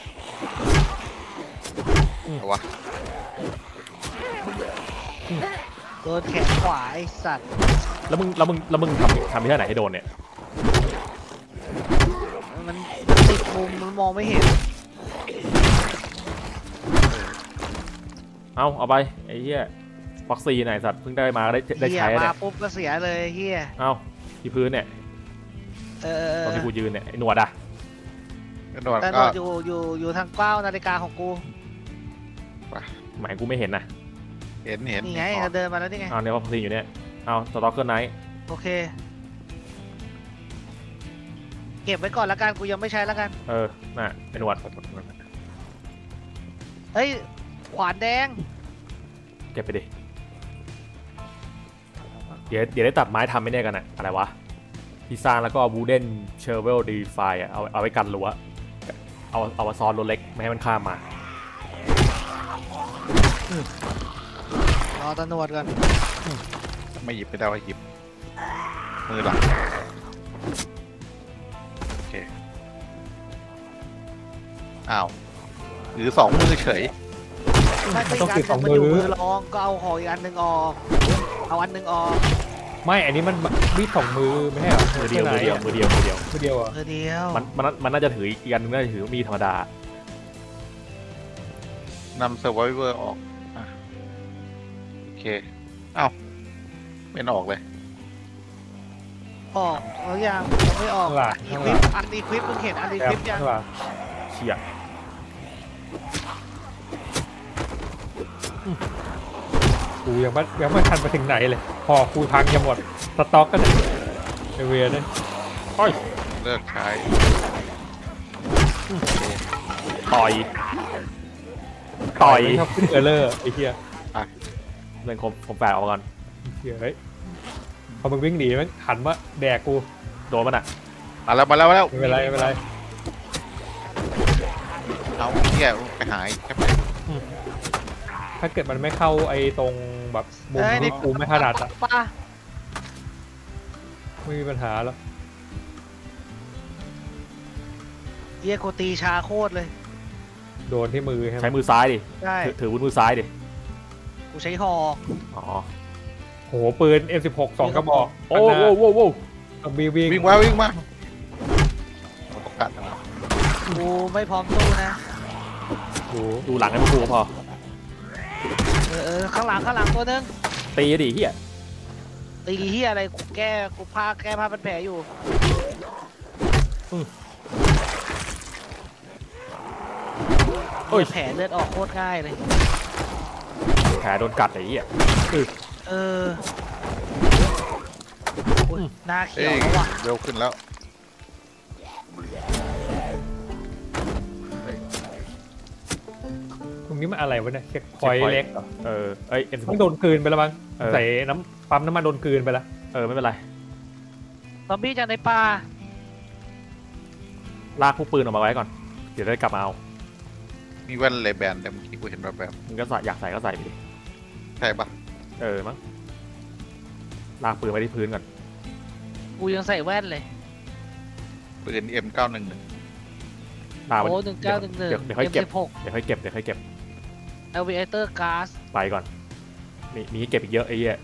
เอาวะโดนแขนขวาไอ้สัตว์แล้วมึงแล้วมึงแล้วมึงทำทำที่ไหนให้โดนเนี่ยมันมันติดมุมมันมองไม่เห็นเอาเอาไปไอ้เหี้ยวัคซีนไหนสัตว์เพิ่งได้มาได้ได้เฮียใช้แล้วมาเนี่ยปุ๊บก็เสียเลยเฮียเอาที่พื้นเนี่ยเออเออตอนเอที่อกูยืนเนี่ยไอ้หนวดอะกระโดดแต่โดก็นอยู่อยู่อยู่ทางเก้านาฬิกาของกูหมายกูไม่เห็นนะเห็นเห็นนี่ไงเห็นเดินมาแล้วนี่ไงเอาเนี่ยวัคซีนอยู่เนี่ยเอาสต็อกเกอร์ไนท์โอเค เก็บไว้ก่อนละกันกูยังไม่ใช้ละกันเออน่ะไอ้หนวดเฮ้ย ขวานแดงเก็บไปดิ เดี๋ยวเดี๋ยวได้ตัดไม้ทำไม่แน่กันอะอะไรวะที่สร้างแล้วก็วูเดนเชอร์เวลดีไฟอะเอาเอาไว้กันรั้วเอาเอามาซ้อนรถเล็กไม่ให้มันข้ามมารอตำรวจก่อนไม่หยิบไม่ได้ว่าหยิบมือหลังโอเคอ้าวหรือสองมือเฉยถ้าอีกอันหนึ่งมันอยู่มือรองก็เอาของอีกอันหนึ่งออก เอาอันหนึ่งออกไม่อันนี้มันมีดสองมือไม่ใช่เหรอมือเดียวมือเดียวมือเดียวมือเดียวมือเดียวเหรอ่ะเออเดียวมันมันมันน่าจะถืออีกอันนึงน่าจะถือมีดธรรมดานำเซอร์ไวเวอร์ออกอ่ะโอเคอ้าวไม่ออกเลยออกแล้วยังยังไม่ออกข้างหลังอีข้างคหวิลัปงอันอีควิปมึงเห็นอันอีแอควิบปยังข้างหลังเชี่ยกูกูยังไม่ยังไม่ทันไปถึงไหนเลยพอกูพังจะหมดสต็อกก็เลยไอเวียเนี่ยโอ้ยเลิกใช้ต่อยต่อยชอบขึ้นเออร์เลอร์ไอ้เหี้ยเล่นคมผมแฝงออกมาก่อนเหี้ยเฮ้ยพอมึงวิ่งหนีมันหันมาแดกกูโดนมันอ่ะมาแล้วมาแล้วมาแล้วไม่เป็นไรไม่เป็นไรเอาเหี้ยไปหายแค่ไปถ้าเกิดมันไม่เข้าไอ้ตรงแบบมุมเอ้ยที่กูไม่ถนัดอะป้าไม่มีปัญหาแล้วเยี่ยกูตีชาโคตรเลยโดนที่มือใช่ไหมใช้มือซ้ายดิใช่ถือถือวุ้นมือซ้ายดิกูใช้หอกอ๋อโหปืน เอ็ม สิบหก สองกระบอกโอ้โหโอ้โหโอ้โหเอาบีวิ่งวิ่งมาวิ่งมาตกกัดนะกูไม่พร้อมสู้นะโหดูหลังให้พวกกูก็พอเออเออข้างหลังข้างหลังตัวนึงตีดิเฮียตีเฮียอะไรกูแก้กูพาแก้ผ้าเป็นแผลอยู่เฮ้ยแผลเลือดออกโคตรง่ายเลยแผลโดนกัดไอ้เหี้ยเอออุ๊ยหน้าเขีเอ้ยวย แล้วว่ะเร็วขึ้นแล้วตรงนี้มันอะไรวะเนี่ยเช็คพอยต์เล็กเออเอ้ยเอ็มสิบหต้องโดนคืนไปแล้วมั้งเออใส่น้ำปั๊มน้ำมันโดนคืนไปแล้วเออไม่เป็นไรซอมบี้จากในป่าลากพวกปืนออกมาไว้ก่อน เดี๋ยวได้กลับมาเอามีแว่นเลแบนแต่เมื่อกี้กูเห็นแบบแบบมึงก็ใส่อยากใส่ก็ใส่ไปดิใช่ปะเออมั้ง ลากปืนไว้ที่พื้นก่อนกูยังใส่แว่นเลยปืน เอ็ม เก้าหนึ่งหนึ่งลากไว้โอ้หนึ่งเก้าหนึ่งหนึ่งเดี๋ยวเดี๋ยวค่อยเก็บสิบหกเดี๋ยวค่อยเก็บ เดี๋ยวค่อยเก็บเอลวีเอเตอร์ก๊าซไปก่อน มีมีให้เก็บอีกเยอะไอ้เหี้ย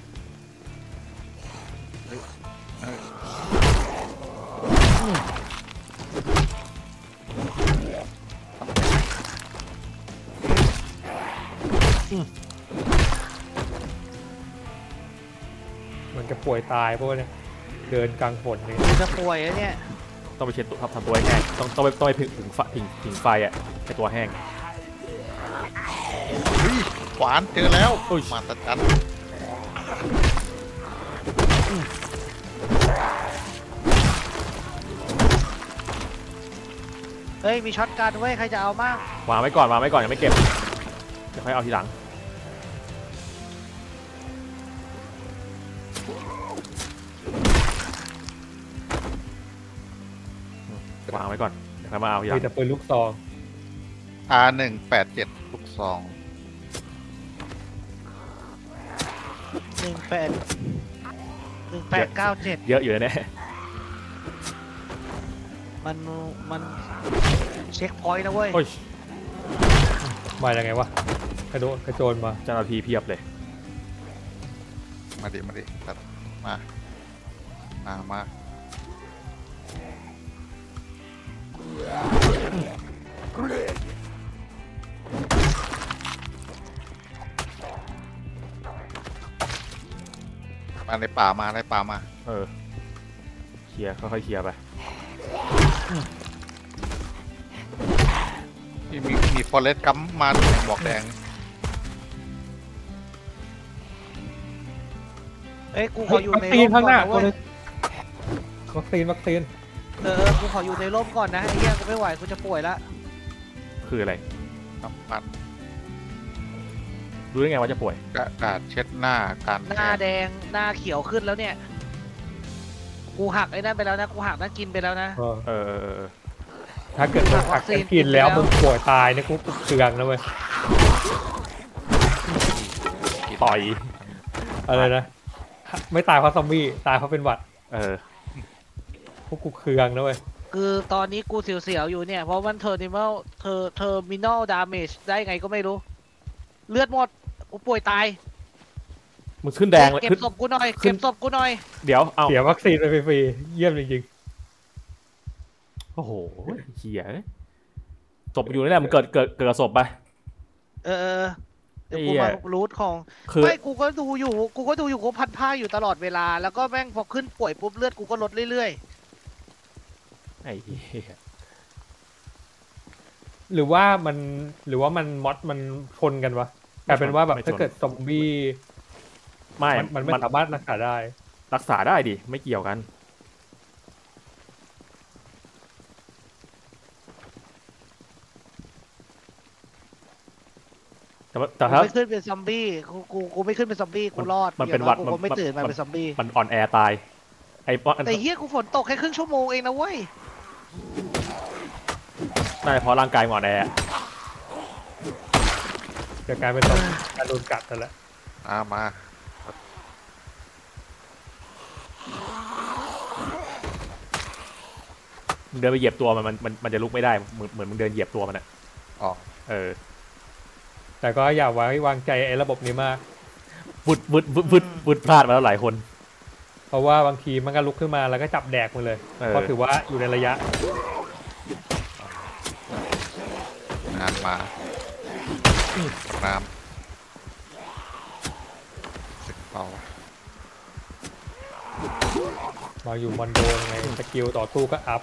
มันจะป่วยตายเพราะว่าเนี่ยเดินกลางฝนเนี่ยกูจะป่วยแล้วเนี่ยต้องไปเช็ดตัวทำตัวให้แห้ง ต้องต้องไปต้องไปผิงไฟผิงผิงไฟอ่ะให้ตัวแห้งเฮ้ยขวานเจอแล้วอุ้ยมาตัดกันเฮ้ยมีช็อตกันเว้ยใครจะเอามั่งวางไว้ก่อนวางไว้ก่อนยังไม่เก็บ เดี๋ยวค่อยเอาทีหลัง วางไว้ก่อน เดี๋ยวค่อยมาเอาทีหลัมีงแต่ปืนลูกซองอาร์หนึ่งแปดเจ็ดลูกซองหนึ่งแปดหนึ่งแปดเก้าเจ็ดเยอะอยู่แน่มันมันเช็คพอยต์นะเว้ยโอ้ยมาอย่างไงวะกระโดดกระโจนมาเจ้าหน้าที่เพียบเลยมาดิมาดิตัดมามามามาในป่ามาในป่ามาเออ เคลียร์ค่อยๆเคลียร์ไปมีมีมีฟอเรสต์กัมมาด้วยบอกแดงเอ้ยกูขออยู่วัคในซีนร่มข้างหก่อน้านนะตัวเว้ยนึงวัคซีนวัคซีนเออเออกูขออยู่ในร่มก่อนนะไอ้เหี้ยกูไม่ไหวกูจะป่วยละคืออะไรน้ำมันรู้ได้ไงว่าจะป่วยกระดาษเช็ดหน้าการหน้าแดงหน้าเขียวขึ้นแล้วเนี่ย กูหักไอ้นั่นไปแล้วนะกูหักนั่นกินไปแล้วนะเออเออเออเออเออถ้าเกิดมึงหักกันกินแล้วมึงป่วยตายเนี่ยกูเคืองนะเว้ยต่อยอะไรนะไม่ตายเพราะซอมบี้ตายเพราะเป็นหวัดเออพวกกูเคืองนะเว้ยคือตอนนี้กูเสียวๆอยู่เนี่ยเพราะมันเทอร์มินอลเทอร์เทอร์มินอลดาเมจได้ไงก็ไม่รู้ เลือดหมดกูป่วยตายมึงขึ้นแดงเลยเก็บขึ้นศพกูหน่อยขึ้เก็นบศพกูหน่อยเดี๋ยว เอาเสียวัคซีนไปฟรีๆเยี่ยมจริงโอ้โหเหี้ยศพอยู่นี่แหละมันเกิดเกิดเกิดกับศพไปเออเออเดี๋ยวกูไอ้เหี้ยมารูทของคือไม่กูก็ดูอยู่กูก็ดูอยู่กูพันผ้าอยู่ตลอดเวลาแล้วก็แม่งพอขึ้นป่วยปุ๊บเลือดกูก็ลดเรื่อยไอ้เหี้ยๆ หรือว่ามันหรือว่ามันมอดมันชนกันวะกลายเป็นว่าแบบไม่ชนถ้าเกิดซอมบี้ไม่มันมันไม่มันสามารถรักษาได้รักษาได้ดิไม่เกี่ยวกันแต่ว่าแต่กูถ้าไม่ขึ้นเป็นซอมบี้กูกูกูไม่ขึ้นเป็นซอมบี้กูรอดมันเป็นอย่างหวัดกูมันคงไม่ตื่นมามันเป็นซอมบี้มันอ่อนแอตายไอ้ป้อนแต่เฮียกูฝนตกแค่ครึ่งชั่วโมงเองนะเว้ยน่าจะเพราะร่างกายมันอ่อนแอจะกลายเป็นต้องการโดนกัดนั่นแหละอ่ามามึงเดินไปเหยียบตัวมันมันมันมันจะลุกไม่ได้เหมือนเหมือนมึงเดินเหยียบตัวมันอะอ๋อเออแต่ก็อย่าไว้วางใจไอ้ระบบนี้มากวุดวุดวุดวุดวุดพลาดมาแล้วหลายคนเพราะว่าบางทีมันก็ลุกขึ้นมาแล้วก็จับแดกมันเลยเออเพราะถือว่าอยู่ในระยะน้ำมาน้ำสึกเป่ามาอยู่มอนโดนไงสกิลต่อสู้ก็อัพ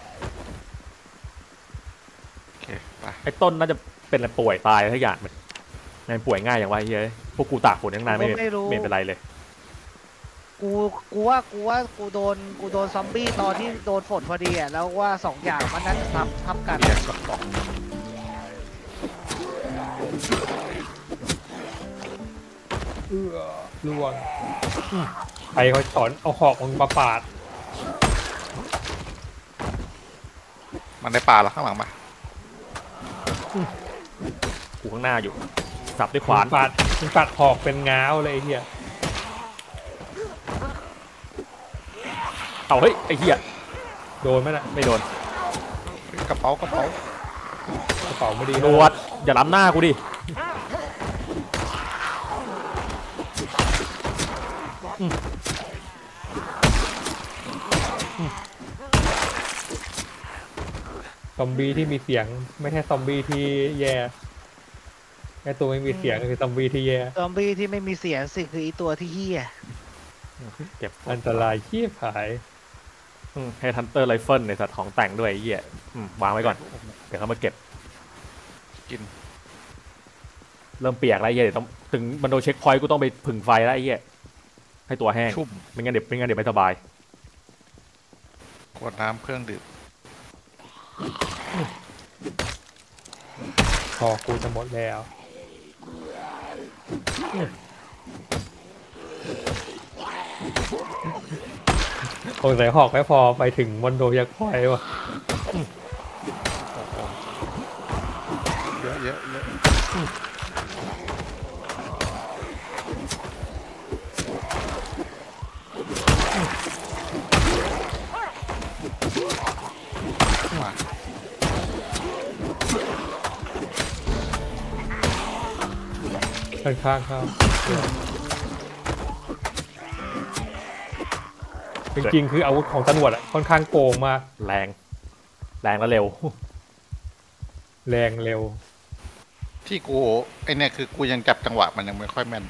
โอเคไปไอ้ต้นน่าจะเป็นอะไรป่วยตายอะไรทุกอย่างมันงานป่วยง่ายอย่างว่าเฮ้ยพวกกูตากฝนตั้งนานไม่เป็นไม่เป็นไรเลยกูกูว่ากูว่ากูโดนกูโดนซอมบี้ตอนที่โดนฝนพอดีอ่ะแล้วว่าสองอย่างมันน่าจะทับทับกันเรียกกระป๋องเอื้อล่วงใครเขาสอนเอาหอกมึงมาปาดมันได้ปลาแล้วข้างหลังมากูข้างหน้าอยู่สับด้วยขวานมึงปาดมึงปาดหอกเป็นง้าวเลยไอ้เหี้ยเอาเฮ้ยไอ้เหี้ยโดนไหมน่ะไม่โดนกระเป๋ากระเป๋ากระเป๋าไม่ดีโดดอย่าล้ำหน้ากูดิซอมบี้ที่มีเสียงไม่ใช่ซอมบี้ที่แย่ไอ้ตัวไม่มีเสียงคือซอมบี้ที่แย่ซอมบี้ที่ไม่มีเสียงสิคืออีตัวที่เฮียเก็บอันตรายขี้ผายอืมให้ทันเตอร์ไรเฟิลในสัตว์ของแต่งด้วยไอ้เหี้ยอืมวางไว้ก่อนเดี๋ยวเขามาเก็บกินเริ่มเปียกแล้วไอ้เหี้ยเดี๋ยวต้องถึงมันโดนเช็คพอยต์กูต้องไปผึ่งไฟแล้วไอ้เหี้ยให้ตัวแห้งชุ่มไม่งั้นเดี๋ยวไม่งั้นเดี๋ยวไม่สบายขวดน้ำเครื่องดื่มหอกกูจะหมดแล้วคงใส่หอกไม่พอไปถึงมอนโดยักษ์พอยวะเยอะเยอะเยอะมาข้างๆครับจริงๆคืออาวุธของตำรวจอะค่อนข้างโกงมากแรง แรงและเร็วแรงเร็วที่กูไอเนี่ยคือกูยังจับจังหวะมันยังไม่ค่อยแม่น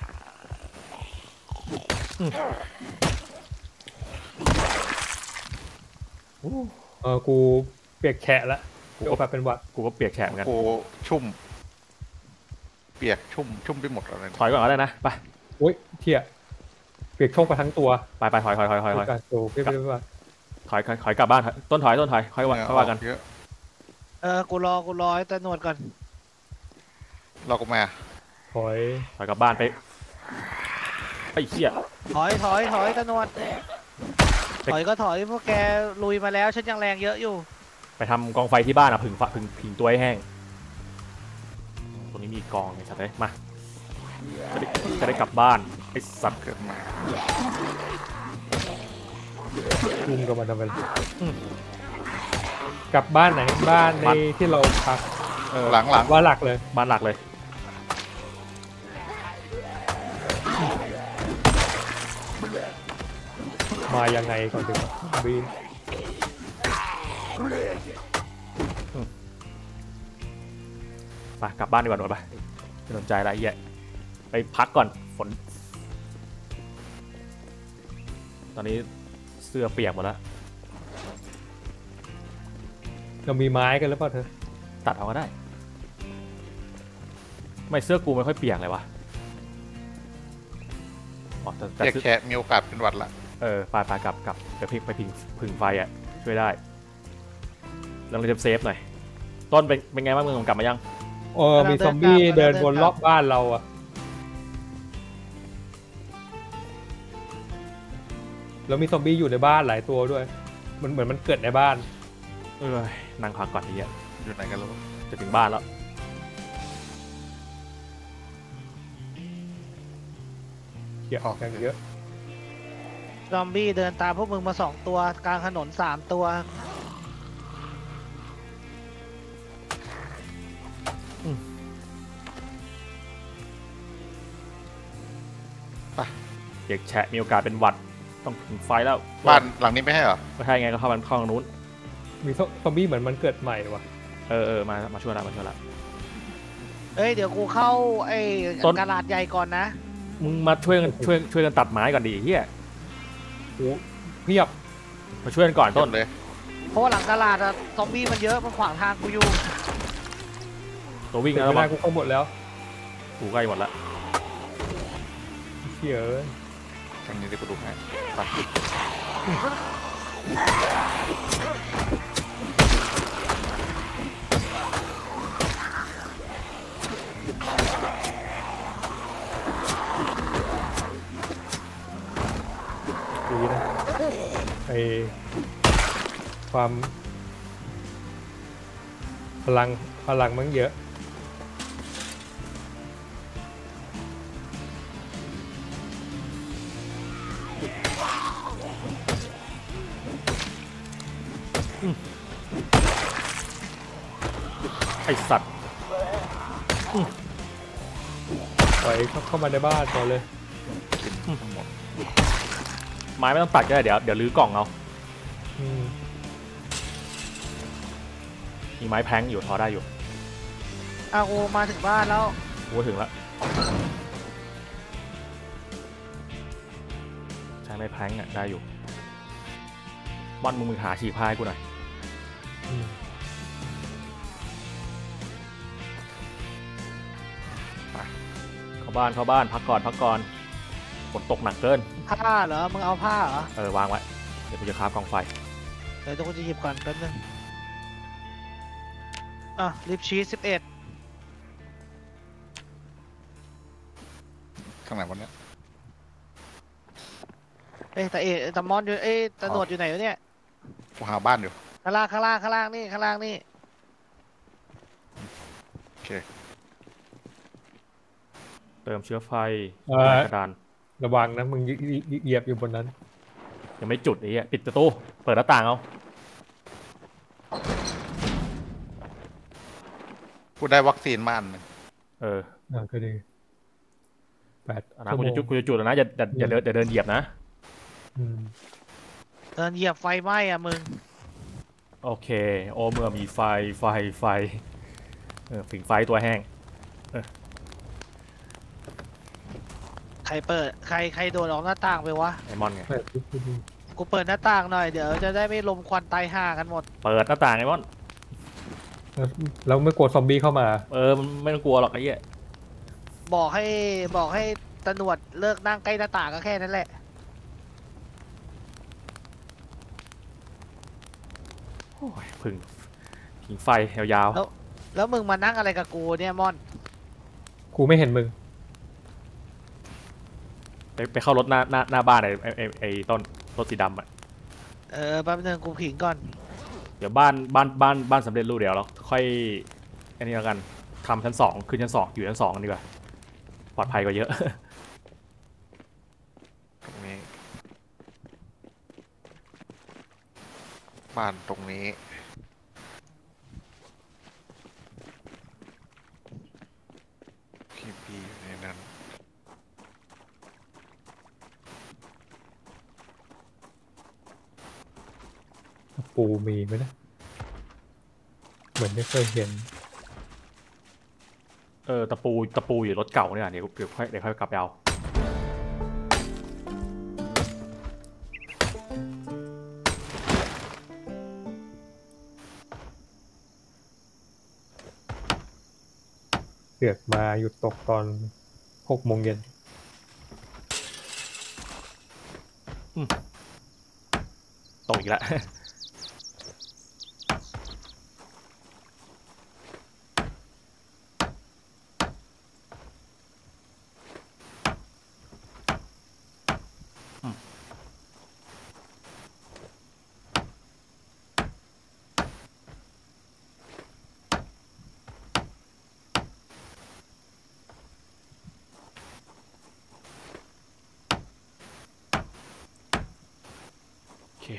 เออกูเปียกแฉะละกูกูก็แบบเป็นหวัดกูก็เปียกแฉะเหมือนกันกูชุ่ม เปียกชุ่มชุ่มไปหมดอะไรถอยก่อนก็ได้นะไปโอ้ยเที่ยเปียกโชกไปทั้งตัวไปไปถอยถอยถอยถอยถอยการโตเพี่อนๆว่าถอยถอยถอยกลับบ้านถอยต้นถอยต้นถอยค่อยว่าค่อยว่ากันเยอะเออกูรอกูรอให้ตาหนวดก่อนเราก็มาถอยถอยกลับบ้านไปไอ้เหี้ยถอยถอยถอยตาหนวดไปถอยก็ถอยพวกแกลุยมาแล้วฉันยังแรงเยอะอยู่ไปทำกองไฟที่บ้านอ่ะผึ่งฝาผึ่งผิงตัวให้แห้งตรงนี้มีกองไอ้สัตว์เลยมาจะได้จะได้กลับบ้านไอ้สัตว์เกิดมาลุงกับมันทำไมกลับบ้านไหนบ้านในที่เราพักเออหลังหลังว่าหลักเลยบ้านหลักเลยมายังไงก่อนดีกว่าบีไปกลับบ้านดีกว่าหน่อยไปไม่สนใจอะไรเหี้ยไปพักก่อนฝน ตอนนี้เสื้อเปียกหมดแล้วเรามีไม้กันหรือเปล่าเธอตัดเอาก็ได้ไม่เสื้อกูไม่ค่อยเปียกเลยวะอ๋อแต่แต่เรียกเสื้อแค่มีโอกาสเป็นหวัดละเออไปไปกลับกลับไปพิงไปพิงพึ่งไฟอ่ะช่วยได้เราเลยจะเซฟหน่อยต้นเป็นเป็นไงบ้างมึงกลับมายังเออมีซอมบี้เดินวนรอบบ้านเราอะแล้วมีซอมบี้อยู่ในบ้านหลายตัวด้วย มันเหมือนมันเกิดในบ้านเออนั่งพักก่อนทีเดียวอยู่ไหนกันแล้วจะถึงบ้านแล้วเขี่ยออกกันเยอะซอมบี้เดินตามพวกมึงมาสองตัวกลางถนนสามตัวเด็กแฉะมีโอกาสเป็นหวัดต้องถึงไฟแล้วบ้านหลังนี้ไม่ให้เหรอไม่ใช่ไงก็เข้ามันเข้าทางนู้นมีซซอมบี้เหมือนมันเกิดใหม่ว่ะเออเออมามาช่วยละมาช่วยละเอ้ยเดี๋ยวกูเข้าไอ้ต้นกระดาษใหญ่ก่อนนะมึงมาช่วยกันช่วยช่วยกันตัดไม้ก่อนดิเฮียโอ้เพียบมาช่วยกันก่อนต้นเลยเพราะว่าหลังกระดาษอะซอมบี้มันเยอะมันขวางทางกูอยู่ตัววิ่งเสร็จแล้วเวระวัลาง กูเข้าหมดแล้วกูใกล้หมดละเขี่ยเอ้ยทางนี้ที่กูดูให้ไปดีนะไอความพลังพลังมันเยอะไอสัตว์ปล่อยเข้าเข้ามาในบ้านก่อนเลยทั้งหมดไม้ไม่ต้องตัดก็ได้เดี๋ยวเดี๋ยวรื้อกล่องเอาอืมมีไม้แพงอยู่ทอได้อยู่อาโอมาถึงบ้านแล้วกูถึงละใช้ไม้แพงอ่ะได้อยู่บอลมึงมึงหาฉีกพายกูหน่อยอืมเข้าบ้านเข้าบ้านพักก่อนพักก่อนฝนตกหนักเกินผ้าเหรอมึงเอาผ้าเหรอเออวางไว้เดี๋ยวกูจะคราฟกองไฟเดี๋ยวกูจะหยิบก่อนแป๊บนึงอ่ะลิปชีสสิบเอ็ดข้างไหนวันนี้เอ้ยแต่เอ๊ะแต่มอนอยู่เอ้ยตะหนวดอยู่ไหนวะเนี่ยกูหาบ้านอยู่ข้างล่างข้างล่างข้างล่างนี่ข้างล่างนี่โอเคเติมเชื้อไฟเอ่อกระดานระวังนะมึงเหยีเหยียบอยู่บนนั้นยังไม่จุดไอ้เหี้ยปิดประตูเปิดหน้าต่างเอากูได้วัคซีนมาอันหนึ่งเอออ่าก็ดีแปดเอานะชั่วกูโมจะงจุดกูจะจุดแล้วนะอย่าอย่าอย่าเดินอย่าเดินเหยียบนะอืมเดินเหยียบไฟไหม้อะมึงโอเคโอเมื่อมีไฟไฟไฟเออผิงไฟตัวแห้งใครเปิดใครใครโดนออกหน้าต่างไปวะไอมอนไงแปดชั่วโมงกูเปิดหน้าต่างหน่อยเดี๋ยวจะได้ไม่ลมควันตายห่ากันหมดเปิดหน้าต่างไอมอนแล้วแล้วไม่กลัวซอมบี้เข้ามาเออมันไม่ต้องกลัวหรอกไอ้เหี้ยบอกให้บอกให้ตำรวจเลิกนั่งใกล้หน้าต่างก็แค่นั้นแหละโอ้ยพึ่งผิงไฟยาวแล้วมึงมานั่งอะไรกับกูเนี่ยมอนกูไม่เห็นมึงๆไปไปเข้ารถหน้าหน้าหน้าบ้านไอ้ไอ้ไอ้ไอ้ต้นรถสีดำอ่ะเออแป๊บนึงกูผิงก่อนเดี๋ยวบ้านบ้านบ้านบ้านสำเร็จรูปเดี๋ยวเราค่อยอันนี้แล้วกันทำชั้นสองขึ้นชั้นสองอยู่ชั้นสองกันดีกว่าปลอดภัยกว่าเยอะตรงนี้ บ้านตรงนี้พีพีอยู่ในนั้นปูมีไหมนะ เหมือนไม่เคยเห็นเออตะปูตะปูอยู่รถเก่าเนี่ยเดี๋ยวเดี๋ยวค่อยเดี๋ยวค่อยกลับไปเอาเสือกมาหยุดตกตอนหกโมงเย็นตกอีกแล้ว โอเค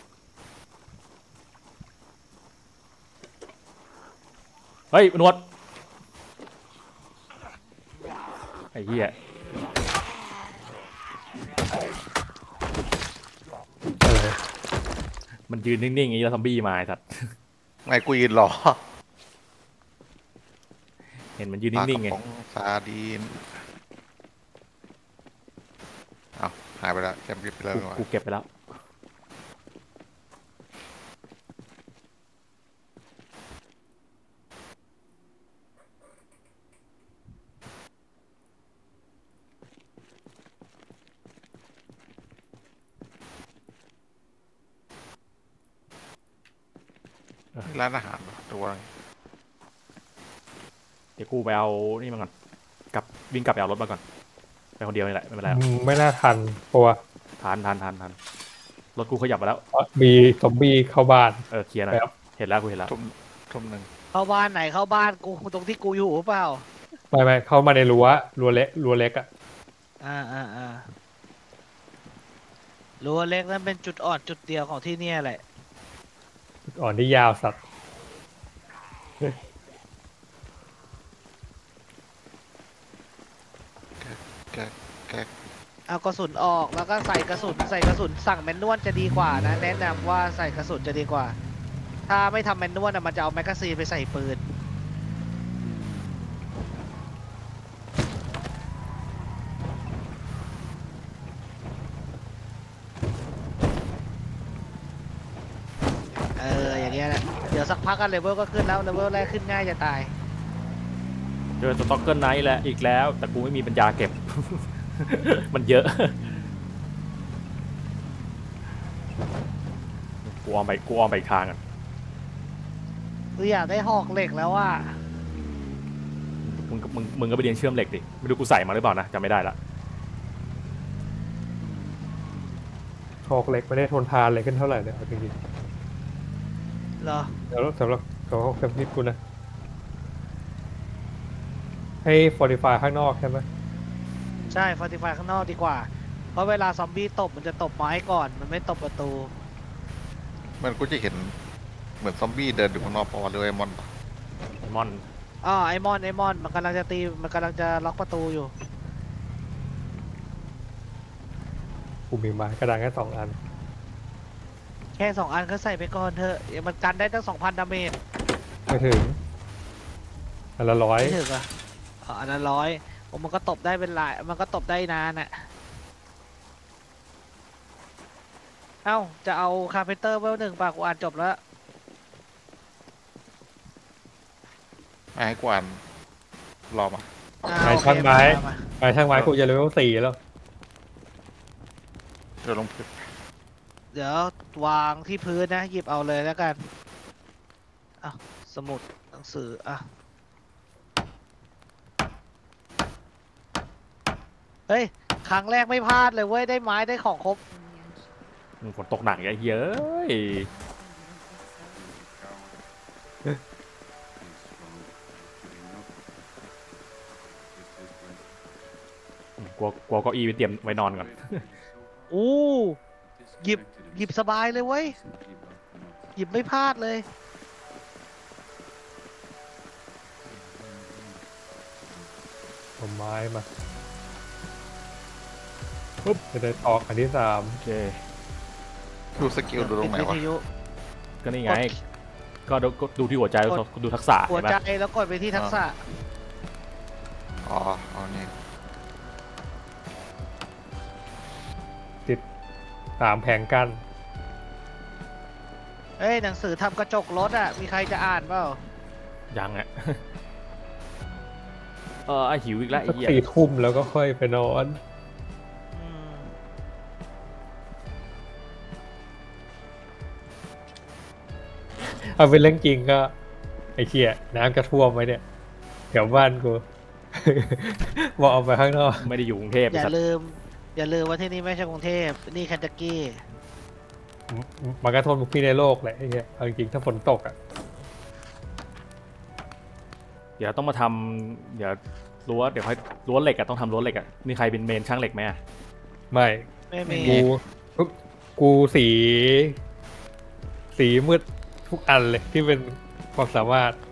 เฮ้ยนวดไอ้เหี้ยอะไรมันยืนนิ่งๆอย่างนี้แล้วซอมบี้มาไอ้สัตว์ไงกูยืนรอเห็นมันยืนปลากนิ่ระงๆไงป๋องซาดีนเอาหายไปแล้วแกมกิบไปแล้วกูนี่หว่ากูเก็บไปแล้วเออร้านอาหารเหรอตัวเดี๋ยวกูไปเอานี่มาก่อนกลับวิ่งกลับไปเอารถมาก่อนไปคนเดียวนี่แหละไม่เป็นไรหรอกอืมไม่น่าทันเพราะว่าทานทานทานทานรถกูขยับมาแล้วมีซอมบี้เข้าบ้านเออเคลียร์หน่อยครับเห็นแล้วกูเห็นแล้วทุ่มทุ่มหนึ่งเข้าบ้านไหนเข้าบ้านกูตรงที่กูอยู่หรือเปล่าไม่ไม่เข้ามาในรั้วรั้วเล็กรั้วเล็กอะอ่าอ่าอ่ารั้วเล็กนั้นเป็นจุดอ่อนจุดเดียวของที่เนี่ยแหละอ่อนที่ยาวสัตว์แกแกเอากระสุนออกแล้วก็ใส่กระสุนใส่กระสุนสั่งแมนนวลจะดีกว่านะ แนะนำว่าใส่กระสุนจะดีกว่า ถ้าไม่ทำแมนนวลอะมันจะเอาแมกกาซีนไปใส่ปืน เอออย่างเงี้ยแหละเดี๋ยวสักพักกันเลเวลก็ขึ้นแล้วเลเวลแรกขึ้นง่ายจะตายเจอสต็อกเกอร์ไนท์แล้วอีกแล้ว แต่กูไม่มีปัญญาเก็บ มันเยอะ กูออมไปกูออมไปอีกทางอ่ะคืออยากได้หอกเหล็กแล้วว่ามึงมึงมึงก็ไปเรียนเชื่อมเหล็กดิไม่รู้กูใส่มาหรือเปล่านะจำไม่ได้ละโชคเล็กไม่ได้ทนทานอะไรขึ้นเท่าไหร่เลยเอาจริงเหรอๆแล้วสำหรับสำหรับคำนิดกูนะให้ฟอร์ติฟายข้างนอกใช่ไหมใช่ฟอร์ติฟายข้างนอกดีกว่า เพราะเวลาซอมบี้ตบมันจะตบไม้ก่อน มันไม่ตบประตูมันกูจะเห็นเหมือนซอมบี้เดินอยู่ข้างนอกปอเลยไอ้มอนไอมอนอ๋อไอมอนไอมอนมันกำลังจะตีมันกำลังจะล็อกประตูอยู่กูมีไม้กระดานแค่สองอันแค่สองอันก็ใส่ไปก่อนเถอะเดี๋ยวมันกันได้ตั้งสองพันดาเมจไม่ถึงอันละร้อยไม่ถึงอ่ะอ๋ออันนั้นร้อยโอ้มันก็ตบได้เป็นหลายมันก็ตบได้นานอ่ะ เอ้า จะเอาคาร์เพนเตอร์เวลหนึ่งป่ะกูอ่านจบแล้วไอ้กวานรอมาอ่าไม้โอเคช่างไม้าาไม้ช่างไม้กูจะเลเวลสี่แล้วเดี๋ยวลงพื้นเดี๋ยววางที่พื้นนะ หยิบเอาเลยแล้วกันอ่ะสมุดหนังสืออ่ะเฮ้ย ครั้งแรกไม่พลาดเลยเว้ย ได้ไม้ได้ของครบมึงฝนตกหนักไอ้เหี้ยเอ้ยกลัวกลัวเก้าอี้ไปเตรียมไว้นอนก่อนอู้หยิบหยิบสบายเลยเว้ย หยิบไม่พลาดเลยเอาไม้มาปุ๊บจะได้ออกอันที่สามโอเคดูสกิลดูตรงไหนวิวะทยุก็นี่ไง ก็ดูก็ดูที่หัวใจแล้วดูทักษะหัวเห็นใจปะแล้วกดไปที่ทักษะอ๋อเอานี่ติดสามแผงกั้นเอ้ย หนังสือทำกระจกรถอ่ะ มีใครจะอ่านเปล่ายังอ่ะออหิวอีกแล้วไอ้สักเหี้ยสี่ทุ่มแล้วก็ค่อยไปนอนอืมเอาเป็นเรื่องจริงก็ไอ้เชี่ยน้ำจะท่วมไหมเนี่ยแถวบ้านกู บอกเอาไปข้างนอกไม่ได้อยู่กรุงเทพอย่าสัตว์ลืม อย่าลืมว่าที่นี่ไม่ใช่กรุงเทพนี่แคนตักกี้มันก็ทนทุกที่ในโลกแหละไอ้เงี้ยเอาจริงๆถ้าฝนตกอ่ะเดี๋ยวต้องมาทำเดี๋ยวรั้วเดี๋ยวให้รั้วเหล็กอะต้องทำรั้วเหล็กอะมีใครเป็นเมนช่างเหล็กไหมอะไม่ไม่มีกูกูกูสี สีมืดทุกอันเลยที่เป็นความสามารถ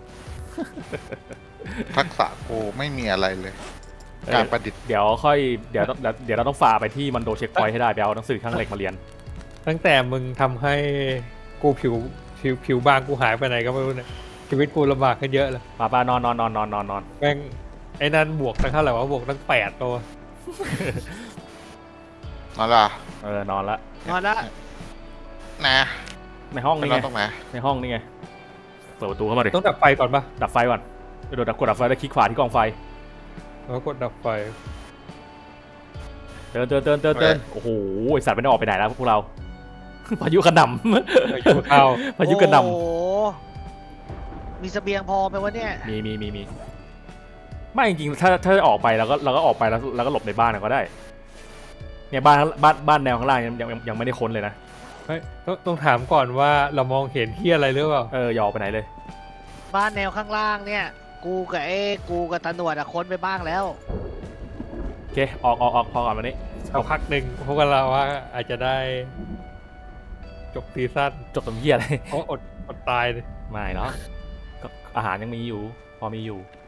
ทักษะกูไม่มีอะไรเลย การประดิษฐ์เดี๋ยวค่อยเดี๋ยวต้องเดี๋ยวเดี๋ยวเราต้องฝ่าไปที่มันโดเช็คพอยต์ให้ได้ไปเอาหนังสือช่างเหล็กมาเรียนตั้งแต่มึงทำให้กูผิวผิวผิวบางกูหายไปไหนก็ไม่รู้เนี่ยชีวิตกูลำบากขึ้นเยอะเลยป้าป้านอนนอนนอนนอนนอนนอนแม่งไอ้นั่นบวกตั้งเท่าไหร่วะบวกตั้งแปดตัวนั่นล่ะเออนอนละนอนละนะในห้องไปนี่นอไงนตรงไหนในห้องนี่ไงเปิดประตูเข้ามาดิต้องดับไฟก่อนปะดับไฟก่อนกระโดดดับกดดับไฟแล้วคลิกขวาที่กองไฟแล้วกดดับไฟเดินเดินเดินเดินเดินโอ้โหไอสัตว์ไม่ได้ออกไปไหนแล้วพวกเรา พายุกระหน่ำพายุเข้าพายุกระหน่โอ้โหมีเสบียงพอไหมวะเนี่ยำมีมีมีมีไม่จริงๆถ้าถ้าออกไปเราก็เราก็ออกไปแล้วเราก็หลบในบ้านก็ได้เนี่ยบ้านบ้านบ้านแนวข้างล่างยังยังยังไม่ได้ค้นเลยนะเฮ้ยต้องต้องถามก่อนว่าเรามองเห็นที่อะไรหรือเปล่าเอออย่าออกไปไหนเลยบ้านแนวข้างล่างเนี่ย กูกับเอ้กูกับตาหนวดอะค้นไปบ้างแล้วโอเคออกออกออกพอก่อนวันนี้เอาพักหนึ่งเพราะว่าเราว่าอาจจะได้ จบซีซั่นจบตรงเหี้ยอะไรเพราะอดอดตายเลยไม่หรอกก็อาหารยังมีอยู่ พอมีอยู่